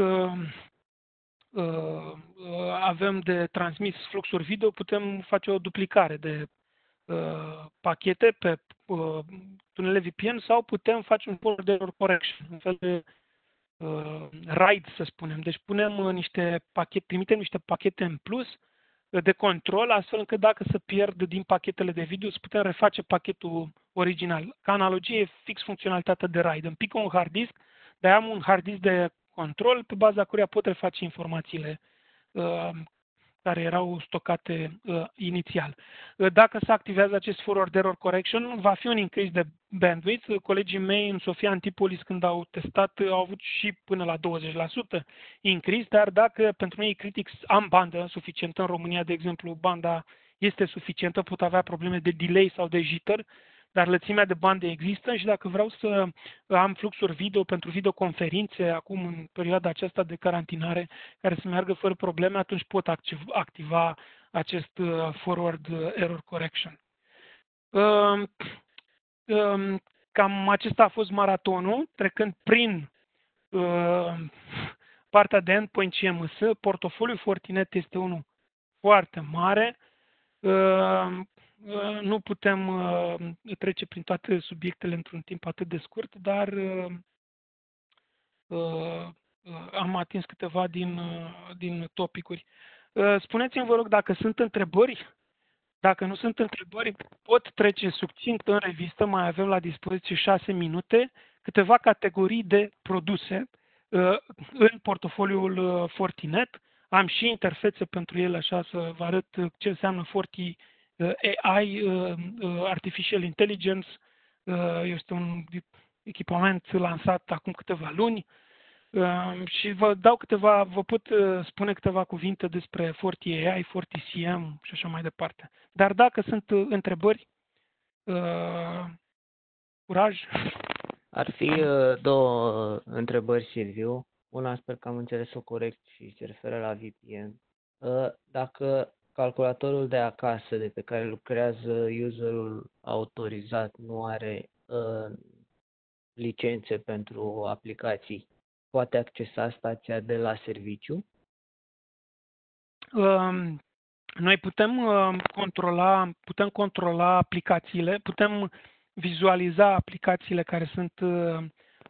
uh, avem de transmis fluxuri video, putem face o duplicare de uh, pachete pe uh, tunele V P N sau putem face un forward error correction, un fel de uh, RAID, să spunem. Deci punem uh, niște pachete, trimitem niște pachete în plus de control, astfel încât dacă se pierd din pachetele de video, să putem reface pachetul original. Ca analogie, e fix funcționalitatea de RAID. Îmi pică un hard disk, dar am un hard disk de control pe baza căruia pot reface informațiile uh, care erau stocate uh, inițial. Uh, dacă se activează acest forward error correction, va fi un increase de bandwidth. Colegii mei în Sofia Antipolis, când au testat, au avut și până la douăzeci la sută increase, dar dacă pentru noi e critic, am bandă suficientă, în România, de exemplu, banda este suficientă, pot avea probleme de delay sau de jitter, dar lățimea de bandă există și dacă vreau să am fluxuri video pentru videoconferințe acum în perioada aceasta de carantinare care să meargă fără probleme, atunci pot activa acest forward error correction. Cam acesta a fost maratonul, trecând prin partea de endpoint și M S. Portofoliul Fortinet este unul foarte mare. Nu putem trece prin toate subiectele într-un timp atât de scurt, dar am atins câteva din, din topicuri. Spuneți-mi, vă rog, dacă sunt întrebări. Dacă nu sunt întrebări, pot trece succint în revistă, mai avem la dispoziție șase minute, câteva categorii de produse în portofoliul Fortinet. Am și interfețe pentru ele, așa să vă arăt ce înseamnă Forti A I, Artificial Intelligence. Este un echipament lansat acum câteva luni. Și vă dau câteva, vă pot spune câteva cuvinte despre Forti A I, Forti C M și așa mai departe. Dar dacă sunt întrebări, curaj. Ar fi două întrebări, Silviu. Una sper că am înțeles-o corect și se referă la V P N. Dacă calculatorul de acasă de pe care lucrează userul autorizat nu are licențe pentru aplicații, poate accesa stația de la serviciu? Noi putem controla, putem controla aplicațiile, putem vizualiza aplicațiile care sunt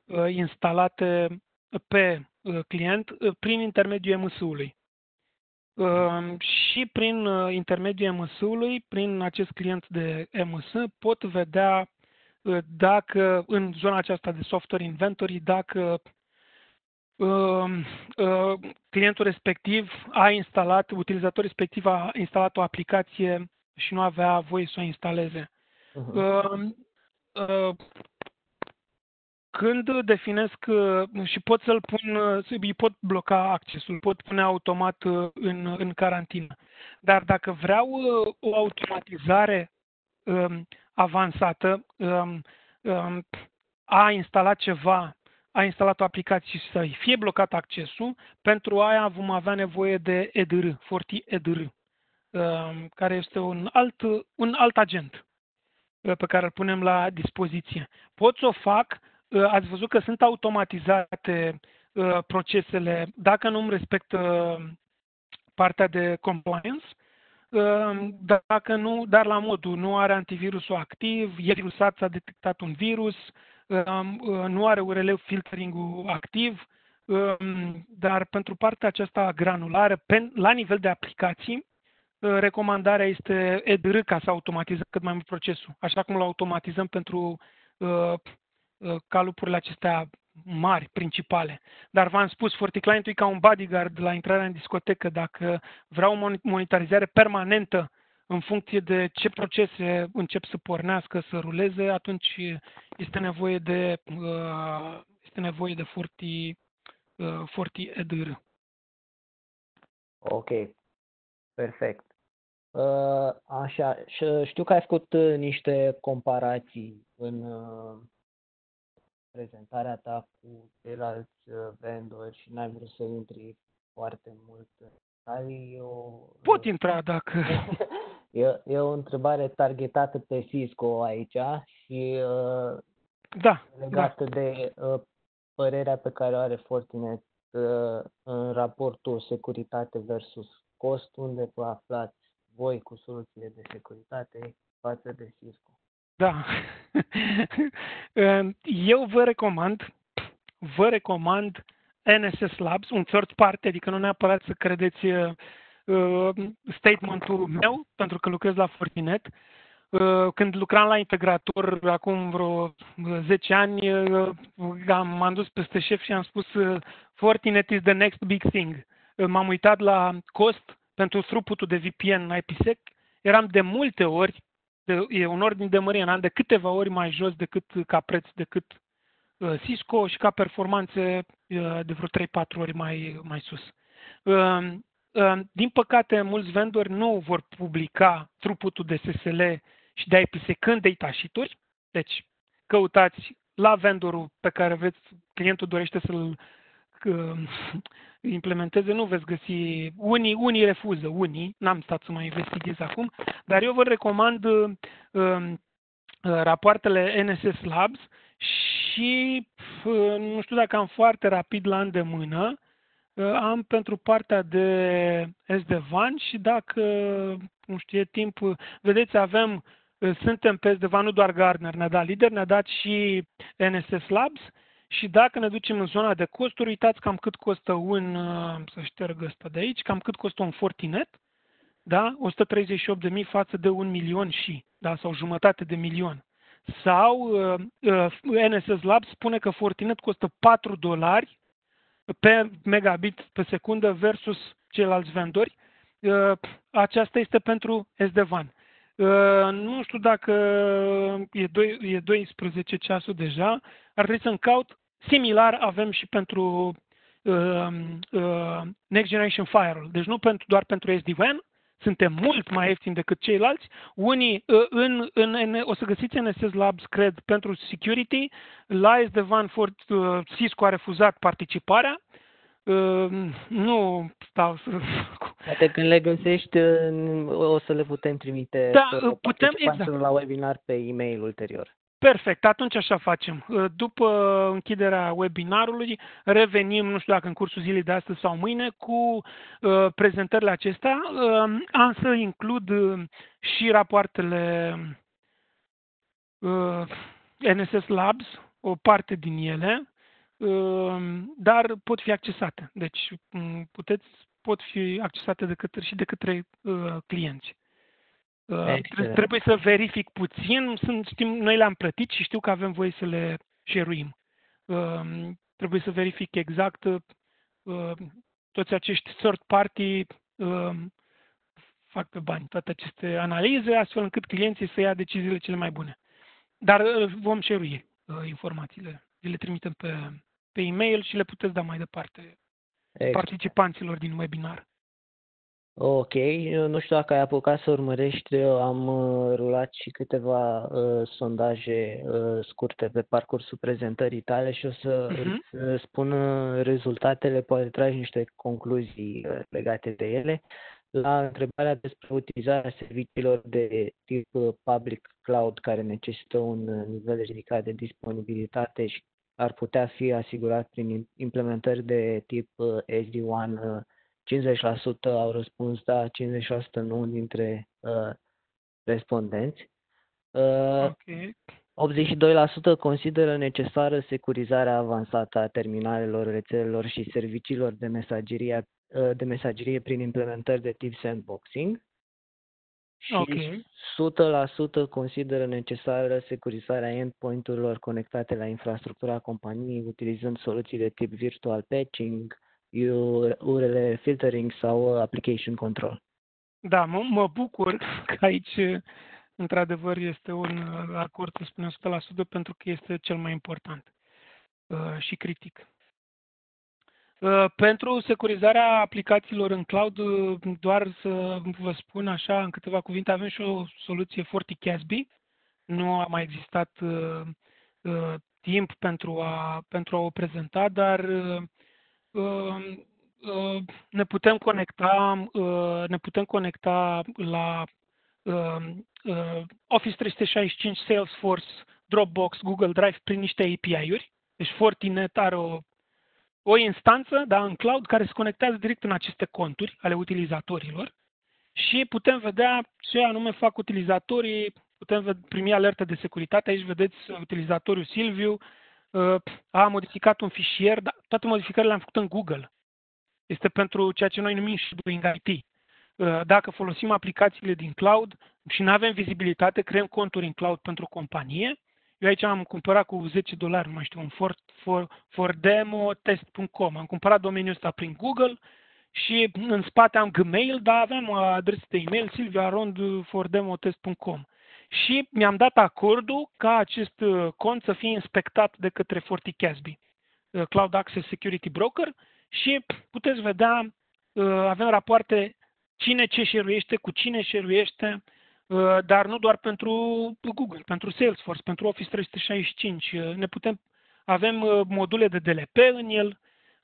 instalate pe client prin intermediul M S-ului. Uh, și prin uh, intermediul M S-ului, prin acest client de M S, pot vedea uh, dacă în zona aceasta de software inventory, dacă uh, uh, clientul respectiv a instalat, utilizatorul respectiv a instalat o aplicație și nu avea voie să o instaleze. Uh-huh. Uh, uh, Când definesc uh, și pot să-l pun, uh, îi pot bloca accesul, pot pune automat uh, în, în carantină. Dar dacă vreau uh, o automatizare um, avansată, um, um, a instalat ceva, a instalat o aplicație și să-i fie blocat accesul, pentru aia vom avea nevoie de E D R, FortiEDR, um, care este un alt, un alt agent uh, pe care îl punem la dispoziție. Pot să o fac. Ați văzut că sunt automatizate uh, procesele, dacă nu îmi respectă partea de compliance, uh, dacă nu, dar la modul nu are antivirusul activ, e virusat, s-a detectat un virus, uh, uh, nu are U R L filtering-ul activ, uh, dar pentru partea aceasta granulară, pe, la nivel de aplicații, uh, recomandarea este E D R ca să automatizăm cât mai mult procesul, așa cum îl automatizăm pentru uh, calupurile acestea mari, principale. Dar v-am spus, FortiClient e ca un bodyguard la intrarea în discotecă. Dacă vreau o monitorizare permanentă în funcție de ce procese încep să pornească, să ruleze, atunci este nevoie de, este nevoie de Forti, FortiEDR. Ok, perfect. Așa, știu că ai făcut niște comparații în prezentarea ta cu ceilalți vendori și n-ai vrut să intri foarte mult în detalii. Eu, Pot intra dacă... e, e o întrebare targetată pe Cisco aici și da, legată da. de uh, părerea pe care o are Fortinet uh, în raportul securitate versus cost, unde vă aflați voi cu soluțiile de securitate față de Cisco. Da. Eu vă recomand, vă recomand N S S Labs, un third party, adică nu neapărat să credeți uh, statementul meu, pentru că lucrez la Fortinet. Uh, când lucram la integrator, acum vreo zece ani, uh, am, m-am dus peste șef și am spus uh, Fortinet is the next big thing. Uh, m-am uitat la cost pentru throughput-ul de V P N IPsec. Eram de multe ori, de, e un ordin de mărime, eram de câteva ori mai jos decât ca preț, decât uh, Cisco și ca performanțe uh, de vreo trei patru ori mai, mai sus. Uh, uh, din păcate, mulți vendori nu vor publica throughput-ul de S S L și de IPsec în datasheet-uri, deci căutați la vendorul pe care vreți, clientul dorește să-l uh, implementeze, nu veți găsi, unii, unii refuză, unii, n-am stat să mai investighez acum, dar eu vă recomand uh, uh, rapoartele N S S Labs și uh, nu știu dacă am foarte rapid la îndemână, uh, am pentru partea de S D WAN și dacă, nu știu, e timp, vedeți, avem, uh, suntem pe S D WAN, nu doar Gartner ne-a dat lider, ne-a dat și N S S Labs. Și dacă ne ducem în zona de costuri, uitați cam cât costă un, să șterg ăsta de aici, cam cât costă un Fortinet, da? o sută treizeci și opt de mii față de un milion și, da? Sau jumătate de milion. Sau uh, uh, N S S Labs spune că Fortinet costă patru dolari pe megabit pe secundă versus ceilalți vendori. Uh, aceasta este pentru S D WAN. Uh, nu știu dacă e, doi, e doisprezece ceasul deja, ar trebui să-mi caut. Similar avem și pentru uh, uh, Next Generation Firewall, deci nu pentru, doar pentru S D WAN, suntem mult mai ieftini decât ceilalți. Unii uh, în, în, în, o să găsiți N S S Labs, cred, pentru security, la S D WAN Fort, uh, Cisco a refuzat participarea. Uh, nu stau să... Poate când le găsești o să le putem trimite da, putem, exact. la webinar pe e-mail ulterior. Perfect, atunci așa facem. După închiderea webinarului, revenim, nu știu dacă în cursul zilei de astăzi sau mâine, cu uh, prezentările acestea. Uh, am să includ uh, și rapoartele uh, N S S Labs, o parte din ele, uh, dar pot fi accesate. Deci puteți pot fi accesate de către, și de către uh, clienți. Uh, Excelent. trebuie să verific puțin, sunt, știm, noi le-am plătit și știu că avem voie să le share-uim. Uh, trebuie să verific exact uh, toți acești third party uh, fac pe bani, toate aceste analize, astfel încât clienții să ia deciziile cele mai bune. Dar uh, vom share-ui uh, informațiile, le trimitem pe, pe e-mail și le puteți da mai departe Excellent. participanților din webinar. Ok, nu știu dacă ai apucat să urmărești, am uh, rulat și câteva uh, sondaje uh, scurte pe parcursul prezentării tale și o să Mhm. îți uh, spun uh, rezultatele, poate tragi niște concluzii uh, legate de ele. La întrebarea despre utilizarea serviciilor de tip uh, public cloud care necesită un uh, nivel ridicat de disponibilitate și ar putea fi asigurat prin implementări de tip uh, S D WAN, uh, cincizeci la sută au răspuns da, cincizeci la sută nu dintre uh, respondenți. Uh, Ok. optzeci și doi la sută consideră necesară securizarea avansată a terminalelor, rețelelor și serviciilor de mesagerie, uh, de mesagerie prin implementări de tip sandboxing. Și Ok. o sută la sută consideră necesară securizarea endpoint-urilor conectate la infrastructura companiei utilizând soluții de tip virtual patching, U R L filtering sau application control. Da, mă, mă bucur că aici, într-adevăr, este un acord, să spunem, o sută la sută, pentru că este cel mai important uh, și critic. Uh, pentru securizarea aplicațiilor în cloud, uh, doar să vă spun așa, în câteva cuvinte, avem și o soluție FortiCASB. Nu a mai existat uh, uh, timp pentru a, pentru a o prezenta, dar uh, uh, uh, ne putem conecta, uh, ne putem conecta la uh, uh, Office trei sute șaizeci și cinci, Salesforce, Dropbox, Google Drive prin niște A P I-uri. Deci Fortinet are o, o instanță, da, în cloud care se conectează direct în aceste conturi ale utilizatorilor și putem vedea ce anume fac utilizatorii, putem primi alerte de securitate. Aici vedeți utilizatorul Silviu uh, a modificat un fișier, dar toate modificările le-am făcut în Google. Este pentru ceea ce noi numim shadowing I T. Uh, Dacă folosim aplicațiile din cloud și nu avem vizibilitate, creăm conturi în cloud pentru o companie. Eu aici am cumpărat cu zece dolari, nu mai știu, un for, for, fordemotest punct com. Am cumpărat domeniul ăsta prin Google și în spate am Gmail, dar aveam o adresă de e-mail silviarond fordemotest punct com. Și mi-am dat acordul ca acest cont să fie inspectat de către FortiCASB, Cloud Access Security Broker, și puteți vedea, avem rapoarte cine ce share-uiește, cu cine share-uiește, dar nu doar pentru Google, pentru Salesforce, pentru Office trei sute șaizeci și cinci. Ne putem, avem module de D L P în el.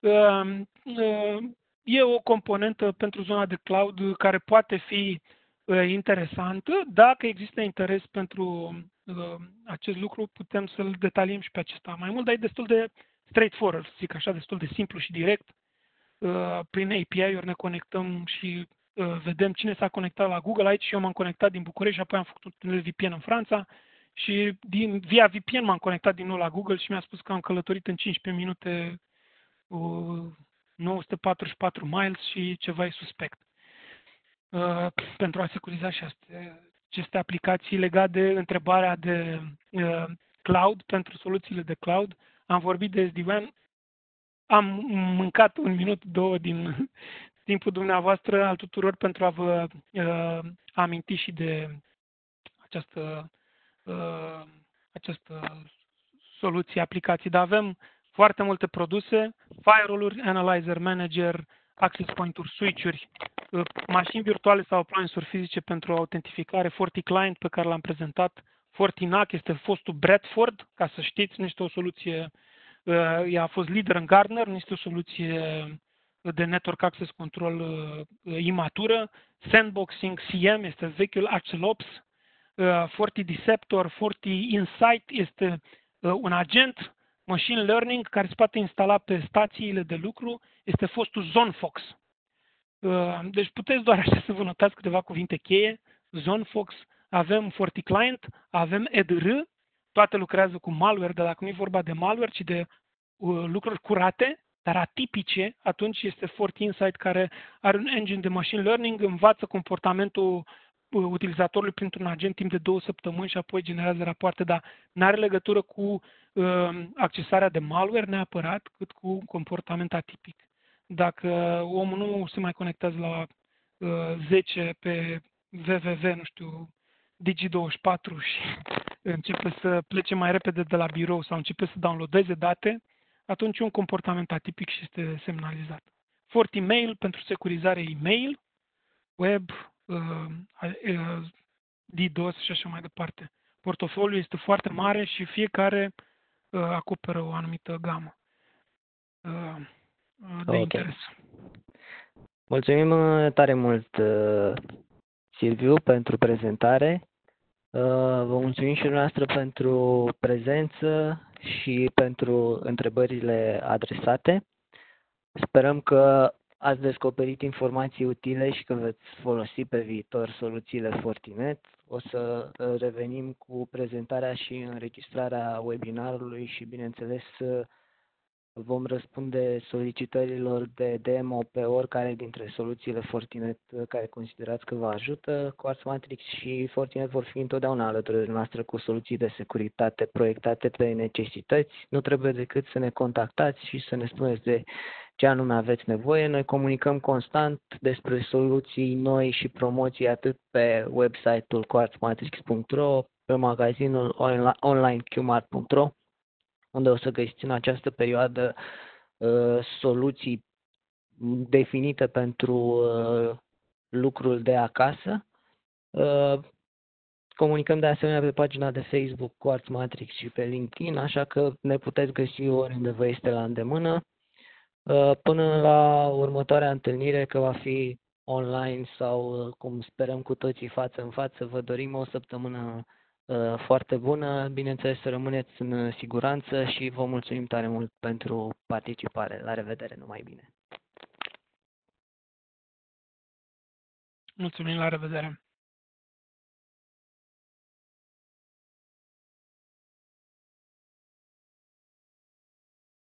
E o componentă pentru zona de cloud care poate fi interesantă. Dacă există interes pentru acest lucru, putem să-l detaliem și pe acesta mai mult, dar e destul de straightforward, să zic așa, destul de simplu și direct. Prin A P I-uri ne conectăm și vedem cine s-a conectat la Google. Aici eu m-am conectat din București și apoi am făcut un tunel V P N în Franța și din, via V P N m-am conectat din nou la Google și mi-a spus că am călătorit în cincisprezece minute uh, nouă sute patruzeci și patru miles și ceva e suspect. Uh, pentru a securiza și astea, aceste aplicații legate de întrebarea de uh, cloud, pentru soluțiile de cloud, am vorbit de S D WAN. Am mâncat un minut, două din timpul dumneavoastră al tuturor pentru a vă uh, aminti și de această, uh, această soluție, aplicații. Dar avem foarte multe produse, firewall-uri, Analyzer Manager, Access Point-uri, switch-uri, uh, mașini virtuale sau appliance-uri fizice pentru autentificare, FortiClient pe care l-am prezentat, FortiNAC este fostul Bradford, ca să știți, nu este o soluție. Ea a fost lider în Gartner, nu este o soluție de Network Access Control uh, imatură. Sandboxing, C M este vechiul AccelOps. Uh, FortiDeceptor, FortiInsight este uh, un agent machine learning care se poate instala pe stațiile de lucru. Este fostul ZoneFox. Uh, deci puteți doar așa să vă notați câteva cuvinte cheie. ZoneFox, avem FortiClient, avem E D R. Toate lucrează cu malware, dar dacă nu e vorba de malware, ci de uh, lucruri curate, dar atipice, atunci este FortiInsight, care are un engine de machine learning, învață comportamentul utilizatorului printr-un agent timp de două săptămâni și apoi generează rapoarte, dar nu are legătură cu uh, accesarea de malware neapărat, cât cu comportament atipic. Dacă omul nu se mai conectează la uh, zece pe www, nu știu, Digi douăzeci și patru și începe să plece mai repede de la birou sau începe să downloadeze date, atunci un comportament atipic și este semnalizat. FortiMail pentru securizare e-mail, web, uh, uh, DDoS și așa mai departe. Portofoliul este foarte mare și fiecare uh, acoperă o anumită gamă uh, de Ok. interes. Mulțumim uh, tare mult, uh, Silviu, pentru prezentare. Uh, Vă mulțumim și dumneavoastră pentru prezență și pentru întrebările adresate. Sperăm că ați descoperit informații utile și că veți folosi pe viitor soluțiile Fortinet. O să uh, revenim cu prezentarea și înregistrarea webinarului și, bineînțeles, uh, vom răspunde solicitărilor de demo pe oricare dintre soluțiile Fortinet care considerați că vă ajută. Quartz Matrix și Fortinet vor fi întotdeauna alături de noastră cu soluții de securitate proiectate pe necesități. Nu trebuie decât să ne contactați și să ne spuneți de ce anume aveți nevoie. Noi comunicăm constant despre soluții noi și promoții atât pe website-ul quartz matrix punct ro, pe magazinul online q mart punct ro, unde o să găsiți în această perioadă uh, soluții definite pentru uh, lucrul de acasă. Uh, comunicăm de asemenea pe pagina de Facebook Quartz Matrix și pe LinkedIn, așa că ne puteți găsi oriunde vă este la îndemână. Uh, până la următoarea întâlnire, că va fi online sau, uh, cum sperăm cu toții, față în față, vă dorim o săptămână foarte bună, bineînțeles să rămâneți în siguranță și vă mulțumim tare mult pentru participare. La revedere, numai bine! Mulțumim, la revedere!